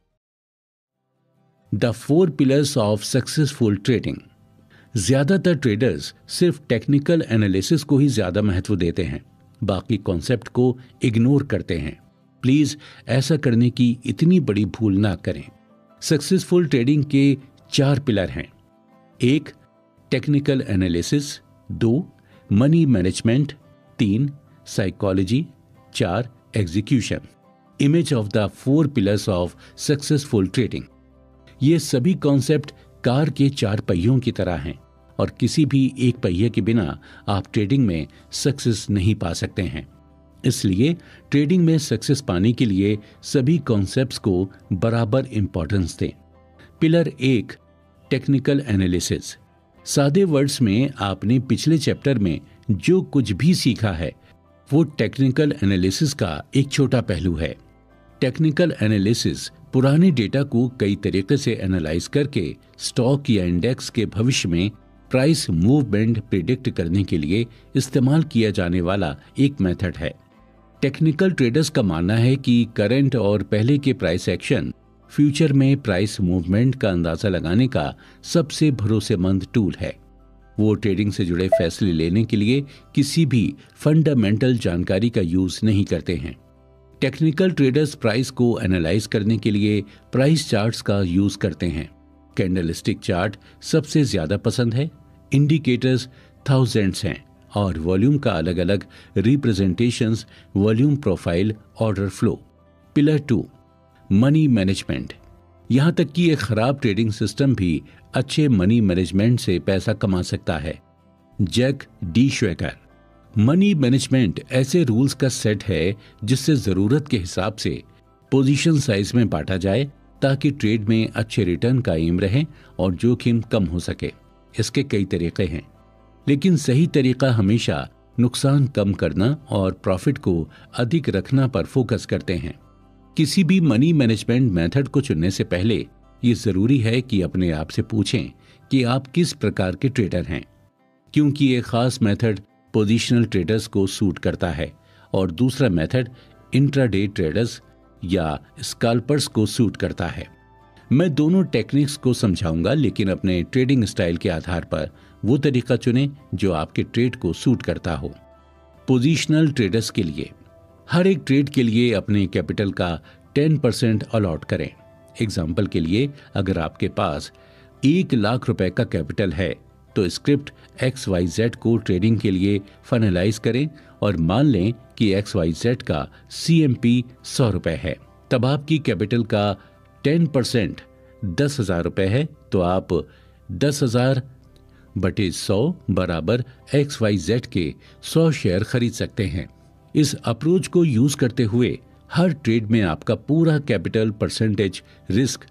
Speaker 1: The 4 pillars of successful trading. ज्यादातर ट्रेडर्स सिर्फ टेक्निकल एनालिसिस को ही ज्यादा महत्व देते हैं, बाकी कॉन्सेप्ट को इग्नोर करते हैं। प्लीज ऐसा करने की इतनी बड़ी भूल ना करें। सक्सेसफुल ट्रेडिंग के 4 पिलर हैं। 1 technical analysis, 2 money management, 3 psychology, 4 execution. Image of the 4 pillars of successful trading. ये सभी कॉन्सेप्ट कार के 4 पहियों की तरह हैं और किसी भी एक पहिए के बिना आप ट्रेडिंग में सक्सेस नहीं पा सकते हैं। इसलिए ट्रेडिंग में सक्सेस पाने के लिए सभी कॉन्सेप्ट्स को बराबर इंपॉर्टेंस दें। Pillar 1 technical analysis. सादे वर्ड्स में आपने पिछले चैप्टर में जो कुछ भी सीखा है वो टेक्निकल एनालिसिस का एक छोटा पहलू है। टेक्निकल एनालिसिस पुराने डेटा को कई तरीके से एनालाइज करके स्टॉक या इंडेक्स के भविष्य में प्राइस मूवमेंट प्रिडिक्ट करने के लिए इस्तेमाल किया जाने वाला एक मेथड है। टेक्निकल ट्रेडर्स का मानना है कि करंट और पहले के प्राइस एक्शन फ्यूचर में प्राइस मूवमेंट का अंदाजा लगाने का सबसे भरोसेमंद टूल है। वो ट्रेडिंग से जुड़े फैसले लेने के लिए किसी भी फंडामेंटल जानकारी का यूज नहीं करते हैं। टेक्निकल ट्रेडर्स प्राइस को एनालाइज करने के लिए प्राइस चार्ट्स का यूज करते हैं। कैंडलस्टिक चार्ट सबसे ज्यादा पसंद है। इंडिकेटर्स थाउजेंड्स हैं और वॉल्यूम का अलग अलग representations, volume profile, order flow. Pillar 2, money management. यहां तक कि एक खराब ट्रेडिंग सिस्टम भी अच्छे मनी मैनेजमेंट से पैसा कमा सकता है। Jack D Schwager. Money management ऐसे रूल्स का सेट है जिससे जरूरत के हिसाब से पोजीशन साइज में बांटा जाए ताकि ट्रेड में अच्छे रिटर्न कायम रहे और जोखिम कम हो सके। इसके कई तरीके हैं, लेकिन सही तरीका हमेशा नुकसान कम करना और प्रॉफिट को अधिक रखना पर फोकस करते हैं। किसी भी मनी मैनेजमेंट मेथड को चुनने से पहले ये जरूरी है कि अपने आप से पूछें कि आप किस प्रकार के ट्रेडर हैं, क्योंकि एक खास मेथड पोजिशनल ट्रेडर्स को सूट करता है और दूसरा मेथड इंट्राडे ट्रेडर्स या स्कैल्पर्स को सूट करता है। मैं दोनों टेक्निक्स को समझाऊंगा, लेकिन अपने ट्रेडिंग स्टाइल के आधार पर वो तरीका चुनें जो आपके ट्रेड को सूट करता हो। पोजिशनल ट्रेडर्स के लिए हर एक ट्रेड के लिए अपने कैपिटल का 10% अलॉट करें। एग्जाम्पल के लिए, अगर आपके पास 1 लाख रुपए का कैपिटल है तो स्क्रिप्ट XYZ को ट्रेडिंग के लिए फाइनलाइज करें और मान लें कि XYZ का CMP 100 रुपए है। तब आपकी कैपिटल का 10% 10,000 रुपए है, तो आप 10,000 बटे 100 बराबर XYZ के 100 शेयर खरीद सकते हैं। इस अप्रोच को यूज करते हुए हर ट्रेड में आपका पूरा कैपिटल परसेंटेज रिस्क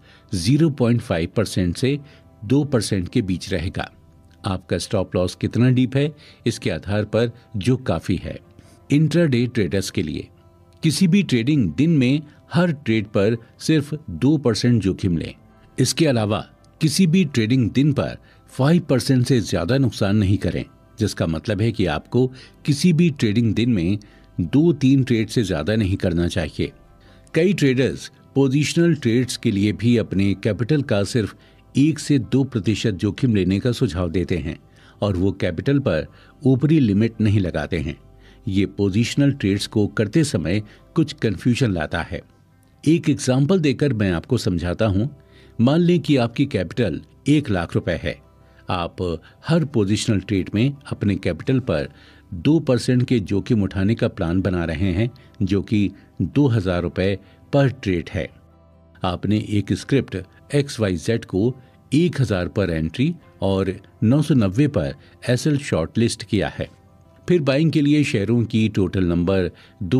Speaker 1: 0.5% से 2% के बीच रहेगा। आपका स्टॉप लॉस कितना डीप है इसके आधार पर जो काफी है। इंट्राडे ट्रेडर्स के लिए किसी भी ट्रेडिंग दिन में हर ट्रेड पर सिर्फ 2% जोखिम लें। इसके अलावा किसी भी ट्रेडिंग दिन पर 5% से ज्यादा नुकसान नहीं करें, जिसका मतलब है कि आपको किसी भी ट्रेडिंग दिन में 2-3 ट्रेड से ज्यादा नहीं करना चाहिए। कई ट्रेडर्स पोजिशनल ट्रेड्स के लिए भी अपने कैपिटल का सिर्फ 1 से 2% जोखिम लेने का सुझाव देते हैं और वो कैपिटल पर ऊपरी लिमिट नहीं लगाते हैं। ये पोजिशनल ट्रेड्स को करते समय कुछ कंफ्यूजन लाता है। एक एग्जांपल देकर मैं आपको समझाता हूं। मान लें कि आपकी कैपिटल 1 लाख रुपए है। आप हर पोजिशनल ट्रेड में अपने कैपिटल पर 2% के जोखिम उठाने का प्लान बना रहे हैं, जो कि 2,000 रुपए पर ट्रेड है। आपने एक स्क्रिप्ट XYZ को 1,000 पर एंट्री और 990 पर SL शॉर्ट लिस्ट किया है। फिर बाइंग के लिए शेयरों की टोटल नंबर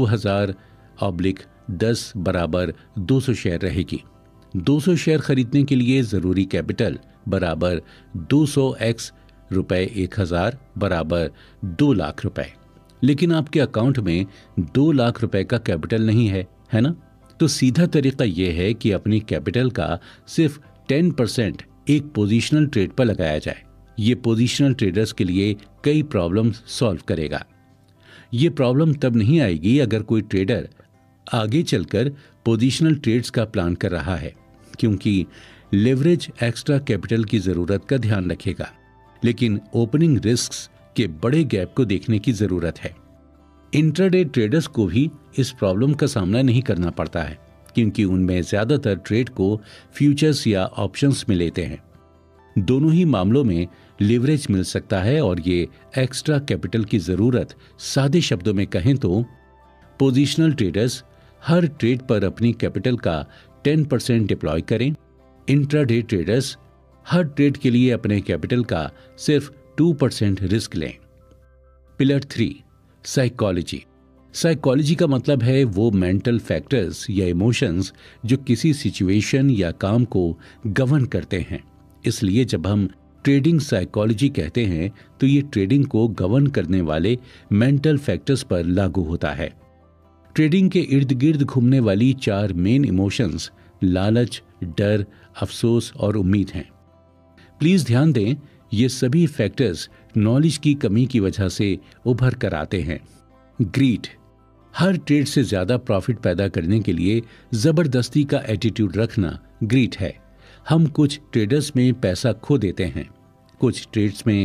Speaker 1: 2000/10 बराबर 200 शेयर रहेगी। 200 शेयर खरीदने के लिए जरूरी कैपिटल बराबर 200x रुपए 1,000 बराबर 2 लाख रुपए। लेकिन आपके अकाउंट में 2 लाख रुपए का कैपिटल नहीं है ना? तो सीधा तरीका यह है कि अपनी कैपिटल का सिर्फ 10% एक पोजिशनल ट्रेड पर लगाया जाए। ये पोजिशनल ट्रेडर्स के लिए कई प्रॉब्लम सॉल्व करेगा। ये प्रॉब्लम तब नहीं आएगी अगर कोई ट्रेडर आगे चलकर पोजिशनल ट्रेड्स का प्लान कर रहा है, क्योंकि लेवरेज एक्स्ट्रा कैपिटल की जरूरत का ध्यान रखेगा, लेकिन ओपनिंग रिस्क्स के बड़े गैप को देखने की जरूरत है। इंट्राडे ट्रेडर्स को भी इस प्रॉब्लम का सामना नहीं करना पड़ता है, क्योंकि उनमें ज्यादातर ट्रेड को फ्यूचर्स या ऑप्शंस में लेते हैं। दोनों ही मामलों में लिवरेज मिल सकता है और ये एक्स्ट्रा कैपिटल की जरूरत, सादे शब्दों में कहें तो पोजिशनल ट्रेडर्स हर ट्रेड पर अपनी कैपिटल का 10% डिप्लॉय करें। इंट्राडे ट्रेडर्स हर ट्रेड के लिए अपने कैपिटल का सिर्फ 2% रिस्क लें। Pillar 3, psychology. साइकोलॉजी का मतलब है वो मेंटल फैक्टर्स या इमोशंस जो किसी सिचुएशन या काम को गवर्न करते हैं। इसलिए जब हम ट्रेडिंग साइकोलॉजी कहते हैं तो ये ट्रेडिंग को गवर्न करने वाले मेंटल फैक्टर्स पर लागू होता है। ट्रेडिंग के इर्द गिर्द घूमने वाली 4 मेन इमोशंस लालच, डर, अफसोस और उम्मीद हैं। प्लीज ध्यान दें, ये सभी फैक्टर्स नॉलेज की कमी की वजह से उभर कर आते हैं। ग्रीड, हर ट्रेड से ज्यादा प्रॉफिट पैदा करने के लिए जबरदस्ती का एटीट्यूड रखना ग्रीड है। हम कुछ ट्रेडर्स में पैसा खो देते हैं, कुछ ट्रेड्स में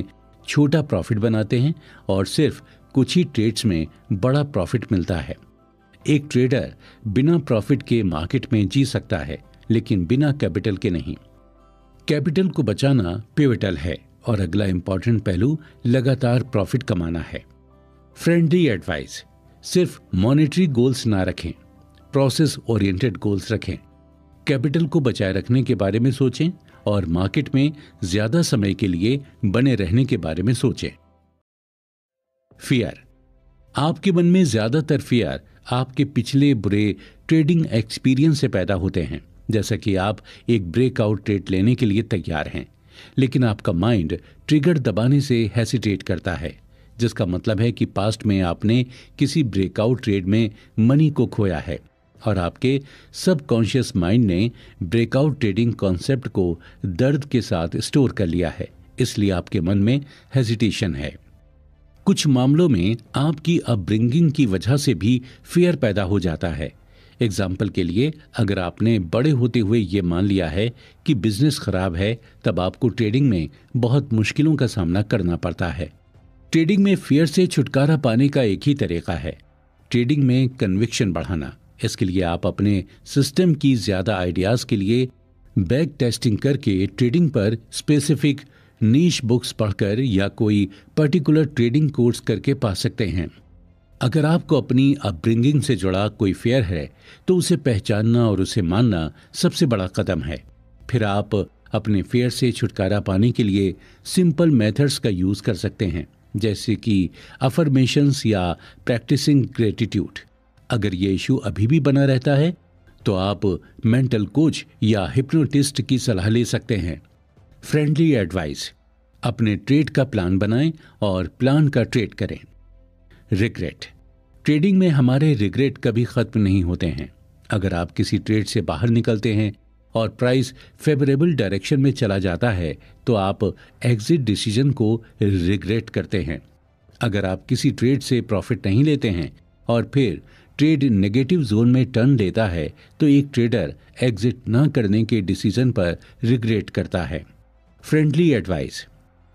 Speaker 1: छोटा प्रॉफिट बनाते हैं और सिर्फ कुछ ही ट्रेड्स में बड़ा प्रॉफिट मिलता है। एक ट्रेडर बिना प्रॉफिट के मार्केट में जी सकता है, लेकिन बिना कैपिटल के नहीं। कैपिटल को बचाना पिवटल है और अगला इंपॉर्टेंट पहलू लगातार प्रॉफिट कमाना है। फ्रेंडली एडवाइस, सिर्फ मॉनेटरी गोल्स ना रखें, प्रोसेस ओरिएंटेड गोल्स रखें। कैपिटल को बचाए रखने के बारे में सोचें और मार्केट में ज्यादा समय के लिए बने रहने के बारे में सोचें। फियर, आपके मन में ज्यादातर फियर आपके पिछले बुरे ट्रेडिंग एक्सपीरियंस से पैदा होते हैं। जैसा कि आप एक ब्रेकआउट ट्रेड लेने के लिए तैयार हैं, लेकिन आपका माइंड ट्रिगर दबाने से हेसिटेट करता है, जिसका मतलब है कि पास्ट में आपने किसी ब्रेकआउट ट्रेड में मनी को खोया है और आपके सबकॉन्शियस माइंड ने ब्रेकआउट ट्रेडिंग कॉन्सेप्ट को दर्द के साथ स्टोर कर लिया है, इसलिए आपके मन में हेजिटेशन है। कुछ मामलों में आपकी अपब्रिंगिंग की वजह से भी फियर पैदा हो जाता है। एग्जाम्पल के लिए, अगर आपने बड़े होते हुए ये मान लिया है कि बिजनेस खराब है, तब आपको ट्रेडिंग में बहुत मुश्किलों का सामना करना पड़ता है। ट्रेडिंग में फियर से छुटकारा पाने का एक ही तरीका है, ट्रेडिंग में कन्विक्शन बढ़ाना। इसके लिए आप अपने सिस्टम की ज्यादा आइडियाज के लिए बैक टेस्टिंग करके ट्रेडिंग पर स्पेसिफिक नीश बुक्स पढ़कर या कोई पर्टिकुलर ट्रेडिंग कोर्स करके पा सकते हैं। अगर आपको अपनी अपब्रिंगिंग से जुड़ा कोई फियर है तो उसे पहचानना और उसे मानना सबसे बड़ा कदम है। फिर आप अपने फियर से छुटकारा पाने के लिए सिंपल मेथड्स का यूज कर सकते हैं, जैसे कि अफर्मेशंस या प्रैक्टिसिंग ग्रेटिट्यूड। अगर ये इशू अभी भी बना रहता है तो आप मेंटल कोच या हिप्नोटिस्ट की सलाह ले सकते हैं। फ्रेंडली एडवाइस, अपने ट्रेड का प्लान बनाएं और प्लान का ट्रेड करें। रिग्रेट, ट्रेडिंग में हमारे रिग्रेट कभी खत्म नहीं होते हैं। अगर आप किसी ट्रेड से बाहर निकलते हैं और प्राइस फेवरेबल डायरेक्शन में चला जाता है तो आप एग्जिट डिसीजन को रिग्रेट करते हैं। अगर आप किसी ट्रेड से प्रॉफिट नहीं लेते हैं और फिर ट्रेड नेगेटिव जोन में टर्न लेता है तो एक ट्रेडर एग्जिट न करने के डिसीजन पर रिग्रेट करता है। Friendly advice,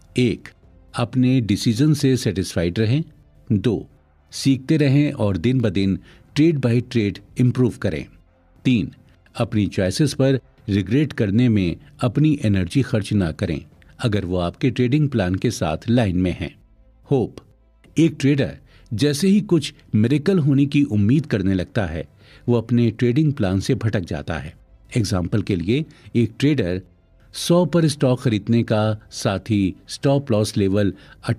Speaker 1: 1. अपने डिसीजन से सेटिस्फाइड रहें। 2. सीखते रहें और दिन ब दिन ट्रेड बाय ट्रेड इंप्रूव करें। 3. अपनी चॉइसेस पर रिग्रेट करने में अपनी एनर्जी खर्च ना करें अगर वो आपके ट्रेडिंग प्लान के साथ लाइन में है। होप, एक ट्रेडर जैसे ही कुछ मिरेकल होने की उम्मीद करने लगता है वो अपने ट्रेडिंग प्लान से भटक जाता है। एग्जाम्पल के लिए, एक ट्रेडर 100 पर स्टॉक खरीदने का, साथ ही स्टॉप लॉस लेवल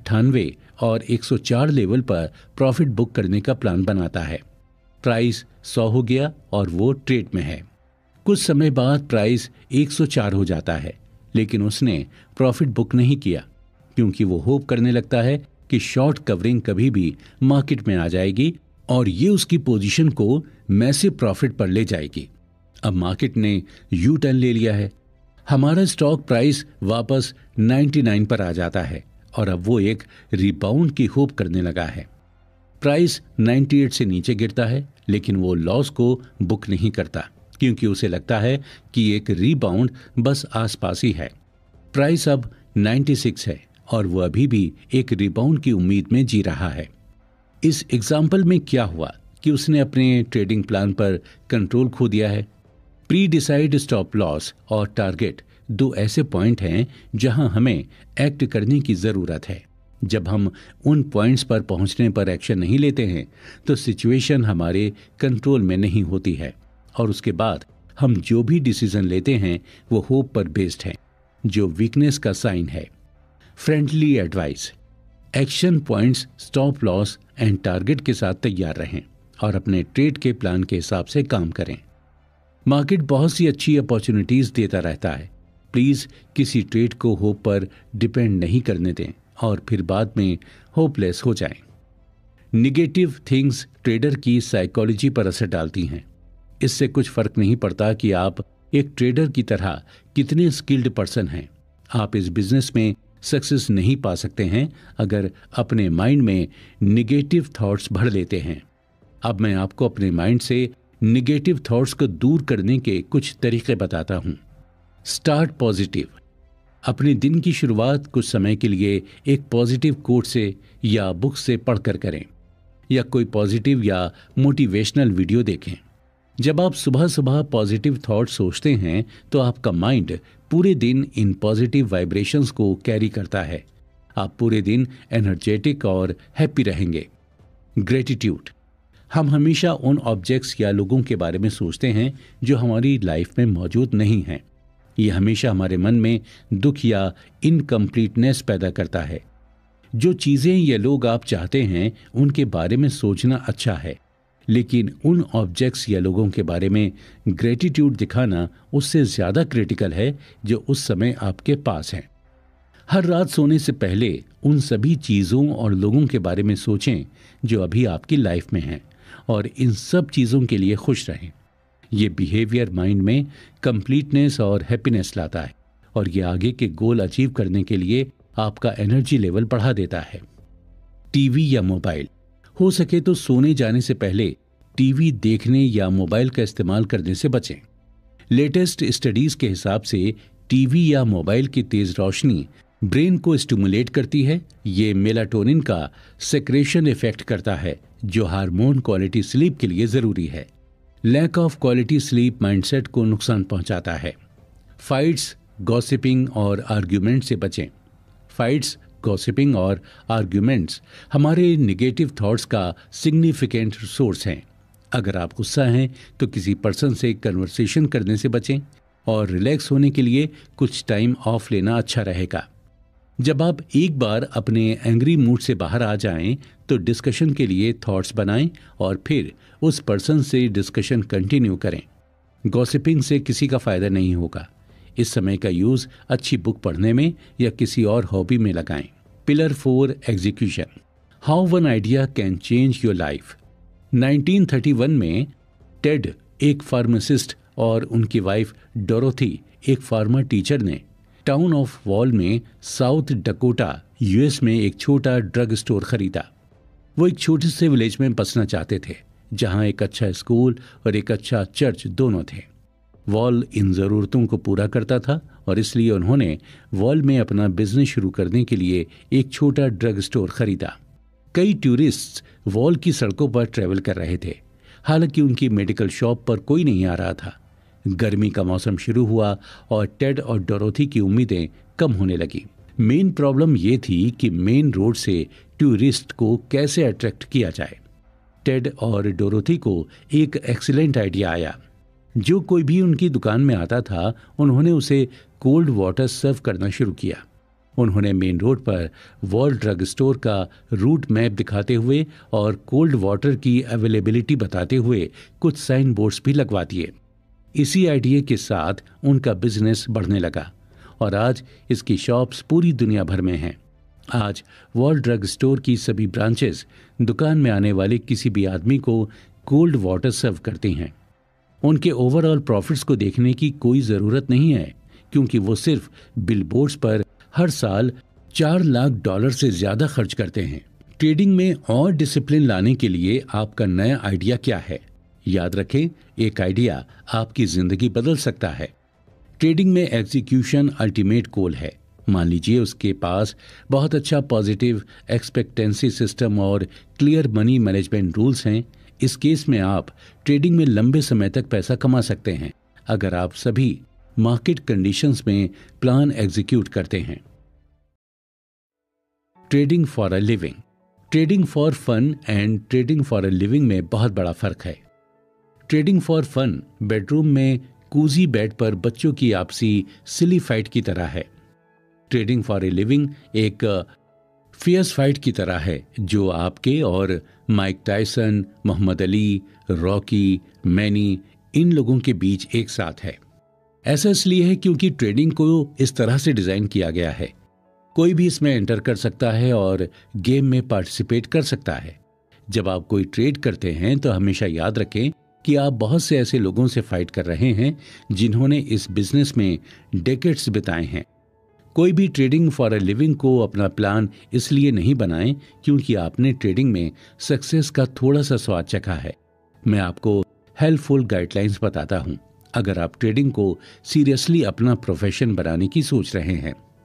Speaker 1: 98 और 104 लेवल पर प्रॉफिट बुक करने का प्लान बनाता है। प्राइस 100 हो गया और वो ट्रेड में है। कुछ समय बाद प्राइस 104 हो जाता है, लेकिन उसने प्रॉफिट बुक नहीं किया क्योंकि वो होप करने लगता है कि शॉर्ट कवरिंग कभी भी मार्केट में आ जाएगी और ये उसकी पोजीशन को मैसिव प्रॉफिट पर ले जाएगी। अब मार्केट ने यू टर्न ले लिया है, हमारा स्टॉक प्राइस वापस 99 पर आ जाता है और अब वो एक रिबाउंड की होप करने लगा है। प्राइस 98 से नीचे गिरता है, लेकिन वो लॉस को बुक नहीं करता क्योंकि उसे लगता है कि एक रिबाउंड बस आसपास ही है। प्राइस अब 96 है और वो अभी भी एक रिबाउंड की उम्मीद में जी रहा है। इस एग्जाम्पल में क्या हुआ कि उसने अपने ट्रेडिंग प्लान पर कंट्रोल खो दिया है। प्री डिसाइड स्टॉप लॉस और टारगेट 2 ऐसे पॉइंट हैं जहां हमें एक्ट करने की जरूरत है। जब हम उन पॉइंट्स पर पहुंचने पर एक्शन नहीं लेते हैं तो सिचुएशन हमारे कंट्रोल में नहीं होती है और उसके बाद हम जो भी डिसीजन लेते हैं वो होप पर बेस्ड है, जो वीकनेस का साइन है। Friendly advice, action points, stop loss and target के साथ तैयार रहें और अपने ट्रेड के प्लान के हिसाब से काम करें। मार्केट बहुत सी अच्छी अपॉर्चुनिटीज देता रहता है। प्लीज किसी ट्रेड को होप पर डिपेंड नहीं करने दें और फिर बाद में होपलेस हो जाएं। निगेटिव थिंग्स ट्रेडर की साइकोलॉजी पर असर डालती हैं। इससे कुछ फर्क नहीं पड़ता कि आप एक ट्रेडर की तरह कितने स्किल्ड पर्सन हैं, आप इस बिजनेस में सक्सेस नहीं पा सकते हैं अगर अपने माइंड में निगेटिव थॉट्स भर लेते हैं। अब मैं आपको अपने माइंड से निगेटिव थॉट्स को दूर करने के कुछ तरीके बताता हूं। स्टार्ट पॉजिटिव, अपने दिन की शुरुआत कुछ समय के लिए एक पॉजिटिव कोट से या बुक से पढ़कर करें, या कोई पॉजिटिव या मोटिवेशनल वीडियो देखें। जब आप सुबह सुबह पॉजिटिव थॉट सोचते हैं तो आपका माइंड पूरे दिन इन पॉजिटिव वाइब्रेशंस को कैरी करता है। आप पूरे दिन एनर्जेटिक और हैप्पी रहेंगे। ग्रेटिट्यूड। हम हमेशा उन ऑब्जेक्ट्स या लोगों के बारे में सोचते हैं जो हमारी लाइफ में मौजूद नहीं हैं। ये हमेशा हमारे मन में दुख या इनकम्प्लीटनेस पैदा करता है। जो चीज़ें या लोग आप चाहते हैं उनके बारे में सोचना अच्छा है, लेकिन उन ऑब्जेक्ट्स या लोगों के बारे में ग्रेटिट्यूड दिखाना उससे ज़्यादा क्रिटिकल है जो उस समय आपके पास हैं। हर रात सोने से पहले उन सभी चीज़ों और लोगों के बारे में सोचें जो अभी आपकी लाइफ में हैं, और इन सब चीज़ों के लिए खुश रहें। ये बिहेवियर माइंड में कंप्लीटनेस और हैप्पीनेस लाता है, और ये आगे के गोल अचीव करने के लिए आपका एनर्जी लेवल बढ़ा देता है। टीवी या मोबाइल। हो सके तो सोने जाने से पहले टीवी देखने या मोबाइल का इस्तेमाल करने से बचें। लेटेस्ट स्टडीज के हिसाब से टीवी या मोबाइल की तेज रोशनी ब्रेन को स्टिमुलेट करती है। ये मेलाटोनिन का सेक्रेशन इफेक्ट करता है, जो हार्मोन क्वालिटी स्लीप के लिए जरूरी है। Lack of quality sleep mindset को नुकसान पहुंचाता है। फाइट्स, गॉसिपिंग और आर्ग्यूमेंट से बचें। फाइट्स, गॉसिपिंग और आर्ग्यूमेंट्स हमारे निगेटिव थॉट्स का सिग्निफिकेंट सोर्स हैं। अगर आप गुस्सा हैं तो किसी पर्सन से कन्वर्सेशन करने से बचें, और रिलैक्स होने के लिए कुछ टाइम ऑफ लेना अच्छा रहेगा। जब आप एक बार अपने एंग्री मूड से बाहर आ जाएं तो डिस्कशन के लिए थॉट्स बनाएं और फिर उस पर्सन से डिस्कशन कंटिन्यू करें। गॉसिपिंग से किसी का फायदा नहीं होगा। इस समय का यूज अच्छी बुक पढ़ने में या किसी और हॉबी में लगाएं। Pillar 4, execution. How one idea can change your life. 1931 में टेड, एक फार्मासिस्ट, और उनकी वाइफ डोरोथी, एक फार्मा टीचर, ने टाउन ऑफ वॉल में साउथ डकोटा यूएस में एक छोटा ड्रग स्टोर खरीदा। वो एक छोटे से विलेज में बसना चाहते थे जहां एक अच्छा स्कूल और एक अच्छा चर्च दोनों थे। वॉल इन ज़रूरतों को पूरा करता था और इसलिए उन्होंने वॉल में अपना बिजनेस शुरू करने के लिए एक छोटा ड्रग स्टोर खरीदा। कई टूरिस्ट वॉल की सड़कों पर ट्रैवल कर रहे थे, हालांकि उनकी मेडिकल शॉप पर कोई नहीं आ रहा था। गर्मी का मौसम शुरू हुआ और टेड और डोरोथी की उम्मीदें कम होने लगी। मेन प्रॉब्लम ये थी कि मेन रोड से टूरिस्ट को कैसे अट्रैक्ट किया जाए। टेड और डोरोथी को एक एक्सीलेंट आइडिया आया। जो कोई भी उनकी दुकान में आता था उन्होंने उसे कोल्ड वाटर सर्व करना शुरू किया। उन्होंने मेन रोड पर वॉल ड्रग स्टोर का रूट मैप दिखाते हुए और कोल्ड वाटर की अवेलेबिलिटी बताते हुए कुछ साइन बोर्ड्स भी लगवा दिए। इसी आइडिया के साथ उनका बिजनेस बढ़ने लगा और आज इसकी शॉप्स पूरी दुनिया भर में हैं। आज वॉल ड्रग स्टोर की सभी ब्रांचेस दुकान में आने वाले किसी भी आदमी को कोल्ड वाटर सर्व करती हैं। उनके ओवरऑल प्रॉफिट्स को देखने की कोई ज़रूरत नहीं है, क्योंकि वो सिर्फ बिलबोर्ड्स पर हर साल $4 लाख से ज़्यादा खर्च करते हैं। ट्रेडिंग में और डिसिप्लिन लाने के लिए आपका नया आइडिया क्या है? याद रखें, एक आइडिया आपकी ज़िंदगी बदल सकता है। ट्रेडिंग में एग्जीक्यूशन अल्टीमेट गोल है। मान लीजिए उसके पास बहुत अच्छा पॉजिटिव एक्सपेक्टेंसी सिस्टम और क्लियर मनी मैनेजमेंट रूल्स हैं। इस केस में आप ट्रेडिंग में लंबे समय तक पैसा कमा सकते हैं अगर आप सभी मार्केट कंडीशंस में प्लान एग्जीक्यूट करते हैं। Trading for a living. Trading for fun and trading for a living में बहुत बड़ा फर्क है। ट्रेडिंग फॉर फन बेडरूम में कूजी बेड पर बच्चों की आपसी सिली फाइट की तरह है। ट्रेडिंग फॉर ए लिविंग एक फियर्स फाइट की तरह है जो आपके और Mike Tyson, Muhammad Ali, Rocky, Manny, इन लोगों के बीच एक साथ है। ऐसा इसलिए है क्योंकि ट्रेडिंग को इस तरह से डिजाइन किया गया है, कोई भी इसमें एंटर कर सकता है और गेम में पार्टिसिपेट कर सकता है। जब आप कोई ट्रेड करते हैं तो हमेशा याद रखें कि आप बहुत से ऐसे लोगों से फाइट कर रहे हैं जिन्होंने इस बिजनेस में डेकेड्स बिताए हैं। कोई भी ट्रेडिंग फॉर अ लिविंग को अपना प्लान इसलिए नहीं बनाएं क्योंकि आपने ट्रेडिंग में सक्सेस का थोड़ा सा स्वाद चखा है। मैं आपको हेल्पफुल गाइडलाइंस बताता हूं अगर आप ट्रेडिंग को सीरियसली अपना प्रोफेशन बनाने की सोच रहे हैं।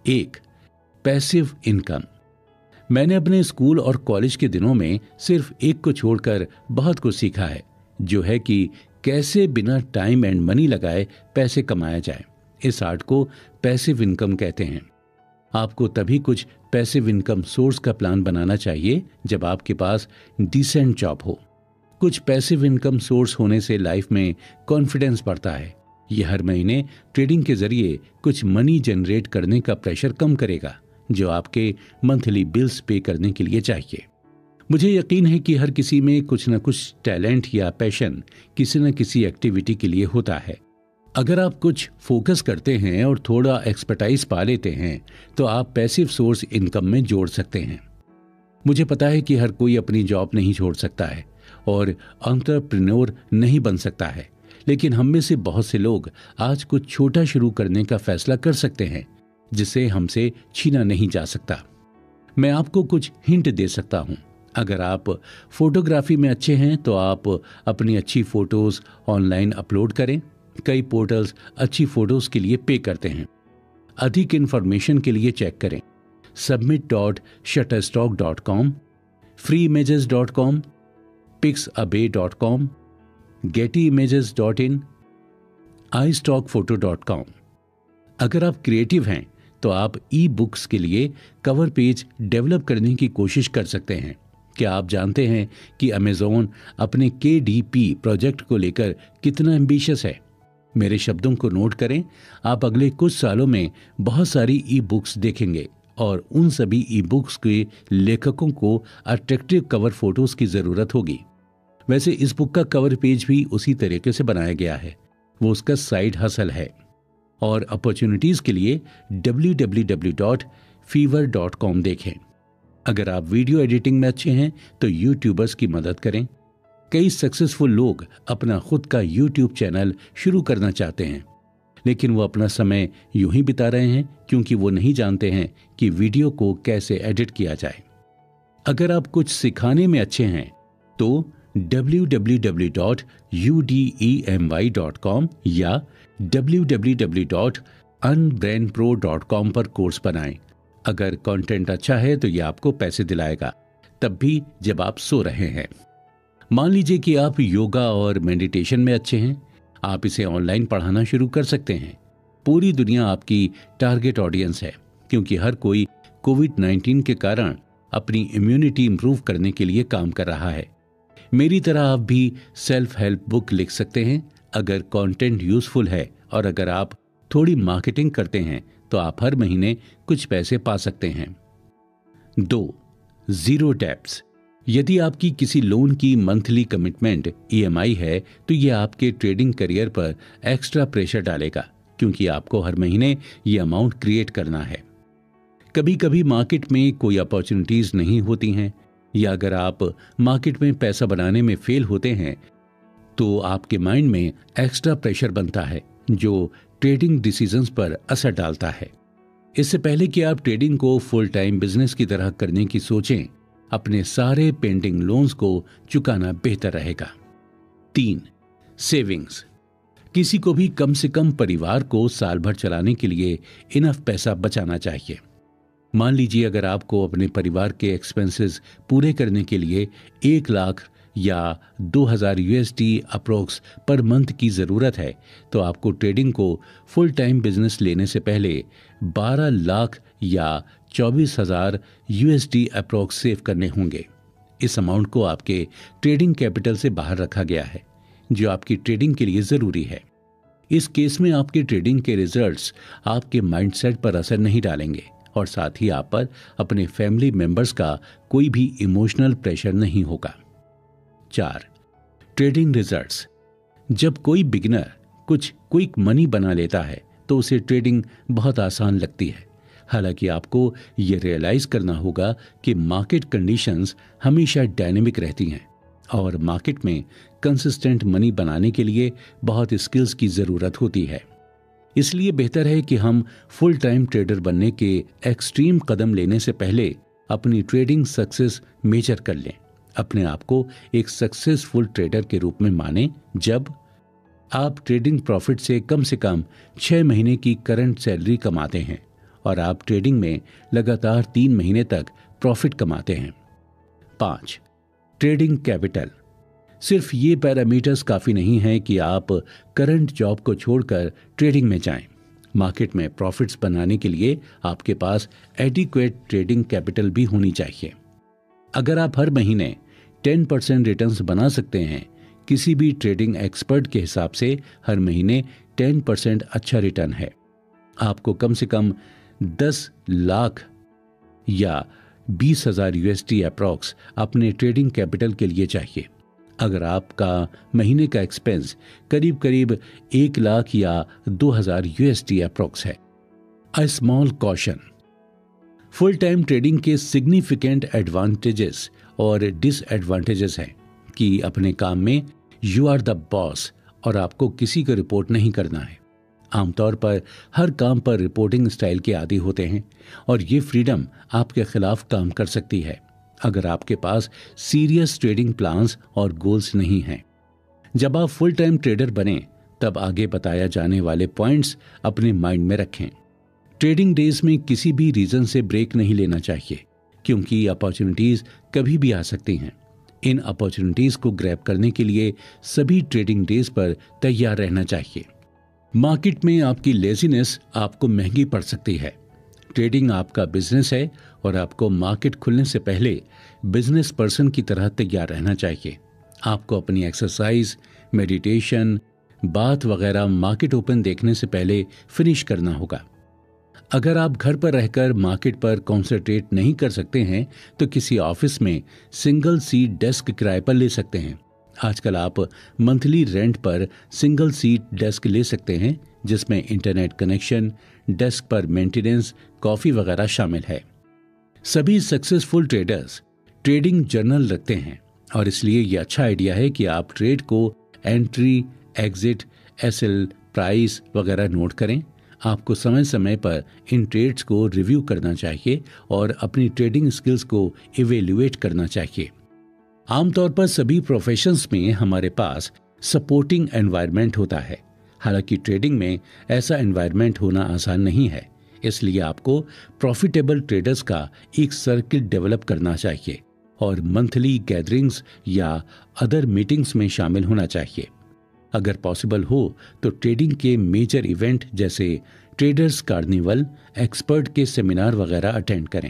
Speaker 1: एक, पैसिव इनकम। मैंने अपने स्कूल और कॉलेज के दिनों में सिर्फ एक को छोड़कर बहुत कुछ सीखा है, जो है कि कैसे बिना टाइम एंड मनी लगाए पैसे कमाया जाए। इस आर्ट को पैसिव इनकम कहते हैं। आपको तभी कुछ पैसिव इनकम सोर्स का प्लान बनाना चाहिए जब आपके पास डिसेंट जॉब हो। कुछ पैसिव इनकम सोर्स होने से लाइफ में कॉन्फिडेंस बढ़ता है। यह हर महीने ट्रेडिंग के जरिए कुछ मनी जनरेट करने का प्रेशर कम करेगा, जो आपके मंथली बिल्स पे करने के लिए चाहिए। मुझे यकीन है कि हर किसी में कुछ न कुछ टैलेंट या पैशन किसी न किसी एक्टिविटी के लिए होता है। अगर आप कुछ फोकस करते हैं और थोड़ा एक्सपर्टाइज पा लेते हैं तो आप पैसिव सोर्स इनकम में जोड़ सकते हैं। मुझे पता है कि हर कोई अपनी जॉब नहीं छोड़ सकता है और एंटरप्रेन्योर नहीं बन सकता है, लेकिन हम में से बहुत से लोग आज कुछ छोटा शुरू करने का फैसला कर सकते हैं जिसे हमसे छीना नहीं जा सकता। मैं आपको कुछ हिंट दे सकता हूं। अगर आप फोटोग्राफी में अच्छे हैं तो आप अपनी अच्छी फोटोज ऑनलाइन अपलोड करें। कई पोर्टल्स अच्छी फोटोज के लिए पे करते हैं। अधिक इंफॉर्मेशन के लिए चेक करें submit.shutterstock.com, freeimages.com, pixabay.com, gettyimages.in, istockphoto.com। अगर आप क्रिएटिव हैं तो आप ई बुक्स के लिए कवर पेज डेवलप करने की कोशिश कर सकते हैं। क्या आप जानते हैं कि अमेज़ॉन अपने KDP प्रोजेक्ट को लेकर कितना एम्बिशियस है? मेरे शब्दों को नोट करें। आप अगले कुछ सालों में बहुत सारी ई बुक्स देखेंगे और उन सभी ई बुक्स के लेखकों को अट्रैक्टिव कवर फोटोज की जरूरत होगी। वैसे इस बुक का कवर पेज भी उसी तरीके से बनाया गया है। वो उसका साइड हसल है। और अपॉर्चुनिटीज के लिए www.fiverr.com देखें। अगर आप वीडियो एडिटिंग में अच्छे हैं तो यूट्यूबर्स की मदद करें। कई सक्सेसफुल लोग अपना खुद का यूट्यूब चैनल शुरू करना चाहते हैं, लेकिन वो अपना समय यूं ही बिता रहे हैं क्योंकि वो नहीं जानते हैं कि वीडियो को कैसे एडिट किया जाए। अगर आप कुछ सिखाने में अच्छे हैं तो www.udemy.com या www.unbrainpro.com पर कोर्स बनाएं। अगर कंटेंट अच्छा है तो ये आपको पैसे दिलाएगा, तब भी जब आप सो रहे हैं। मान लीजिए कि आप योगा और मेडिटेशन में अच्छे हैं। आप इसे ऑनलाइन पढ़ाना शुरू कर सकते हैं। पूरी दुनिया आपकी टारगेट ऑडियंस है, क्योंकि हर कोई कोविड-19 के कारण अपनी इम्यूनिटी इंप्रूव करने के लिए काम कर रहा है। मेरी तरह आप भी सेल्फ हेल्प बुक लिख सकते हैं। अगर कंटेंट यूजफुल है और अगर आप थोड़ी मार्केटिंग करते हैं तो आप हर महीने कुछ पैसे पा सकते हैं। 2. Zero debts. यदि आपकी किसी लोन की मंथली कमिटमेंट EMI है तो यह आपके ट्रेडिंग करियर पर एक्स्ट्रा प्रेशर डालेगा, क्योंकि आपको हर महीने ये अमाउंट क्रिएट करना है। कभी कभी मार्केट में कोई अपॉर्चुनिटीज नहीं होती हैं, या अगर आप मार्केट में पैसा बनाने में फेल होते हैं तो आपके माइंड में एक्स्ट्रा प्रेशर बनता है जो ट्रेडिंग डिसीजंस पर असर डालता है। इससे पहले कि आप ट्रेडिंग को फुल टाइम बिजनेस की तरह करने की सोचें, अपने सारे पेंडिंग लोन्स को चुकाना बेहतर रहेगा। 3. सेविंग्स। किसी को भी कम से कम परिवार को साल भर चलाने के लिए इनफ पैसा बचाना चाहिए। मान लीजिए अगर आपको अपने परिवार के एक्सपेंसेस पूरे करने के लिए 1 लाख या 2000 USD अप्रोक्स पर मंथ की जरूरत है, तो आपको ट्रेडिंग को फुल टाइम बिजनेस लेने से पहले 12 लाख या 24,000 USD अप्रोक्स सेव करने होंगे। इस अमाउंट को आपके ट्रेडिंग कैपिटल से बाहर रखा गया है, जो आपकी ट्रेडिंग के लिए जरूरी है। इस केस में आपके ट्रेडिंग के रिजल्ट्स आपके माइंडसेट पर असर नहीं डालेंगे और साथ ही आप पर अपने फैमिली मेंबर्स का कोई भी इमोशनल प्रेशर नहीं होगा। 4. Trading results. जब कोई बिगिनर कुछ क्विक मनी बना लेता है तो उसे ट्रेडिंग बहुत आसान लगती है। हालांकि आपको यह रियलाइज करना होगा कि मार्केट कंडीशंस हमेशा डायनेमिक रहती हैं और मार्केट में कंसिस्टेंट मनी बनाने के लिए बहुत स्किल्स की जरूरत होती है। इसलिए बेहतर है कि हम फुल टाइम ट्रेडर बनने के एक्सट्रीम कदम लेने से पहले अपनी ट्रेडिंग सक्सेस मेजर कर लें। अपने आप को एक सक्सेसफुल ट्रेडर के रूप में मानें जब आप ट्रेडिंग प्रॉफिट से कम 6 महीने की करंट सैलरी कमाते हैं और आप ट्रेडिंग में लगातार 3 महीने तक प्रॉफिट कमाते हैं। 5. Trading capital. सिर्फ ये पैरामीटर्स काफ़ी नहीं हैं कि आप करंट जॉब को छोड़कर ट्रेडिंग में जाएं। मार्केट में प्रॉफिट्स बनाने के लिए आपके पास एडिक्वेट ट्रेडिंग कैपिटल भी होनी चाहिए। अगर आप हर महीने 10% रिटर्न्स बना सकते हैं, किसी भी ट्रेडिंग एक्सपर्ट के हिसाब से हर महीने 10% अच्छा रिटर्न है। आपको कम से कम 10 लाख या 20,000 USD अप्रॉक्स अपने ट्रेडिंग कैपिटल के लिए चाहिए। अगर आपका महीने का एक्सपेंस करीब करीब 1 लाख या 2,000 USD अप्रॉक्स है। A small caution. Full time trading के सिग्निफिकेंट एडवांटेजेस और डिसएडवांटेजेस हैं कि अपने काम में यू आर द बॉस और आपको किसी को रिपोर्ट नहीं करना है। आमतौर पर हर काम पर रिपोर्टिंग स्टाइल के आदी होते हैं और ये फ्रीडम आपके खिलाफ काम कर सकती है अगर आपके पास सीरियस ट्रेडिंग प्लान्स और गोल्स नहीं हैं। जब आप फुल टाइम ट्रेडर बने तब आगे बताया जाने वाले पॉइंट्स अपने माइंड में रखें। ट्रेडिंग डेज में किसी भी रीजन से ब्रेक नहीं लेना चाहिए क्योंकि अपॉर्चुनिटीज कभी भी आ सकती हैं। इन अपॉर्चुनिटीज को ग्रैब करने के लिए सभी ट्रेडिंग डेज पर तैयार रहना चाहिए। मार्केट में आपकी लेजीनेस आपको महंगी पड़ सकती है। ट्रेडिंग आपका बिजनेस है और आपको मार्केट खुलने से पहले बिजनेस पर्सन की तरह तैयार रहना चाहिए। आपको अपनी एक्सरसाइज, मेडिटेशन, बात वगैरह मार्केट ओपन देखने से पहले फिनिश करना होगा। अगर आप घर पर रहकर मार्केट पर कॉन्सेंट्रेट नहीं कर सकते हैं तो किसी ऑफिस में सिंगल सीट डेस्क किराए पर ले सकते हैं। आजकल आप मंथली रेंट पर सिंगल सीट डेस्क ले सकते हैं जिसमें इंटरनेट कनेक्शन, डेस्क पर मेंटेनेंस, कॉफी वगैरह शामिल है। सभी सक्सेसफुल ट्रेडर्स ट्रेडिंग जर्नल रखते हैं और इसलिए यह अच्छा आइडिया है कि आप ट्रेड को एंट्री, एग्जिट, एसएल, प्राइस वगैरह नोट करें। आपको समय समय पर इन ट्रेड्स को रिव्यू करना चाहिए और अपनी ट्रेडिंग स्किल्स को इवेल्युएट करना चाहिए। आमतौर पर सभी प्रोफेशंस में हमारे पास सपोर्टिंग एनवायरनमेंट होता है। हालांकि ट्रेडिंग में ऐसा एनवायरनमेंट होना आसान नहीं है, इसलिए आपको प्रॉफिटेबल ट्रेडर्स का एक सर्किल डेवलप करना चाहिए और मंथली गैदरिंग्स या अदर मीटिंग्स में शामिल होना चाहिए। अगर पॉसिबल हो तो ट्रेडिंग के मेजर इवेंट जैसे ट्रेडर्स कार्निवल, एक्सपर्ट के सेमिनार वगैरह अटेंड करें।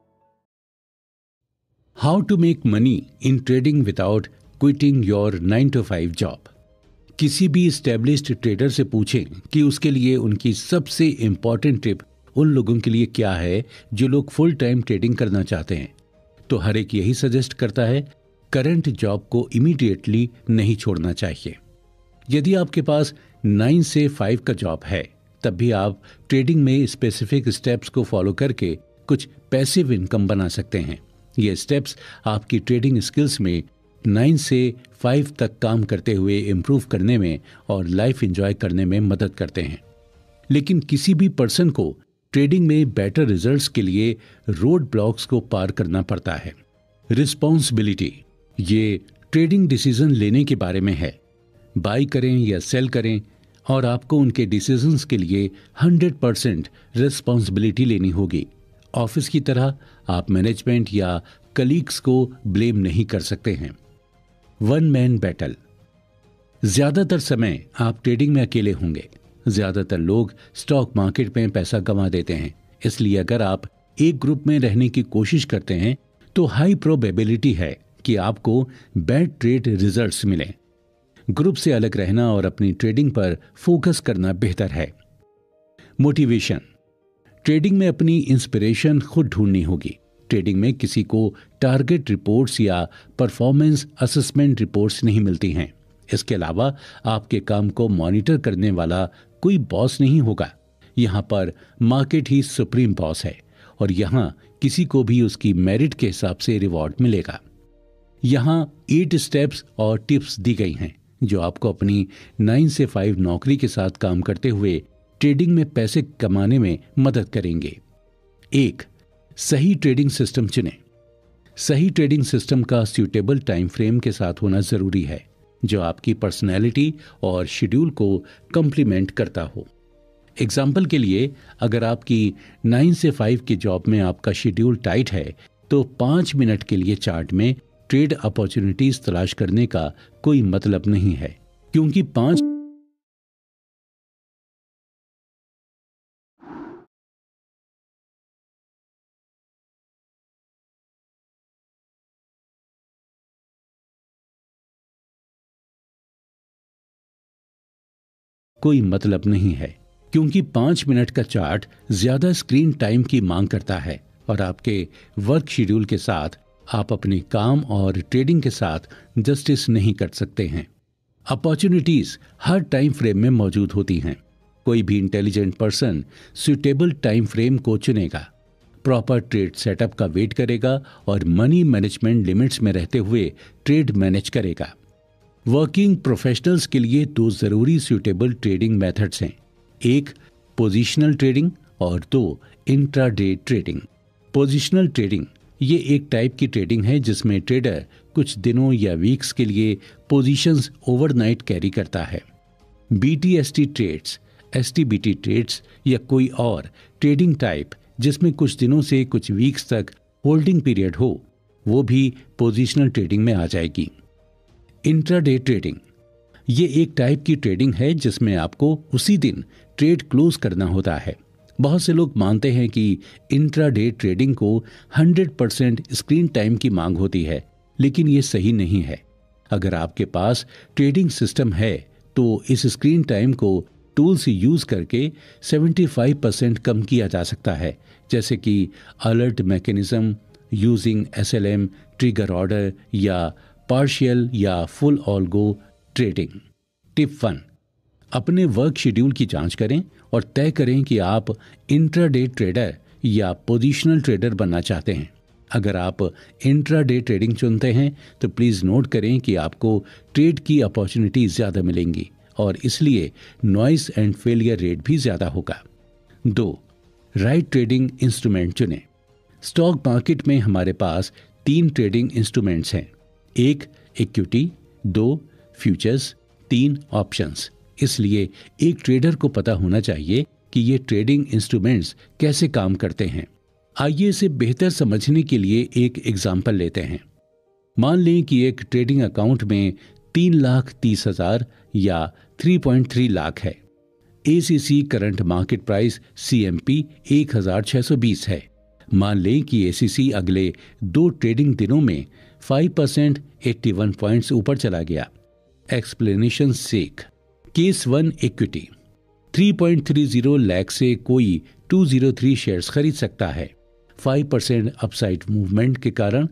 Speaker 1: How to make money in trading without quitting your 9 to 5 job. किसी भी एस्टेब्लिश्ड ट्रेडर से पूछें कि उसके लिए उनकी सबसे इंपॉर्टेंट टिप उन लोगों के लिए क्या है जो लोग फुल टाइम ट्रेडिंग करना चाहते हैं, तो हर एक यही सजेस्ट करता है करंट जॉब को इमीडिएटली नहीं छोड़ना चाहिए। यदि आपके पास 9 से 5 का जॉब है तब भी आप ट्रेडिंग में स्पेसिफिक स्टेप्स को फॉलो करके कुछ पैसिव इनकम बना सकते हैं। ये स्टेप्स आपकी ट्रेडिंग स्किल्स में 9 से 5 तक काम करते हुए इम्प्रूव करने में और लाइफ एंजॉय करने में मदद करते हैं। लेकिन किसी भी पर्सन को ट्रेडिंग में बेटर रिजल्ट्स के लिए रोड ब्लॉक्स को पार करना पड़ता है। रिस्पॉन्सिबिलिटी, ये ट्रेडिंग डिसीजन लेने के बारे में है। बाई करें या सेल करें और आपको उनके डिसीजंस के लिए 100% रिस्पॉन्सिबिलिटी लेनी होगी। ऑफिस की तरह आप मैनेजमेंट या कलीग्स को ब्लेम नहीं कर सकते हैं। वन मैन बैटल, ज्यादातर समय आप ट्रेडिंग में अकेले होंगे। ज्यादातर लोग स्टॉक मार्केट में पैसा गंवा देते हैं, इसलिए अगर आप एक ग्रुप में रहने की कोशिश करते हैं तो हाई प्रोबेबिलिटी है कि आपको बैड ट्रेड रिजल्ट्स मिलें। ग्रुप से अलग रहना और अपनी ट्रेडिंग पर फोकस करना बेहतर है। मोटिवेशन, ट्रेडिंग में अपनी इंस्पिरेशन खुद ढूंढनी होगी। ट्रेडिंग में किसी को टारगेट रिपोर्ट्स या परफॉर्मेंस असेसमेंट रिपोर्ट्स नहीं मिलती हैं। इसके अलावा आपके काम को मॉनिटर करने वाला कोई बॉस नहीं होगा। यहाँ पर मार्केट ही सुप्रीम बॉस है और यहाँ किसी को भी उसकी मेरिट के हिसाब से रिवॉर्ड मिलेगा। यहाँ 8 स्टेप्स और टिप्स दी गई हैं जो आपको अपनी 9 से 5 नौकरी के साथ काम करते हुए ट्रेडिंग में पैसे कमाने में मदद करेंगे। 1. सही ट्रेडिंग सिस्टम चुनें। सही ट्रेडिंग सिस्टम का सूटेबल टाइम फ्रेम के साथ होना जरूरी है जो आपकी पर्सनैलिटी और शेड्यूल को कंप्लीमेंट करता हो। एग्जाम्पल के लिए, अगर आपकी 9 से 5 की जॉब में आपका शेड्यूल टाइट है तो 5 मिनट के लिए चार्ट में ट्रेड अपॉर्चुनिटीज तलाश करने का कोई मतलब नहीं है, क्योंकि 5 कोई मतलब नहीं है, क्योंकि 5 मिनट का चार्ट ज्यादा स्क्रीन टाइम की मांग करता है और आपके वर्क शेड्यूल के साथ आप अपने काम और ट्रेडिंग के साथ जस्टिस नहीं कर सकते हैं। अपॉर्चुनिटीज हर टाइम फ्रेम में मौजूद होती हैं। कोई भी intelligent person suitable time frame को चुनेगा, प्रॉपर ट्रेड सेटअप का वेट करेगा और मनी मैनेजमेंट लिमिट्स में रहते हुए ट्रेड मैनेज करेगा। वर्किंग प्रोफेशनल्स के लिए 2 जरूरी सूटेबल ट्रेडिंग मेथड्स हैं, एक पोजिशनल ट्रेडिंग और 2 इंट्राडे ट्रेडिंग। पोजिशनल ट्रेडिंग ये एक टाइप की ट्रेडिंग है जिसमें ट्रेडर कुछ दिनों या वीक्स के लिए पोजीशंस ओवरनाइट कैरी करता है। BTST ट्रेड्स, STBT ट्रेड्स या कोई और ट्रेडिंग टाइप जिसमें कुछ दिनों से कुछ वीक्स तक होल्डिंग पीरियड हो, वो भी पोजिशनल ट्रेडिंग में आ जाएगी। इंट्राडे ट्रेडिंग ये एक टाइप की ट्रेडिंग है जिसमें आपको उसी दिन ट्रेड क्लोज करना होता है। बहुत से लोग मानते हैं कि इंट्राडे ट्रेडिंग को 100% स्क्रीन टाइम की मांग होती है, लेकिन ये सही नहीं है। अगर आपके पास ट्रेडिंग सिस्टम है तो इस स्क्रीन टाइम को टूल्स यूज करके 75% कम किया जा सकता है, जैसे कि alert mechanism, using SLM, trigger order या पार्शियल या फुल ऑल्गो ट्रेडिंग। टिप 1, अपने वर्क शेड्यूल की जांच करें और तय करें कि आप इंट्राडे ट्रेडर या पोजिशनल ट्रेडर बनना चाहते हैं। अगर आप इंट्राडे ट्रेडिंग चुनते हैं तो प्लीज नोट करें कि आपको ट्रेड की अपॉर्चुनिटी ज्यादा मिलेंगी और इसलिए नॉइस एंड फेलियर रेट भी ज्यादा होगा। 2, राइट ट्रेडिंग इंस्ट्रूमेंट चुनें। स्टॉक मार्केट में हमारे पास 3 ट्रेडिंग इंस्ट्रूमेंट्स हैं, 1 इक्विटी, 2 फ्यूचर्स, 3 ऑप्शंस। इसलिए एक ट्रेडर को पता होना चाहिए कि ये ट्रेडिंग इंस्ट्रूमेंट्स कैसे काम करते हैं। आइए इसे बेहतर समझने के लिए एक एग्जाम्पल लेते हैं। मान लें कि एक ट्रेडिंग अकाउंट में 3,30,000 या 3.3 लाख है। ACC current market price CMP 1,620 है। मान लें कि ACC अगले 2 ट्रेडिंग दिनों में 5% 81 पॉइंट्स ऊपर चला गया। एक्सप्लेनेशन सेक, केस 1 इक्विटी, 3.30 लाख से कोई 203 शेयर्स खरीद सकता है। 5% अपसाइड मूवमेंट के कारण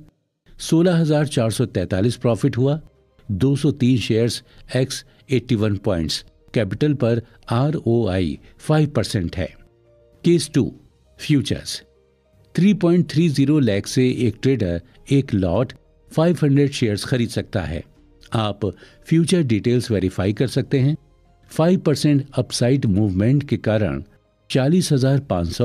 Speaker 1: 16,443 प्रॉफिट हुआ। 203 शेयर्स x 81 पॉइंट्स, कैपिटल पर ROI 5% है। केस 2 फ्यूचर्स, 3.30 लाख से एक ट्रेडर एक लॉट 500 शेयर्स खरीद सकता है। आप फ्यूचर डिटेल्स वेरीफाई कर सकते हैं। 5% अपसाइड मूवमेंट के कारण 40,500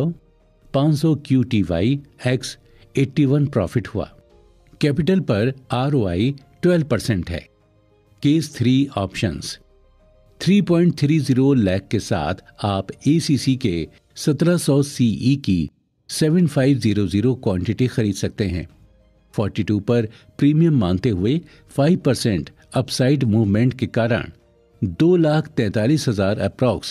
Speaker 1: QTY x 81 प्रॉफिट हुआ। कैपिटल पर ROI 12% है। केस 3 ऑप्शंस, 3.30 लाख के साथ आप ACC के 1700 CE की 7500 क्वांटिटी खरीद सकते हैं। 42 पर प्रीमियम मानते हुए 5% अपसाइड मूवमेंट के कारण 2,43,000 अप्रॉक्स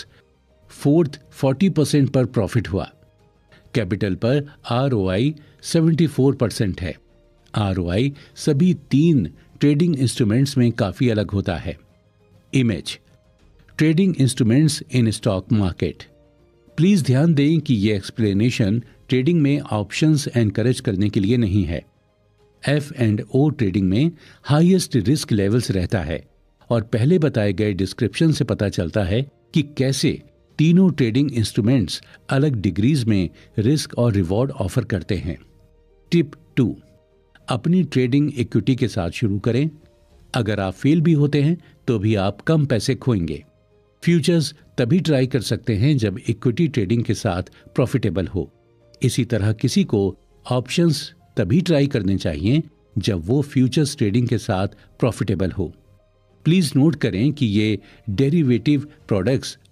Speaker 1: 40% पर प्रॉफिट हुआ। कैपिटल पर ROI 74% है। ROI सभी 3 ट्रेडिंग इंस्ट्रूमेंट्स में काफी अलग होता है। Image, trading instruments in stock market. Please ध्यान दें कि यह एक्सप्लेनेशन ट्रेडिंग में ऑप्शंस एनकरेज करने के लिए नहीं है। F&O ट्रेडिंग में हाईएस्ट रिस्क लेवल्स रहता है और पहले बताए गए डिस्क्रिप्शन से पता चलता है कि कैसे तीनों ट्रेडिंग इंस्ट्रूमेंट्स अलग डिग्रीज में रिस्क और रिवॉर्ड ऑफर करते हैं। टिप 2, अपनी ट्रेडिंग इक्विटी के साथ शुरू करें। अगर आप फेल भी होते हैं तो भी आप कम पैसे खोएंगे। फ्यूचर्स तभी ट्राई कर सकते हैं जब इक्विटी ट्रेडिंग के साथ प्रॉफिटेबल हो। इसी तरह किसी को ऑप्शंस तभी ट्राई करने चाहिए जब वो फ्यूचर्स ट्रेडिंग के साथ प्रॉफिटेबल हो। प्लीज नोट करें कि ये डेरिवेटिव प्रोडक्ट्स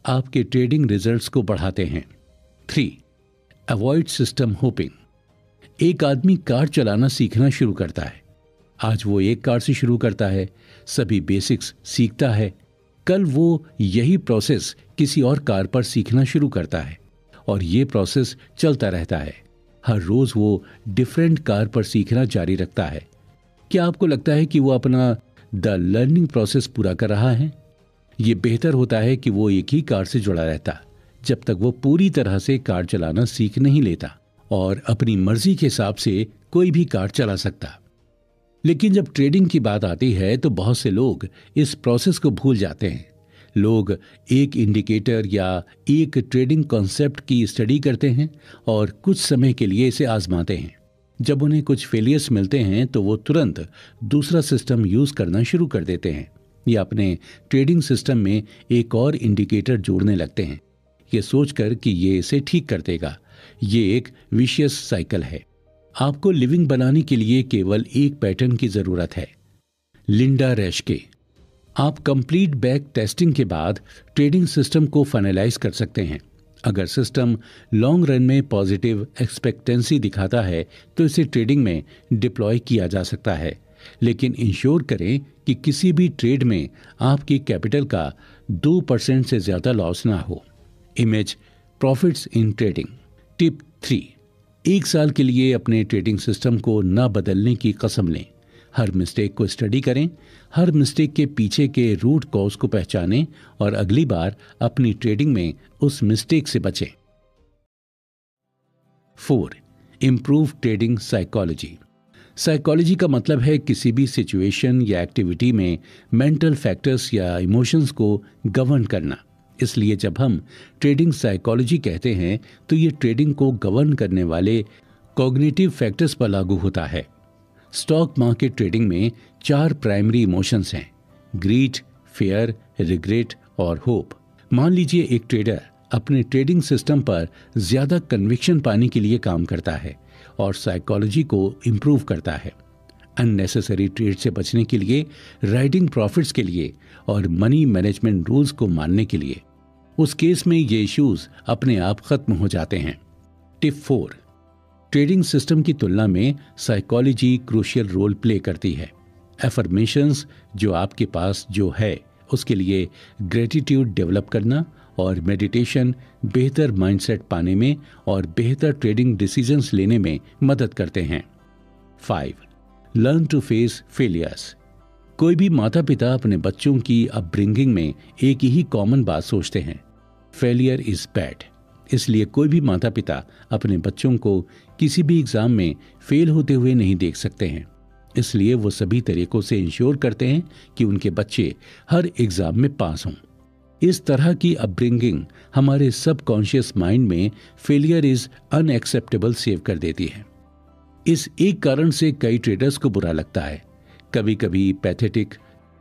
Speaker 1: आपके ट्रेडिंग रिजल्ट्स को बढ़ाते हैं। 3. Avoid system hopping. एक आदमी कार चलाना सीखना शुरू करता है। आज वो एक कार से शुरू करता है, सभी बेसिक्स सीखता है। कल वो यही प्रोसेस किसी और कार पर सीखना शुरू करता है और ये प्रोसेस चलता रहता है। हर रोज वो डिफरेंट कार पर सीखना जारी रखता है। क्या आपको लगता है कि वो अपना द लर्निंग प्रोसेस पूरा कर रहा है? ये बेहतर होता है कि वो एक ही कार से जुड़ा रहता जब तक वो पूरी तरह से कार चलाना सीख नहीं लेता और अपनी मर्जी के हिसाब से कोई भी कार चला सकता। लेकिन जब ट्रेडिंग की बात आती है तो बहुत से लोग इस प्रोसेस को भूल जाते हैं। लोग एक इंडिकेटर या एक ट्रेडिंग कॉन्सेप्ट की स्टडी करते हैं और कुछ समय के लिए इसे आजमाते हैं। जब उन्हें कुछ फेलियर्स मिलते हैं तो वो तुरंत दूसरा सिस्टम यूज करना शुरू कर देते हैं या अपने ट्रेडिंग सिस्टम में एक और इंडिकेटर जोड़ने लगते हैं, ये सोचकर कि ये इसे ठीक कर देगा। ये एक विशियस साइकिल है। आपको लिविंग बनाने के लिए केवल एक पैटर्न की जरूरत है। लिंडा रेश्के। आप कंप्लीट बैक टेस्टिंग के बाद ट्रेडिंग सिस्टम को फाइनलाइज कर सकते हैं। अगर सिस्टम लॉन्ग रन में पॉजिटिव एक्सपेक्टेंसी दिखाता है तो इसे ट्रेडिंग में डिप्लॉय किया जा सकता है, लेकिन इंश्योर करें कि किसी भी ट्रेड में आपकी कैपिटल का 2% से ज्यादा लॉस ना हो। Image profits in trading. Tip 3. 1 साल के लिए अपने ट्रेडिंग सिस्टम को न बदलने की कसम लें। हर मिस्टेक को स्टडी करें, हर मिस्टेक के पीछे के रूट कॉज को पहचानें और अगली बार अपनी ट्रेडिंग में उस मिस्टेक से बचें। 4. Improve trading psychology. साइकोलॉजी का मतलब है किसी भी सिचुएशन या एक्टिविटी में मेंटल फैक्टर्स या इमोशंस को गवर्न करना। इसलिए जब हम ट्रेडिंग साइकोलॉजी कहते हैं तो ये ट्रेडिंग को गवर्न करने वाले कॉग्निटिव फैक्टर्स पर लागू होता है। स्टॉक मार्केट ट्रेडिंग में 4 प्राइमरी इमोशंस हैं: ग्रीड, फियर, रिग्रेट और होप। मान लीजिए एक ट्रेडर अपने ट्रेडिंग सिस्टम पर ज्यादा कन्विक्शन पाने के लिए काम करता है और साइकोलॉजी को इम्प्रूव करता है। अननेसेसरी ट्रेड से बचने के लिए, राइडिंग प्रॉफिट्स के लिए और मनी मैनेजमेंट रूल्स को मानने के लिए। उस केस में ये इश्यूज अपने आप खत्म हो जाते हैं। टिप 4. ट्रेडिंग सिस्टम की तुलना में साइकोलॉजी क्रूशियल रोल प्ले करती है। एफर्मेशंस जो आपके पास जो है उसके लिए ग्रेटिट्यूड डेवलप करना और मेडिटेशन बेहतर माइंडसेट पाने में और बेहतर ट्रेडिंग डिसीजंस लेने में मदद करते हैं। 5. Learn to face failures. कोई भी माता पिता अपने बच्चों की अपब्रिंगिंग में एक ही कॉमन बात सोचते हैं: फेलियर इज बैड। इसलिए कोई भी माता पिता अपने बच्चों को किसी भी एग्जाम में फेल होते हुए नहीं देख सकते हैं। इसलिए वो सभी तरीकों से इंश्योर करते हैं कि उनके बच्चे हर एग्जाम में पास हों। इस तरह की अपब्रिंगिंग हमारे सबकॉन्शियस माइंड में फेलियर इज अनएक्सेप्टेबल सेव कर देती है। इस एक कारण से कई ट्रेडर्स को बुरा लगता है, कभी कभी पैथेटिक।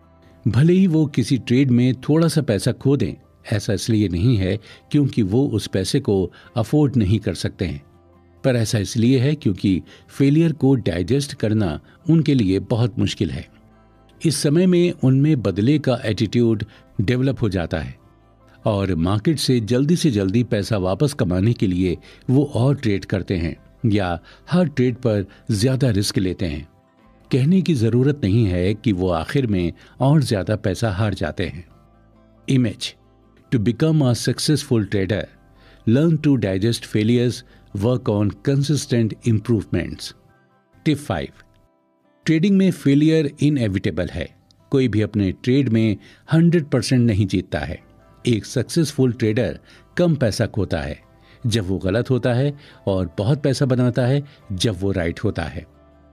Speaker 1: भले ही वो किसी ट्रेड में थोड़ा सा पैसा खो दें, ऐसा इसलिए नहीं है क्योंकि वो उस पैसे को अफोर्ड नहीं कर सकते हैं, पर ऐसा इसलिए है क्योंकि फेलियर को डाइजेस्ट करना उनके लिए बहुत मुश्किल है। इस समय में उनमें बदले का एटीट्यूड डेवलप हो जाता है और मार्केट से जल्दी पैसा वापस कमाने के लिए वो और ट्रेड करते हैं या हर ट्रेड पर ज्यादा रिस्क लेते हैं। कहने की जरूरत नहीं है कि वो आखिर में और ज्यादा पैसा हार जाते हैं। Image to become a successful trader, learn to digest failures, work on consistent improvements. Tip 5. Trading में फेलियर इनएविटेबल है। कोई भी अपने ट्रेड में 100% नहीं जीतता है। एक सक्सेसफुल ट्रेडर कम पैसा खोता है जब वो गलत होता है और बहुत पैसा बनाता है जब वो राइट होता है।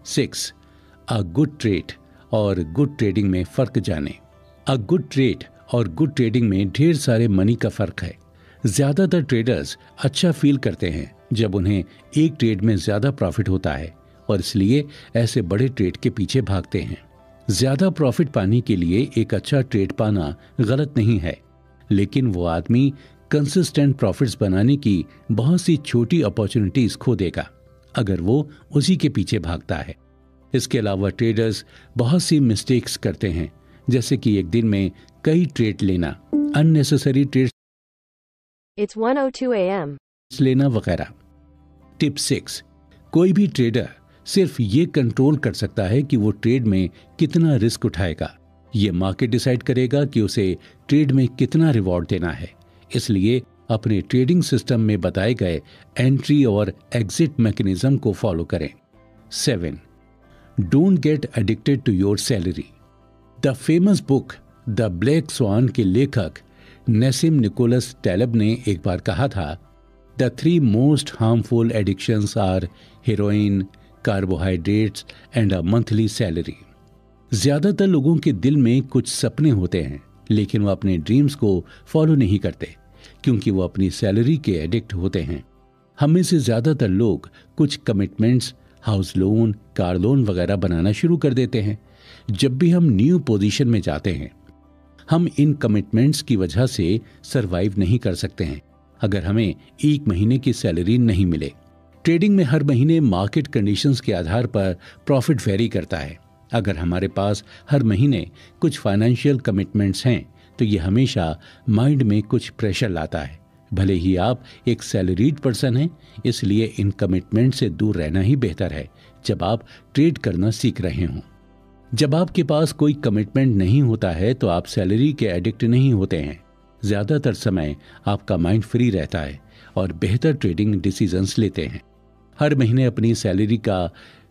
Speaker 1: 6. अ गुड ट्रेड और गुड ट्रेडिंग में फर्क जाने। अ गुड ट्रेड और गुड ट्रेडिंग में ढेर सारे मनी का फर्क है। ज्यादातर ट्रेडर्स अच्छा फील करते हैं जब उन्हें एक ट्रेड में ज्यादा प्रॉफिट होता है और इसलिए ऐसे बड़े ट्रेड के पीछे भागते हैं। ज्यादा प्रॉफिट पाने के लिए एक अच्छा ट्रेड पाना गलत नहीं है, लेकिन वो आदमी कंसिस्टेंट प्रॉफिट्स बनाने की बहुत सी छोटी अपॉर्चुनिटीज खो देगा अगर वो उसी के पीछे भागता है। इसके अलावा ट्रेडर्स बहुत सी मिस्टेक्स करते हैं, जैसे कि एक दिन में कई ट्रेड लेना, अननेसेसरी ट्रेड
Speaker 3: It's 1:02 a.m.
Speaker 1: लेना वगैरह। टिप 6, कोई भी ट्रेडर सिर्फ ये कंट्रोल कर सकता है कि वो ट्रेड में कितना रिस्क उठाएगा। ये मार्केट डिसाइड करेगा कि उसे ट्रेड में कितना रिवॉर्ड देना है। इसलिए अपने ट्रेडिंग सिस्टम में बताए गए एंट्री और एग्जिट मैकेनिज्म को फॉलो करें। 7, don't get addicted to your salary. The famous book the black swan के लेखक नेसिम निकोलस टैलब ने एक बार कहा था, the 3 most harmful addictions are heroin, carbohydrates and a monthly salary. ज्यादातर लोगों के दिल में कुछ सपने होते हैं, लेकिन वो अपने ड्रीम्स को फॉलो नहीं करते क्योंकि वो अपनी सैलरी के एडिक्ट होते हैं। हम में से ज्यादातर लोग कुछ commitments, house loan, car loan वगैरह बनाना शुरू कर देते हैं। जब भी हम न्यू पोजीशन में जाते हैं, हम इन कमिटमेंट्स की वजह से सरवाइव नहीं कर सकते हैं अगर हमें 1 महीने की सैलरी नहीं मिले। ट्रेडिंग में हर महीने मार्केट कंडीशंस के आधार पर प्रॉफिट वेरी करता है। अगर हमारे पास हर महीने कुछ फाइनेंशियल कमिटमेंट्स हैं तो ये हमेशा माइंड में कुछ प्रेशर लाता है। भले ही आप एक सैलरीड पर्सन हैं, इसलिए इन कमिटमेंट से दूर रहना ही बेहतर है जब आप ट्रेड करना सीख रहे हों। जब आपके पास कोई कमिटमेंट नहीं होता है तो आप सैलरी के एडिक्ट नहीं होते हैं। ज्यादातर समय आपका माइंड फ्री रहता है और बेहतर ट्रेडिंग डिसीजंस लेते हैं। हर महीने अपनी सैलरी का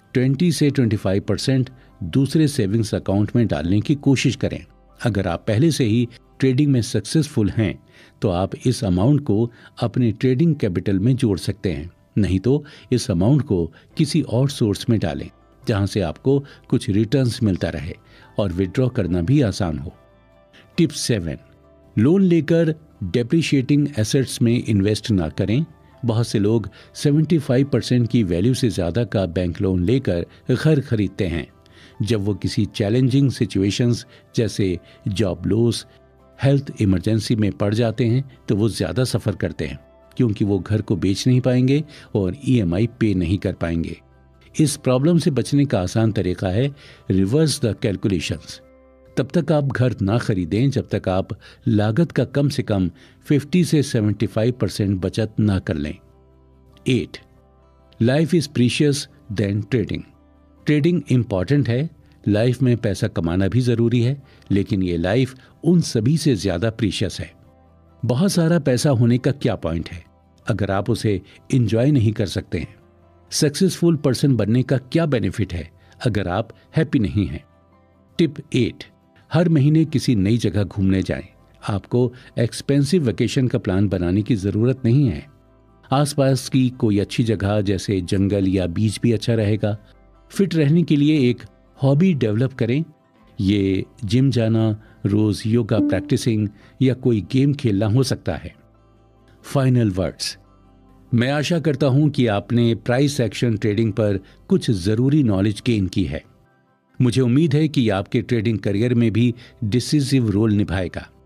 Speaker 1: 20 से 25% दूसरे सेविंग्स अकाउंट में डालने की कोशिश करें। अगर आप पहले से ही ट्रेडिंग में सक्सेसफुल हैं तो आप इस अमाउंट को अपने ट्रेडिंग कैपिटल में जोड़ सकते हैं, नहीं तो इस अमाउंट को किसी और सोर्स में डालें जहां से आपको कुछ रिटर्न्स मिलता रहे और विड्रॉ करना भी आसान हो। टिप 7, लोन लेकर डेप्रिशिएटिंग एसेट्स में इन्वेस्ट ना करें। बहुत से लोग 75% की वैल्यू से ज्यादा का बैंक लोन लेकर घर खरीदते हैं। जब वो किसी चैलेंजिंग सिचुएशंस जैसे जॉब लॉस, हेल्थ इमरजेंसी में पड़ जाते हैं तो वो ज्यादा सफर करते हैं क्योंकि वो घर को बेच नहीं पाएंगे और EMI पे नहीं कर पाएंगे। इस प्रॉब्लम से बचने का आसान तरीका है रिवर्स द कैलकुलेशंस। तब तक आप घर ना खरीदें जब तक आप लागत का कम से कम 50 से 75% बचत ना कर लें। 8, life is precious then trading. Trading important है, लाइफ में पैसा कमाना भी जरूरी है, लेकिन ये लाइफ उन सभी से ज्यादा प्रीशियस है। बहुत सारा पैसा होने का क्या पॉइंट है अगर आप उसे एंजॉय नहीं कर सकते हैं। सक्सेसफुल पर्सन बनने का क्या बेनिफिट है अगर आप हैप्पी नहीं हैं। टिप 8, हर महीने किसी नई जगह घूमने जाएं। आपको एक्सपेंसिव वेकेशन का प्लान बनाने की जरूरत नहीं है। आसपास की कोई अच्छी जगह जैसे जंगल या बीच भी अच्छा रहेगा। फिट रहने के लिए एक हॉबी डेवलप करें। ये जिम जाना, रोज योगा प्रैक्टिसिंग या कोई गेम खेलना हो सकता है। फाइनल वर्ड्स, मैं आशा करता हूं कि आपने प्राइस एक्शन ट्रेडिंग पर कुछ जरूरी नॉलेज गेन की है। मुझे उम्मीद है कि आपके ट्रेडिंग करियर में भी डिसिसिव रोल निभाएगा।